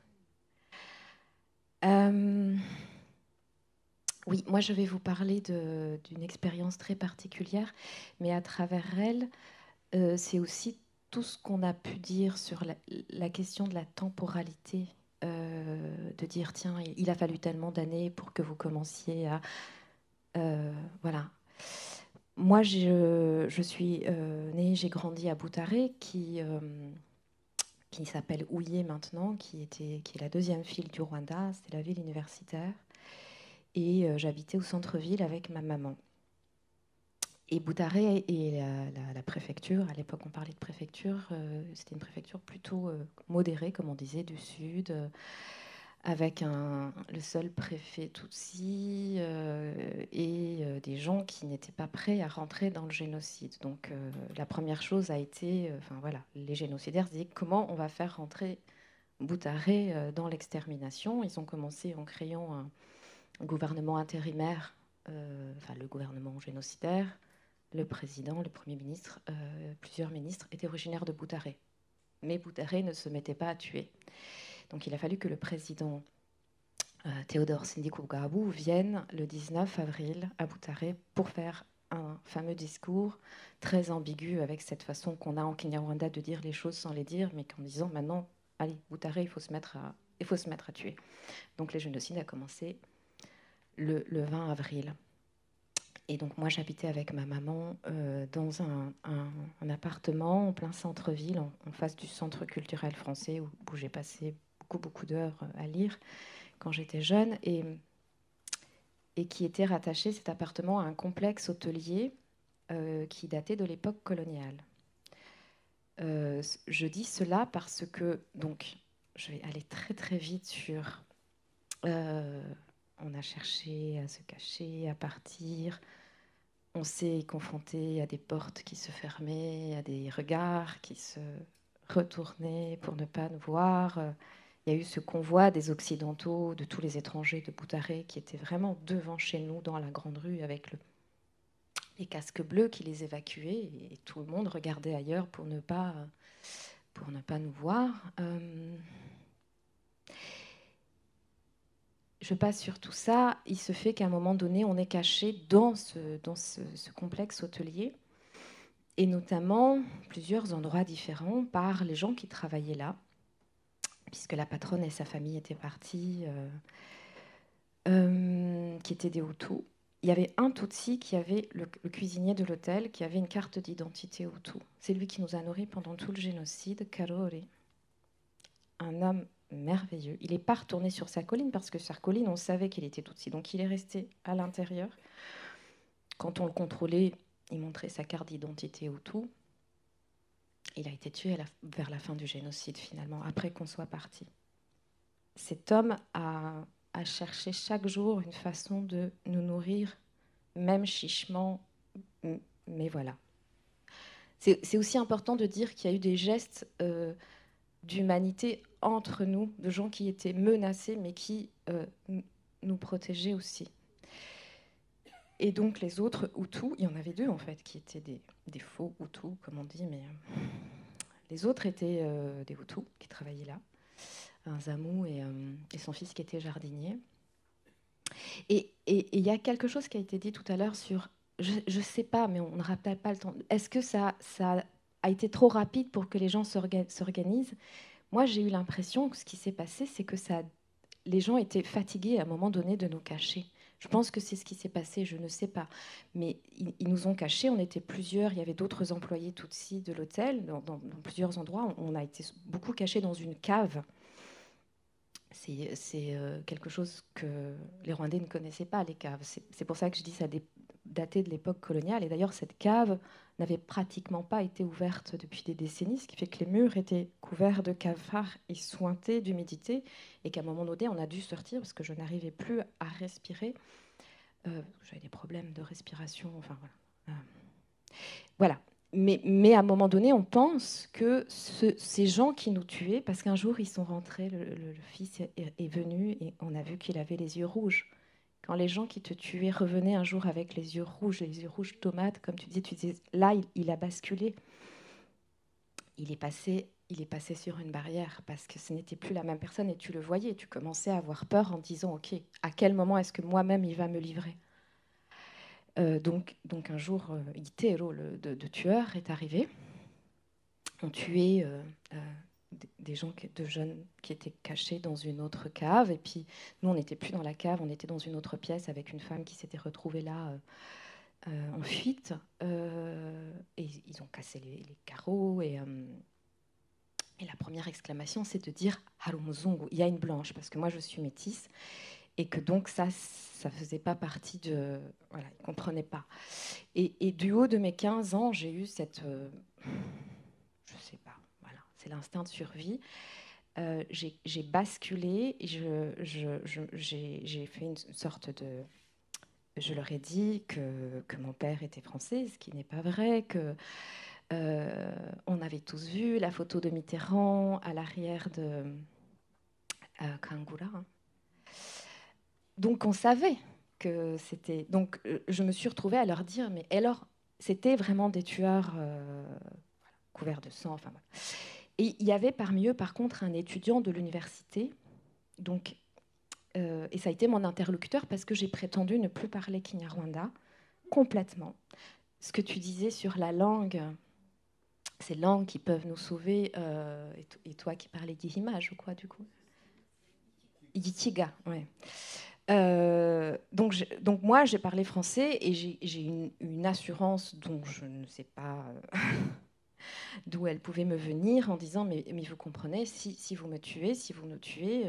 Oui, moi je vais vous parler d'une expérience très particulière, mais à travers elle, c'est aussi tout ce qu'on a pu dire sur la question de la temporalité, de dire tiens, il a fallu tellement d'années pour que vous commenciez à... voilà. Moi, je suis née, j'ai grandi à Boutaré, qui s'appelle Ouillé maintenant, qui est la deuxième ville du Rwanda. C'était la ville universitaire. Et j'habitais au centre-ville avec ma maman. Et Boutaré et la préfecture, à l'époque on parlait de préfecture, c'était une préfecture plutôt modérée, comme on disait, du sud, avec le seul préfet Tutsi et des gens qui n'étaient pas prêts à rentrer dans le génocide. Donc la première chose a été, les génocidaires se disaient comment on va faire rentrer Boutaré dans l'extermination. Ils ont commencé en créant un gouvernement intérimaire, le gouvernement génocidaire. Le président, le Premier ministre, plusieurs ministres étaient originaires de Boutaré. Mais Boutaré ne se mettait pas à tuer. Donc il a fallu que le président Théodore Sindikubwabo vienne le 19 avril à Boutaré pour faire un fameux discours très ambigu avec cette façon qu'on a en Kinyarwanda de dire les choses sans les dire, mais qu'en disant maintenant, allez, Boutaré, il faut se mettre à tuer. Donc le génocide a commencé le 20 avril. Et donc moi j'habitais avec ma maman dans un appartement en plein centre-ville, en face du centre culturel français où j'ai passé beaucoup d'heures à lire quand j'étais jeune, et qui était rattaché, cet appartement, à un complexe hôtelier qui datait de l'époque coloniale. Je dis cela parce que, donc je vais aller très très vite sur... on a cherché à se cacher, à partir. On s'est confronté à des portes qui se fermaient, à des regards qui se retournaient pour ne pas nous voir. Il y a eu ce convoi des Occidentaux, de tous les étrangers de Boutaré, qui étaient vraiment devant chez nous, dans la grande rue, avec les casques bleus qui les évacuaient. Et tout le monde regardait ailleurs pour ne pas nous voir. Je passe sur tout ça. Il se fait qu'à un moment donné, on est caché dans ce complexe hôtelier, et notamment plusieurs endroits différents par les gens qui travaillaient là, puisque la patronne et sa famille étaient partis, qui étaient des Hutus. Il y avait un Tutsi qui avait, le cuisinier de l'hôtel, qui avait une carte d'identité Hutu. C'est lui qui nous a nourris pendant tout le génocide, Karore. Un homme merveilleux. Il n'est pas retourné sur sa colline parce que sur sa colline, on savait qu'il était Tutsi. Donc il est resté à l'intérieur. Quand on le contrôlait, il montrait sa carte d'identité Hutu. Il a été tué vers la fin du génocide, finalement, après qu'on soit parti. Cet homme a cherché chaque jour une façon de nous nourrir, même chichement, mais voilà. C'est aussi important de dire qu'il y a eu des gestes d'humanité entre nous, de gens qui étaient menacés, mais qui nous protégeaient aussi. Et donc les autres Hutus, il y en avait deux en fait, qui étaient des faux Hutus, comme on dit, mais les autres étaient des Hutus qui travaillaient là, un Zamou et son fils qui était jardinier. Et il y a quelque chose qui a été dit tout à l'heure sur, je ne sais pas, mais on ne rappelle pas le temps. Est-ce que ça a été trop rapide pour que les gens s'organisent? Moi, j'ai eu l'impression que ce qui s'est passé, c'est que les gens étaient fatigués à un moment donné de nous cacher. Je pense que c'est ce qui s'est passé, je ne sais pas. Mais ils nous ont cachés, on était plusieurs, il y avait d'autres employés Tutsis de l'hôtel, dans plusieurs endroits. On a été beaucoup cachés dans une cave. C'est quelque chose que les Rwandais ne connaissaient pas, les caves. C'est pour ça que je dis que ça datait de l'époque coloniale. Et d'ailleurs, cette cave n'avait pratiquement pas été ouverte depuis des décennies, ce qui fait que les murs étaient couverts de cafards et suintés d'humidité, et qu'à un moment donné, on a dû sortir parce que je n'arrivais plus à respirer. J'avais des problèmes de respiration, enfin voilà. Voilà. Mais à un moment donné, on pense que ces gens qui nous tuaient, parce qu'un jour, ils sont rentrés, le fils est venu, et on a vu qu'il avait les yeux rouges. Quand les gens qui te tuaient revenaient un jour avec les yeux rouges tomates, comme tu disais, là, il a basculé. Il est passé sur une barrière, parce que ce n'était plus la même personne, et tu le voyais, tu commençais à avoir peur en disant, ok, à quel moment est-ce que moi-même il va me livrer? Donc un jour, Itero, de tueur, est arrivé. On tuait des gens, de jeunes qui étaient cachés dans une autre cave. Et puis, nous, on n'était plus dans la cave, on était dans une autre pièce avec une femme qui s'était retrouvée là en fuite. Et ils ont cassé les carreaux. Et la première exclamation, c'est de dire « Harumuzungu », il y a une blanche, parce que moi, je suis métisse. Et que donc ça faisait pas partie de... Voilà, ils ne comprenaient pas. Et du haut de mes 15 ans, j'ai eu cette... je sais pas, voilà, c'est l'instinct de survie. J'ai basculé, j'ai fait une sorte de... Je leur ai dit que mon père était français, ce qui n'est pas vrai, que on avait tous vu la photo de Mitterrand à l'arrière de Kangura, hein. Donc on savait que c'était... Donc je me suis retrouvée à leur dire, mais alors, c'était vraiment des tueurs couverts de sang. Enfin, voilà. Et il y avait parmi eux, par contre, un étudiant de l'université. Donc, et ça a été mon interlocuteur parce que j'ai prétendu ne plus parler Kinyarwanda complètement. Ce que tu disais sur la langue, ces langues qui peuvent nous sauver, et toi qui parlais d'Ihima, je crois, du coup. Yitiga, oui. Donc moi, j'ai parlé français et j'ai une assurance dont je ne sais pas d'où elle pouvait me venir, en disant mais vous comprenez, si vous me tuez, si vous nous tuez,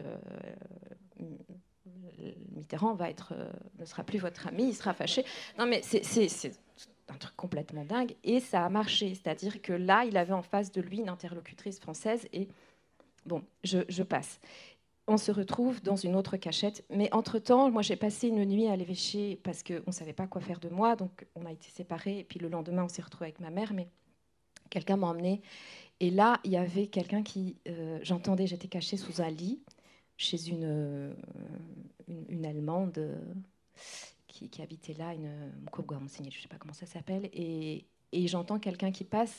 Mitterrand ne sera plus votre ami, il sera fâché. Non mais c'est un truc complètement dingue, et ça a marché. C'est-à-dire que là, il avait en face de lui une interlocutrice française, et bon, je passe. On se retrouve dans une autre cachette. Mais entre-temps, moi, j'ai passé une nuit à l'évêché parce qu'on ne savait pas quoi faire de moi. Donc, on a été séparés. Et puis, le lendemain, on s'est retrouvés avec ma mère. Mais quelqu'un m'a emmenée. Et là, il y avait quelqu'un qui... j'entendais, j'étais cachée sous un lit chez une Allemande qui habitait là, je ne sais pas comment ça s'appelle. Et j'entends quelqu'un qui passe...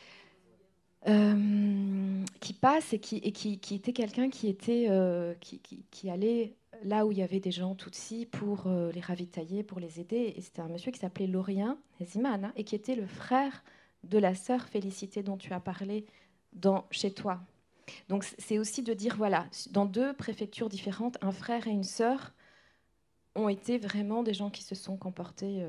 et qui était quelqu'un qui allait là où il y avait des gens Tutsis pour les ravitailler, pour les aider. Et c'était un monsieur qui s'appelait Lorien Hezimana, et qui était le frère de la sœur Félicité dont tu as parlé chez toi. Donc c'est aussi de dire, voilà, dans deux préfectures différentes, un frère et une sœur ont été vraiment des gens qui se sont comportés...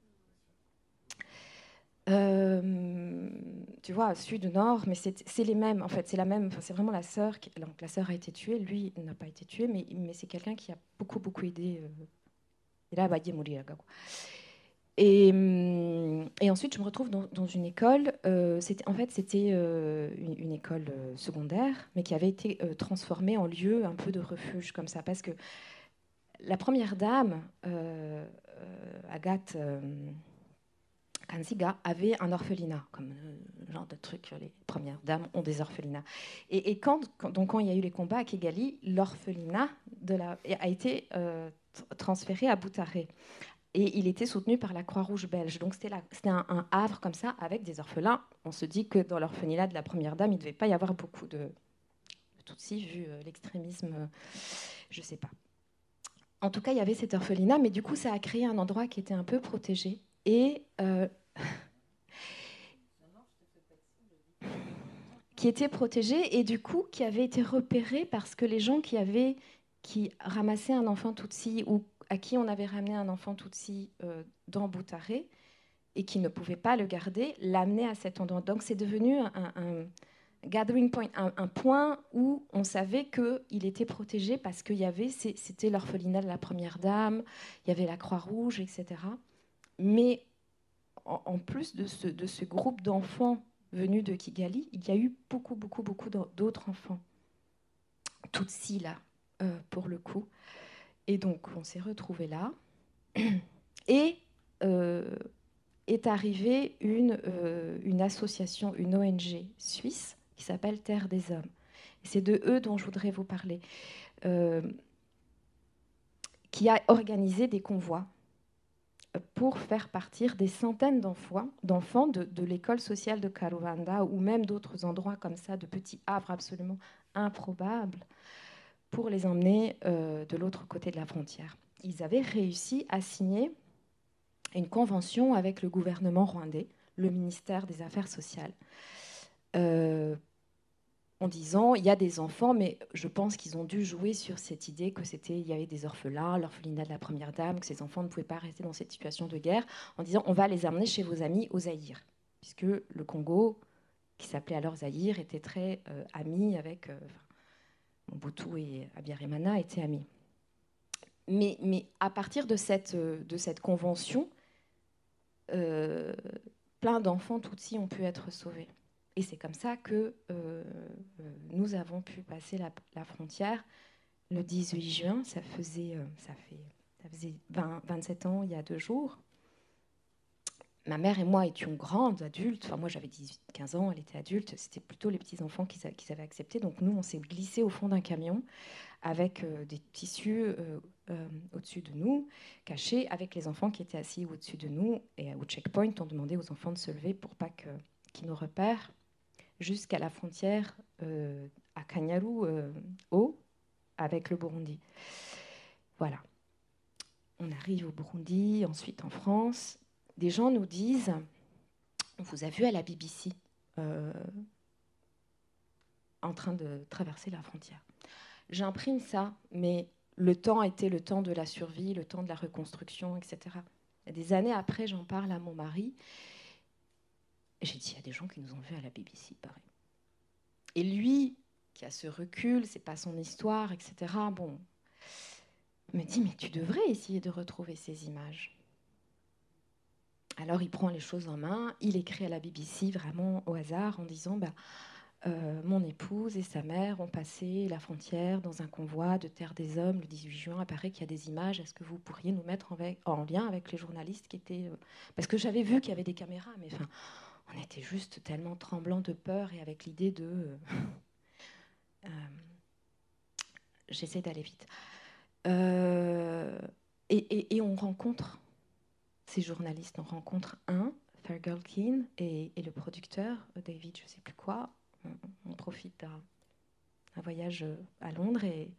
tu vois, sud-nord, mais c'est les mêmes, en fait, c'est la même, c'est vraiment la sœur. Donc la sœur a été tuée, lui n'a pas été tué, mais c'est quelqu'un qui a beaucoup aidé. Et là, bah, il est mort. Et ensuite, je me retrouve dans une école. C'était une école secondaire, mais qui avait été transformée en lieu un peu de refuge, comme ça. Parce que la première dame, Agathe Kanziga, avait un orphelinat, comme le genre de truc, les premières dames ont des orphelinats. Et quand il y a eu les combats à Kigali, l'orphelinat a été transféré à Butare. Et il était soutenu par la Croix-Rouge belge. Donc c'était un havre comme ça, avec des orphelins. On se dit que dans l'orphelinat de la première dame, il ne devait pas y avoir beaucoup de Tutsis, vu l'extrémisme, je ne sais pas. En tout cas, il y avait cet orphelinat, mais du coup, ça a créé un endroit qui était un peu protégé. Et qui était protégé, et du coup, qui avait été repéré parce que les gens qui ramassaient un enfant Tutsi, ou à qui on avait ramené un enfant Tutsi dans Butare, et qui ne pouvaient pas le garder, l'amenaient à cet endroit. Donc c'est devenu un gathering point, un point où on savait qu'il était protégé parce c'était l'orphelinat de la première dame, il y avait la Croix-Rouge, etc. Mais en plus de ce groupe d'enfants venus de Kigali, il y a eu beaucoup d'autres enfants. Tutsis, là, pour le coup. Et donc, on s'est retrouvés là. Et est arrivée une association, une ONG suisse qui s'appelle Terre des Hommes. Et c'est de eux dont je voudrais vous parler. Qui a organisé des convois pour faire partir des centaines d'enfants de l'école sociale de Karubanda ou même d'autres endroits comme ça, de petits havres absolument improbables, pour les emmener de l'autre côté de la frontière. Ils avaient réussi à signer une convention avec le gouvernement rwandais, le ministère des Affaires sociales, en disant il y a des enfants, mais je pense qu'ils ont dû jouer sur cette idée il y avait des orphelins, l'orphelinat de la première dame, que ces enfants ne pouvaient pas rester dans cette situation de guerre, en disant on va les amener chez vos amis au Zaïre, puisque le Congo, qui s'appelait alors Zaïre, était très ami avec Mobutu, et Habyarimana étaient amis. Mais à partir de cette convention, plein d'enfants Tutsis ont pu être sauvés. Et c'est comme ça que nous avons pu passer la frontière le 18 juin. Ça faisait 27 ans, il y a 2 jours. Ma mère et moi étions grandes, adultes. Enfin, moi, j'avais 15 ans, elle était adulte. C'était plutôt les petits-enfants qui avaient accepté. Donc, nous, on s'est glissés au fond d'un camion avec des tissus au-dessus de nous, cachés, avec les enfants qui étaient assis au-dessus de nous. Et au checkpoint, on demandait aux enfants de se lever pour pas qu'ils nous repèrent, jusqu'à la frontière à Kanyaru, avec le Burundi. Voilà. On arrive au Burundi, ensuite en France. Des gens nous disent « On vous a vu à la BBC en train de traverser la frontière ». J'imprime ça, mais le temps était le temps de la survie, le temps de la reconstruction, etc. Et des années après, j'en parle à mon mari. Et j'ai dit, il y a des gens qui nous ont vus à la BBC, pareil. Et lui, qui a ce recul, c'est pas son histoire, etc., bon, me dit, mais tu devrais essayer de retrouver ces images. Alors il prend les choses en main, il écrit à la BBC vraiment au hasard en disant, mon épouse et sa mère ont passé la frontière dans un convoi de Terre des Hommes le 18 juin. Il paraît qu'il y a des images. Est-ce que vous pourriez nous mettre en lien avec les journalistes qui étaient... Parce que j'avais vu qu'il y avait des caméras, mais enfin, on était juste tellement tremblants de peur et avec l'idée de... J'essaie d'aller vite. Et on rencontre ces journalistes. On rencontre Fergal Keane, et le producteur, David, je ne sais plus quoi. On profite d'un voyage à Londres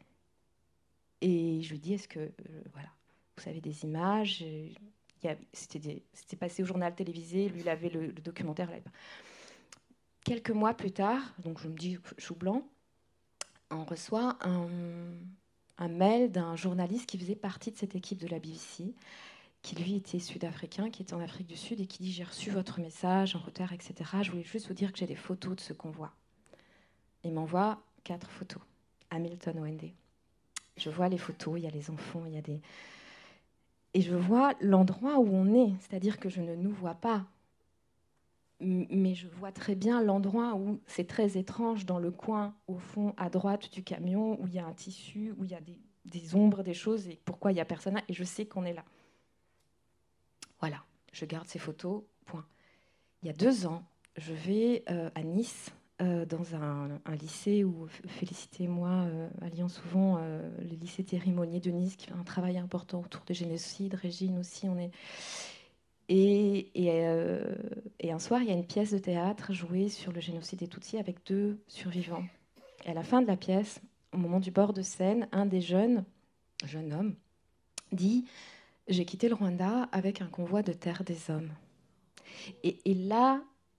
et je lui dis, est-ce que, voilà, vous savez des images, c'était passé au journal télévisé, lui il avait le documentaire. Là. Quelques mois plus tard, donc je me dis chou blanc, on reçoit un mail d'un journaliste qui faisait partie de cette équipe de la BBC, qui lui était sud-africain, qui était en Afrique du Sud, et qui dit, j'ai reçu votre message en retard, etc. Je voulais juste vous dire que j'ai des photos de ce convoi. Il m'envoie 4 photos. Hamilton Wende. Je vois les photos, il y a les enfants, il y a des... Et je vois l'endroit où on est, c'est-à-dire que je ne nous vois pas. Mais je vois très bien l'endroit où c'est très étrange, dans le coin, au fond, à droite du camion, où il y a un tissu, où il y a des ombres, des choses, et pourquoi il n'y a personne là, et je sais qu'on est là. Voilà, je garde ces photos, point. Il y a 2 ans, je vais à Nice, dans un lycée où Félicité et moi allions souvent le lycée Thierry Monnier de Nice, qui fait un travail important autour du génocide. Régine aussi, on est... Et un soir, il y a une pièce de théâtre jouée sur le génocide des Tutsis avec 2 survivants. Et à la fin de la pièce, au moment du bord de scène, un des jeune homme, dit « J'ai quitté le Rwanda avec un convoi de terre des hommes ». Et là,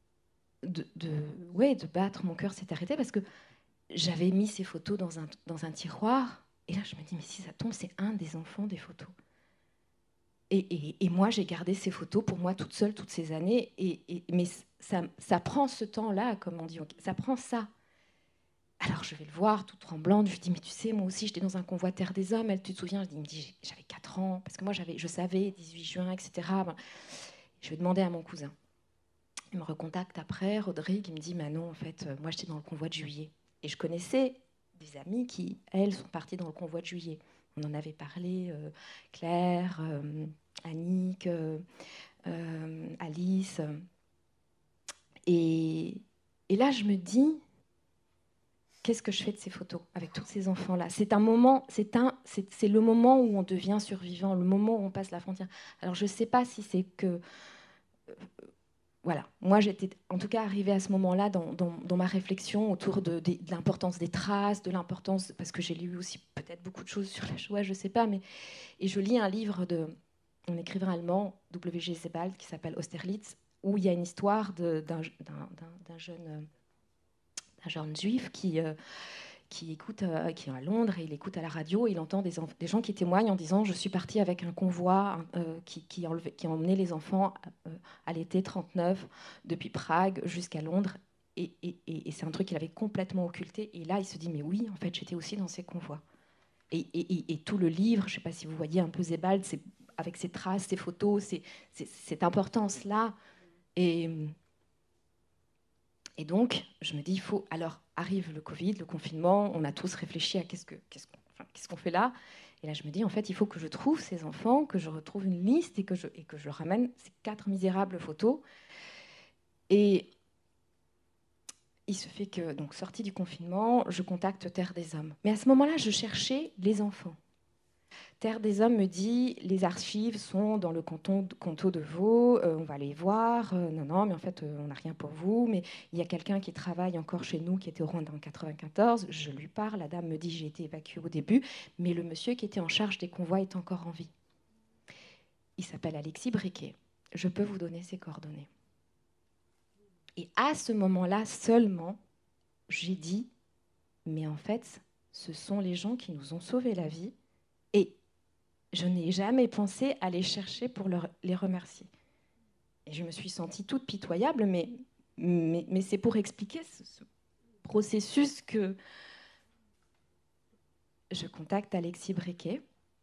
de battre, mon cœur s'est arrêté parce que j'avais mis ces photos dans un tiroir. Et là, je me dis, mais si ça tombe, c'est un des enfants des photos. Et moi, j'ai gardé ces photos pour moi toute seule toutes ces années. Mais ça prend ce temps-là, comme on dit. Ça prend ça. Alors, je vais le voir, toute tremblante. Je lui dis, mais tu sais, moi aussi, j'étais dans un convoi Terre des Hommes. Elle, tu te souviens? Il me dit, j'avais 4 ans. Parce que moi, je savais, 18 juin, etc. Je vais demander à mon cousin. Il me recontacte après, Rodrigue, il me dit, non, en fait, moi, j'étais dans le convoi de juillet. Et je connaissais des amies qui, elles, sont parties dans le convoi de juillet. On en avait parlé, Claire, Annick, Alice. Et là, je me dis, qu'est-ce que je fais de ces photos avec tous ces enfants-là? C'est un moment, c'est le moment où on devient survivant, le moment où on passe la frontière. Alors, je ne sais pas si c'est que... Voilà, moi j'étais en tout cas arrivée à ce moment-là dans ma réflexion autour de l'importance des traces, de l'importance, parce que j'ai lu aussi peut-être beaucoup de choses sur la Shoah, je ne sais pas, et je lis un livre d'un écrivain allemand, W.G. Sebald, qui s'appelle Austerlitz, où il y a une histoire d'un jeune juif qui écoute, qui est à Londres, et il écoute à la radio, et il entend des gens qui témoignent en disant « Je suis parti avec un convoi qui emmenait les enfants à l'été 39, depuis Prague jusqu'à Londres. » Et c'est un truc qu'il avait complètement occulté. Et là, il se dit « Mais oui, en fait, j'étais aussi dans ces convois. » Et tout le livre, je ne sais pas si vous voyez un peu Sebald, avec ses traces, ses photos, cette importance-là. Et donc, je me dis, il faut... Alors, arrive le Covid, le confinement, on a tous réfléchi à qu'est-ce qu'on fait là. Et là, je me dis, en fait, il faut que je trouve ces enfants, que je retrouve une liste et que je ramène ces 4 misérables photos. Et il se fait que, donc, sortie du confinement, je contacte Terre des Hommes. Mais à ce moment-là, je cherchais les enfants. Terre des Hommes me dit, les archives sont dans le canton de Vaud, on va les voir. Non, mais en fait, on n'a rien pour vous. Mais il y a quelqu'un qui travaille encore chez nous, qui était au Rwanda en 1994. Je lui parle, la dame me dit, j'ai été évacuée au début, mais le monsieur qui était en charge des convois est encore en vie. Il s'appelle Alexis Briquet. Je peux vous donner ses coordonnées. Et à ce moment-là seulement, j'ai dit, mais en fait, ce sont les gens qui nous ont sauvé la vie. Et je n'ai jamais pensé à les chercher pour les remercier. Et je me suis sentie toute pitoyable, mais c'est pour expliquer ce processus que je contacte Alexis Briquet.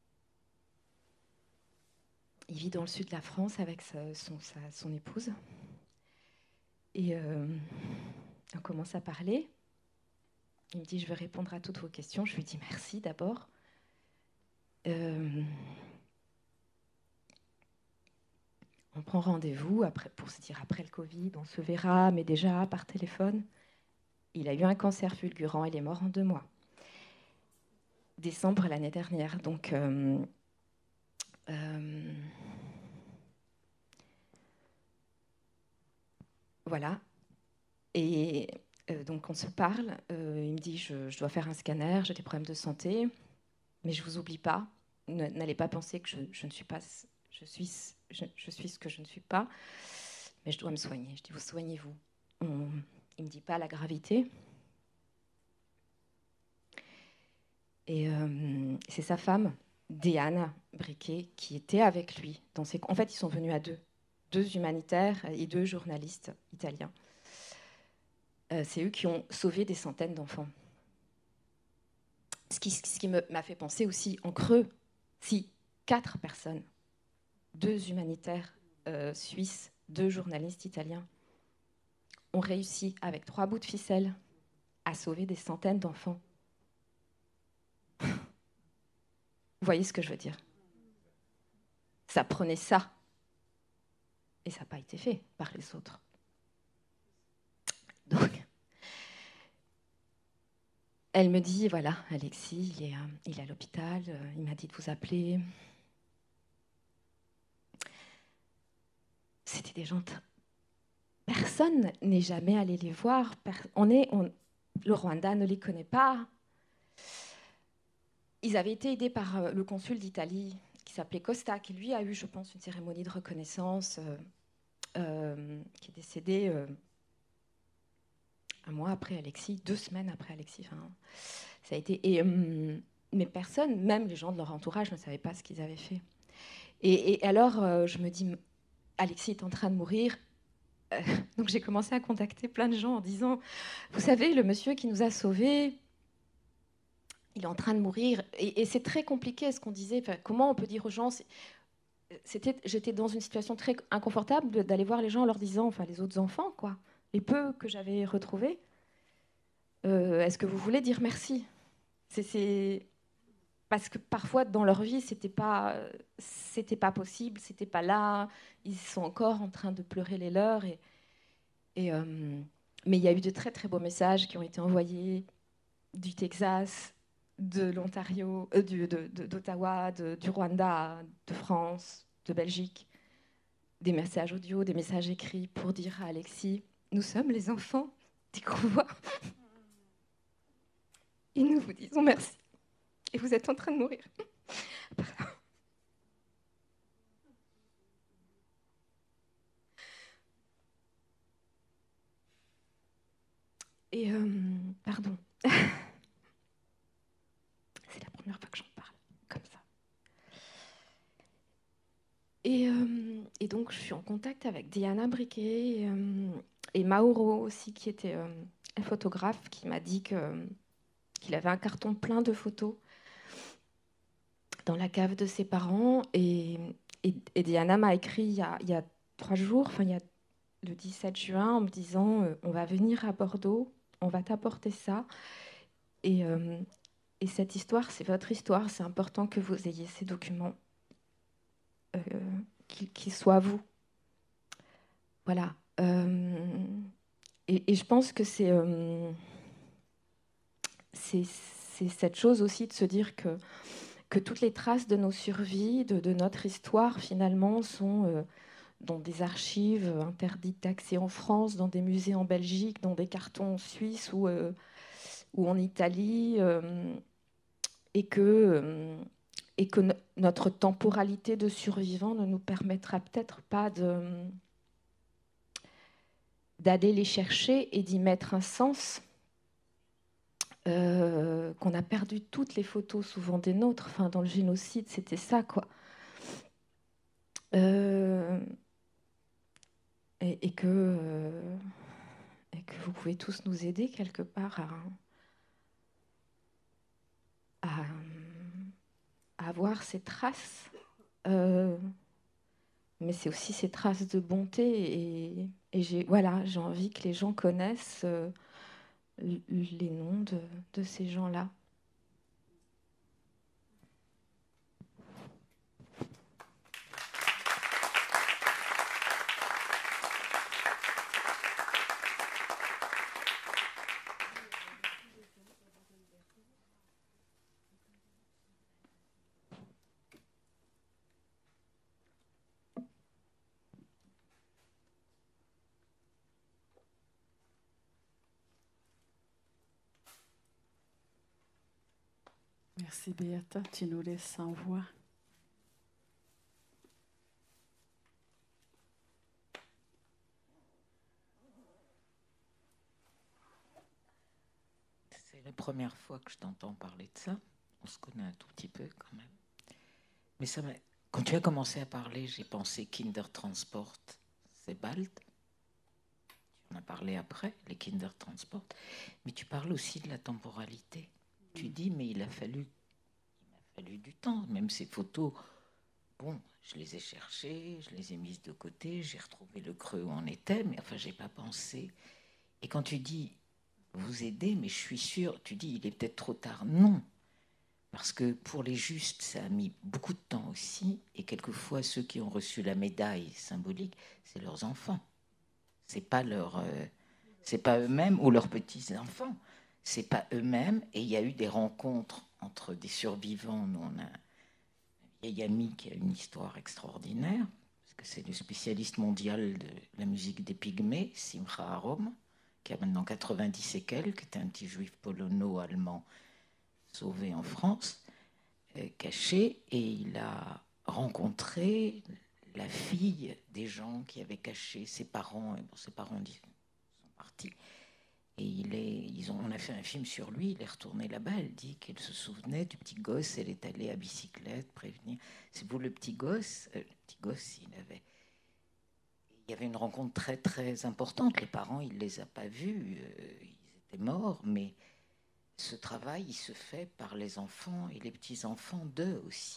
Il vit dans le sud de la France avec son épouse. Et on commence à parler. Il me dit, je vais répondre à toutes vos questions. Je lui dis merci d'abord. On prend rendez-vous pour se dire après le Covid, on se verra, mais déjà par téléphone. Il a eu un cancer fulgurant, il est mort en 2 mois. Décembre l'année dernière. Donc, voilà. Et donc on se parle. Il me dit, je dois faire un scanner, j'ai des problèmes de santé. Mais je ne vous oublie pas. N'allez pas penser que je ne suis pas... Je suis ce que je ne suis pas. Mais je dois me soigner. Je dis, vous soignez-vous. Il ne me dit pas la gravité. Et c'est sa femme, Diane Briquet, qui était avec lui. En fait, ils sont venus à 2. 2 humanitaires et 2 journalistes italiens. C'est eux qui ont sauvé des centaines d'enfants. Ce qui m'a fait penser aussi en creux, si 4 personnes 2 humanitaires suisses, 2 journalistes italiens ont réussi, avec 3 bouts de ficelle, à sauver des centaines d'enfants. Vous voyez ce que je veux dire? Ça prenait ça. Et ça n'a pas été fait par les autres. Donc, elle me dit, voilà, Alexis, il est à l'hôpital, il m'a dit de vous appeler. C'était des gens... Personne n'est jamais allé les voir. Le Rwanda ne les connaît pas. Ils avaient été aidés par le consul d'Italie, qui s'appelait Costa, qui lui a eu, je pense, une cérémonie de reconnaissance, qui est décédé 1 mois après Alexis, 2 semaines après Alexis. Enfin, ça a été... mais personne, même les gens de leur entourage, ne savaient pas ce qu'ils avaient fait. Et alors, je me dis, Alexis est en train de mourir. Donc j'ai commencé à contacter plein de gens en disant, vous savez, le monsieur qui nous a sauvés, il est en train de mourir. Et c'est très compliqué ce qu'on disait. Enfin, comment on peut dire aux gens... J'étais dans une situation très inconfortable d'aller voir les gens en leur disant, enfin les autres enfants, quoi, les peu que j'avais retrouvés, est-ce que vous voulez dire merci? Parce que parfois dans leur vie c'était pas possible, c'était pas là, ils sont encore en train de pleurer les leurs. Mais il y a eu de très très beaux messages qui ont été envoyés du Texas, de l'Ontario, d'Ottawa, du Rwanda, de France, de Belgique, des messages audio, des messages écrits pour dire à Alexis, nous sommes les enfants des Grouvois et nous vous disons merci. Et vous êtes en train de mourir. Et pardon. C'est la première fois que j'en parle comme ça. Et donc, je suis en contact avec Diana Briquet et Mauro aussi, qui était un photographe, qui m'a dit qu'il avait un carton plein de photos dans la cave de ses parents. Et Diana m'a écrit il y a 3 jours, enfin, il y a le 17 juin, en me disant on va venir à Bordeaux, on va t'apporter ça. Et cette histoire, c'est votre histoire. C'est important que vous ayez ces documents, qu'ils soient à vous. Voilà. Et je pense que c'est cette chose aussi de se dire que toutes les traces de nos survies, de notre histoire, finalement, sont dans des archives interdites d'accès en France, dans des musées en Belgique, dans des cartons en Suisse ou en Italie, et que notre temporalité de survivant ne nous permettra peut-être pas d'aller les chercher et d'y mettre un sens. Qu'on a perdu toutes les photos, souvent des nôtres. Enfin, dans le génocide, c'était ça, quoi. Et que vous pouvez tous nous aider quelque part à avoir ces traces. Mais c'est aussi ces traces de bonté. Et j'ai envie que les gens connaissent les noms de ces gens-là. Merci Beata, tu nous laisses sans voix. C'est la première fois que je t'entends parler de ça. On se connaît un tout petit peu quand même. Mais quand tu as commencé à parler, j'ai pensé Kindertransport, c'est Bald. Tu en as parlé après, les Kindertransport. Mais tu parles aussi de la temporalité. Tu dis, mais il m'a fallu du temps. Même ces photos, bon, je les ai cherchées, je les ai mises de côté, j'ai retrouvé le creux où on était, mais enfin, j'ai pas pensé. Et quand tu dis vous aider, mais je suis sûre, tu dis il est peut-être trop tard. Non, parce que pour les justes, ça a mis beaucoup de temps aussi, et quelquefois ceux qui ont reçu la médaille symbolique, c'est leurs enfants. C'est pas c'est pas eux-mêmes ou leurs petits-enfants. C'est pas eux-mêmes, et il y a eu des rencontres entre des survivants. Nous, on a un vieil ami qui a une histoire extraordinaire, parce que c'est le spécialiste mondial de la musique des Pygmées, Simcha Arom, qui a maintenant 90 et quelques, qui était un petit juif polono-allemand sauvé en France, caché, et il a rencontré la fille des gens qui avaient caché ses parents, et bon, ses parents sont partis. Et on a fait un film sur lui, il est retourné là-bas, elle dit qu'elle se souvenait du petit gosse, elle est allée à bicyclette prévenir. C'est pour le petit gosse, il y avait une rencontre très très importante. Les parents, il ne les a pas vus, ils étaient morts, mais ce travail, il se fait par les enfants et les petits-enfants d'eux aussi.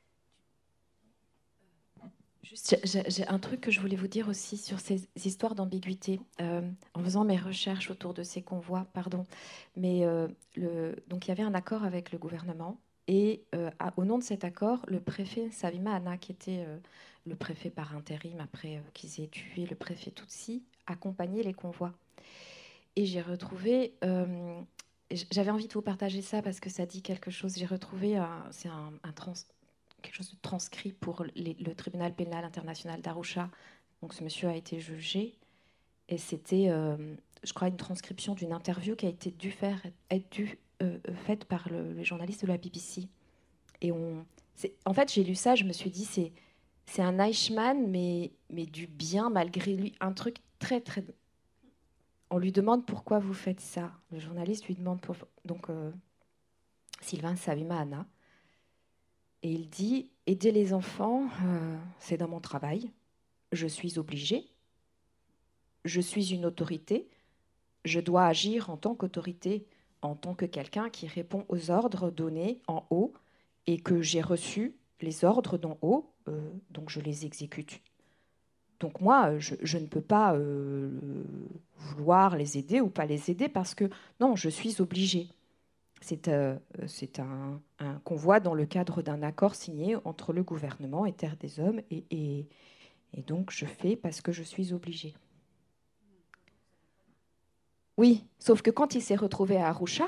Juste, j'ai un truc que je voulais vous dire aussi sur ces histoires d'ambiguïté. En faisant mes recherches autour de ces convois, mais donc il y avait un accord avec le gouvernement, et au nom de cet accord, le préfet Savima Anna, qui était le préfet par intérim après qu'ils aient tué le préfet Tutsi, accompagnait les convois. Et j'ai retrouvé, j'avais envie de vous partager ça parce que ça dit quelque chose. J'ai retrouvé, quelque chose de transcrit pour le tribunal pénal international d'Arusha. Donc ce monsieur a été jugé, et c'était, je crois, une transcription d'une interview qui a été faite par le journaliste de la BBC. Et en fait, j'ai lu ça, je me suis dit, c'est un Eichmann, mais du bien malgré lui, un truc très très. On lui demande pourquoi vous faites ça. Le journaliste lui demande donc Sylvain Savima Anna. Et il dit, aider les enfants, c'est dans mon travail. Je suis obligé. Je suis une autorité. Je dois agir en tant qu'autorité, en tant que quelqu'un qui répond aux ordres donnés en haut, et que j'ai reçu les ordres d'en haut, donc je les exécute. Donc moi, je ne peux pas vouloir les aider ou pas les aider parce que, non, je suis obligée. C'est un convoi dans le cadre d'un accord signé entre le gouvernement et Terre des Hommes, et donc je fais parce que je suis obligée. Oui, sauf que quand il s'est retrouvé à Arusha,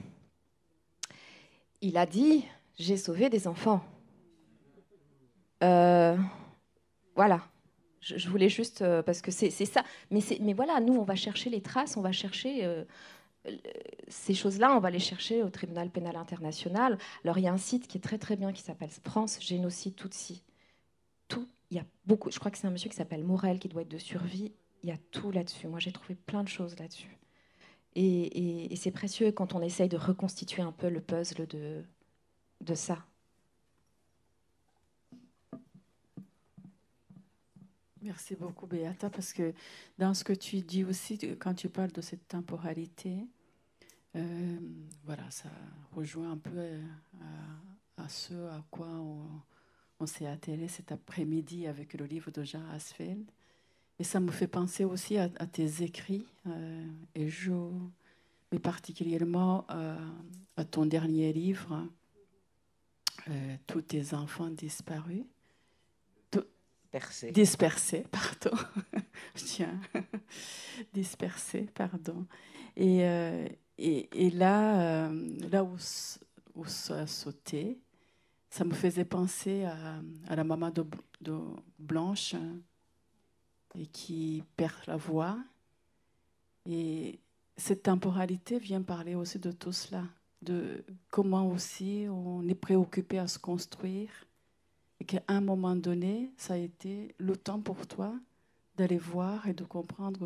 il a dit « j'ai sauvé des enfants ». Voilà. Je voulais juste, parce que c'est ça. Mais voilà, nous, on va chercher les traces, on va chercher ces choses-là, on va les chercher au tribunal pénal international. Alors, il y a un site qui est très, très bien, qui s'appelle France Génocide Tutsi. Il y a beaucoup, je crois que c'est un monsieur qui s'appelle Morel, qui doit être de Survie. Il y a tout là-dessus. Moi, j'ai trouvé plein de choses là-dessus. Et c'est précieux quand on essaye de reconstituer un peu le puzzle de ça. Merci beaucoup, Beata, parce que dans ce que tu dis aussi, quand tu parles de cette temporalité, voilà, ça rejoint un peu à ce à quoi on s'est attelé cet après-midi avec le livre de Jean Asfeld. Et ça me fait penser aussi à tes écrits, et mais particulièrement à ton dernier livre, Tous tes enfants disparus. Dispersés, pardon. Tiens, dispersés, pardon. Et là, où ça a sauté, ça me faisait penser à la maman de Blanche, et qui perd la voix. Et cette temporalité vient parler aussi de tout cela, de comment aussi on est préoccupé à se construire, et qu'à un moment donné, ça a été le temps pour toi d'aller voir et de comprendre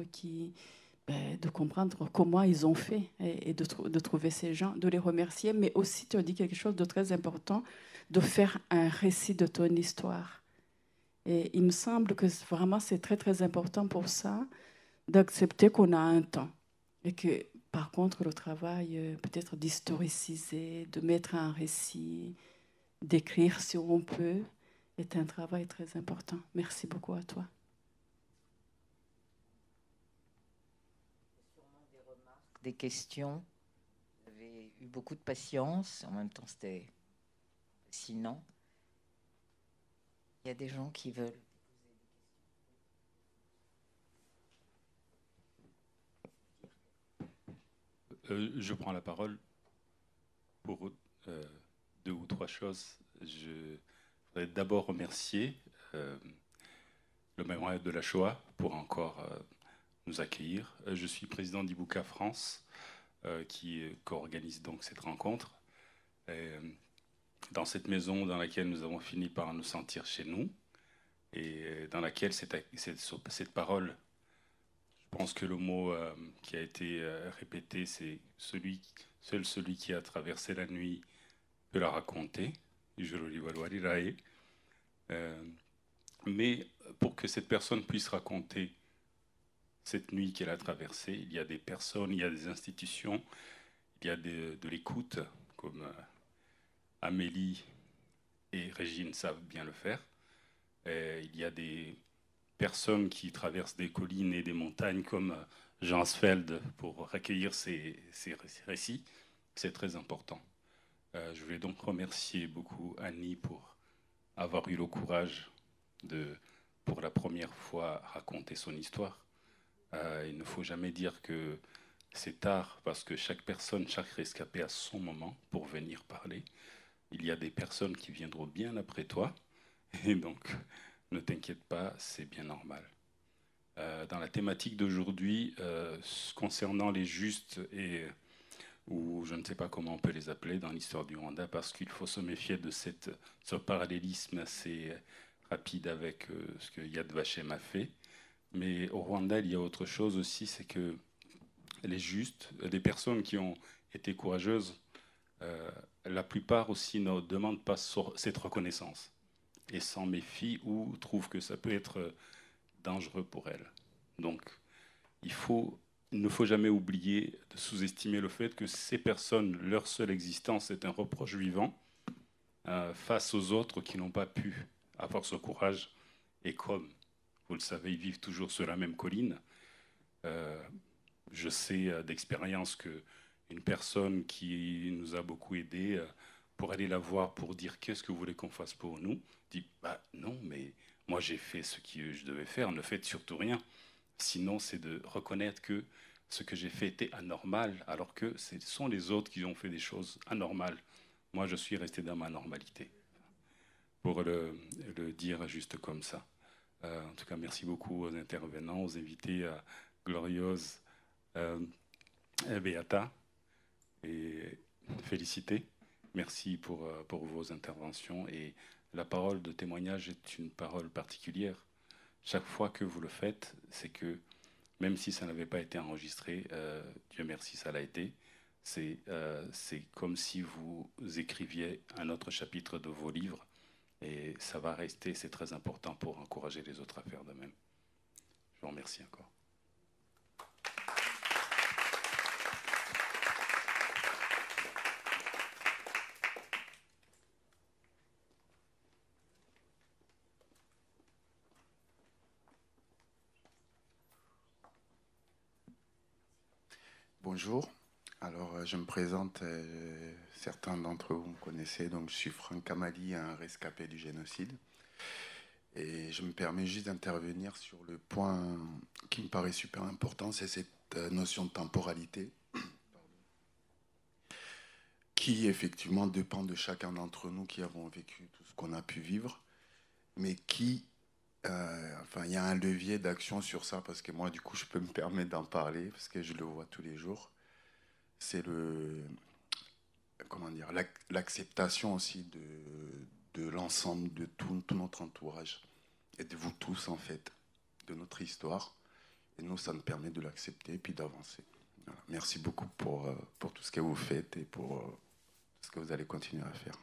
comment ils ont fait, et de trouver ces gens, de les remercier, mais aussi tu as dit quelque chose de très important, de faire un récit de ton histoire. Et il me semble que vraiment c'est très très important pour ça, d'accepter qu'on a un temps, et que par contre le travail peut-être d'historiciser, de mettre un récit, d'écrire si on peut, est un travail très important. Merci beaucoup à toi. Des questions. Vous avez eu beaucoup de patience. En même temps, c'était fascinant. Il y a des gens qui veulent. Je prends la parole pour 2 ou 3 choses. Je voudrais d'abord remercier le mémorial de la Shoah pour encore nous accueillir. Je suis président d'Ibuka France, qui co-organise donc cette rencontre. Et, dans cette maison dans laquelle nous avons fini par nous sentir chez nous, et dans laquelle cette parole, je pense que le mot qui a été répété, c'est seul celui qui a traversé la nuit peut la raconter. Mais pour que cette personne puisse raconter cette nuit qu'elle a traversée, il y a des personnes, il y a des institutions, il y a de l'écoute, comme Amélie et Régine savent bien le faire. Il y a des personnes qui traversent des collines et des montagnes comme Jean Asfeld pour recueillir ces récits. C'est très important. Je voulais donc remercier beaucoup Annie pour avoir eu le courage de, pour la première fois, raconter son histoire. Il ne faut jamais dire que c'est tard, parce que chaque personne, chaque rescapé a son moment pour venir parler. Il y a des personnes qui viendront bien après toi, et donc ne t'inquiète pas, c'est bien normal. Dans la thématique d'aujourd'hui, concernant les justes, ou je ne sais pas comment on peut les appeler dans l'histoire du Rwanda, parce qu'il faut se méfier de ce parallélisme assez rapide avec ce que Yad Vashem a fait. Mais au Rwanda, il y a autre chose aussi, c'est que les justes, des personnes qui ont été courageuses, la plupart aussi ne demandent pas cette reconnaissance et s'en méfient ou trouvent que ça peut être dangereux pour elles. Donc, il ne faut jamais oublier de sous-estimer le fait que ces personnes, leur seule existence est un reproche vivant face aux autres qui n'ont pas pu avoir ce courage. Et comme, vous le savez, ils vivent toujours sur la même colline, je sais d'expérience qu'une personne qui nous a beaucoup aidés, pour aller la voir pour dire qu'est-ce que vous voulez qu'on fasse pour nous, dit bah non, mais moi j'ai fait ce que je devais faire, ne faites surtout rien. Sinon, c'est de reconnaître que ce que j'ai fait était anormal, alors que ce sont les autres qui ont fait des choses anormales. Moi, je suis resté dans ma normalité, pour le dire juste comme ça. En tout cas, merci beaucoup aux intervenants, aux invités, Gloriose, Beata, et féliciter. Merci pour vos interventions. Et la parole de témoignage est une parole particulière. Chaque fois que vous le faites, c'est que, même si ça n'avait pas été enregistré, Dieu merci, ça l'a été, c'est comme si vous écriviez un autre chapitre de vos livres, et ça va rester, c'est très important pour encourager les autres à faire de même. Je vous remercie encore. Bonjour, alors je me présente, certains d'entre vous me connaissez, donc je suis Franck Kamali, un rescapé du génocide. Et je me permets juste d'intervenir sur le point qui me paraît super important, c'est cette notion de temporalité, qui effectivement dépend de chacun d'entre nous qui avons vécu tout ce qu'on a pu vivre, mais qui... enfin, il y a un levier d'action sur ça, parce que moi, du coup, je peux me permettre d'en parler, parce que je le vois tous les jours. C'est l'acceptation aussi de l'ensemble, de tout notre entourage, et de vous tous, en fait, de notre histoire. Et nous, ça nous permet de l'accepter et puis d'avancer. Voilà. Merci beaucoup pour tout ce que vous faites et pour ce que vous allez continuer à faire.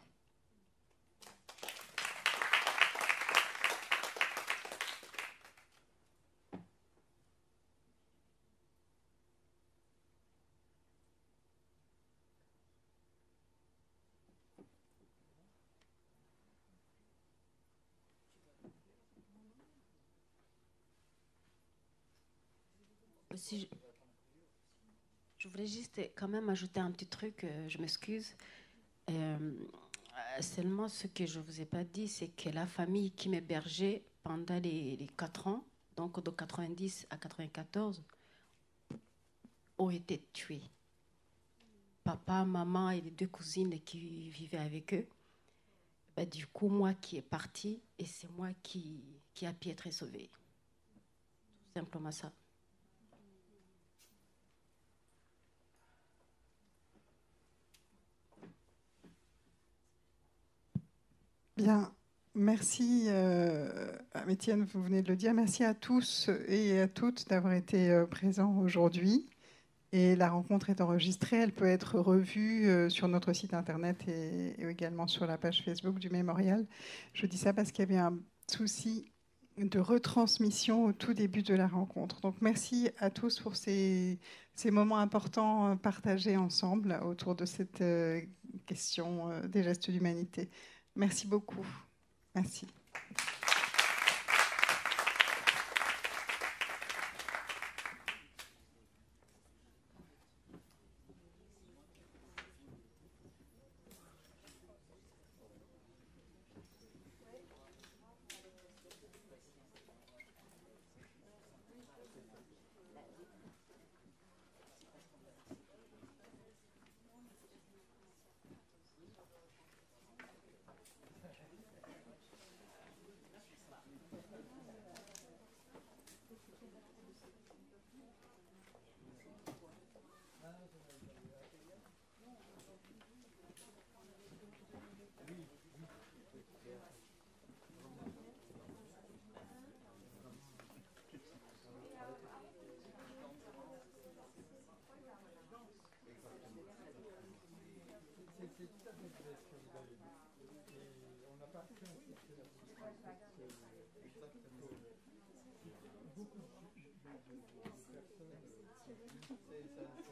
Aussi, je voulais juste quand même ajouter un petit truc, je m'excuse. Seulement, ce que je ne vous ai pas dit, c'est que la famille qui m'hébergeait pendant les 4 ans, donc de 90 à 94, ont été tués. Papa, maman et les 2 cousines qui vivaient avec eux. Ben, du coup, moi qui est partie, et c'est moi qui a pu être sauvée. Tout simplement ça. Bien, merci Étienne, vous venez de le dire. Merci à tous et à toutes d'avoir été présents aujourd'hui. Et la rencontre est enregistrée, elle peut être revue sur notre site internet et également sur la page Facebook du Mémorial. Je dis ça parce qu'il y avait un souci de retransmission au tout début de la rencontre. Donc merci à tous pour ces moments importants partagés ensemble autour de cette question des gestes d'humanité. Merci beaucoup. Merci. Beaucoup de personnes,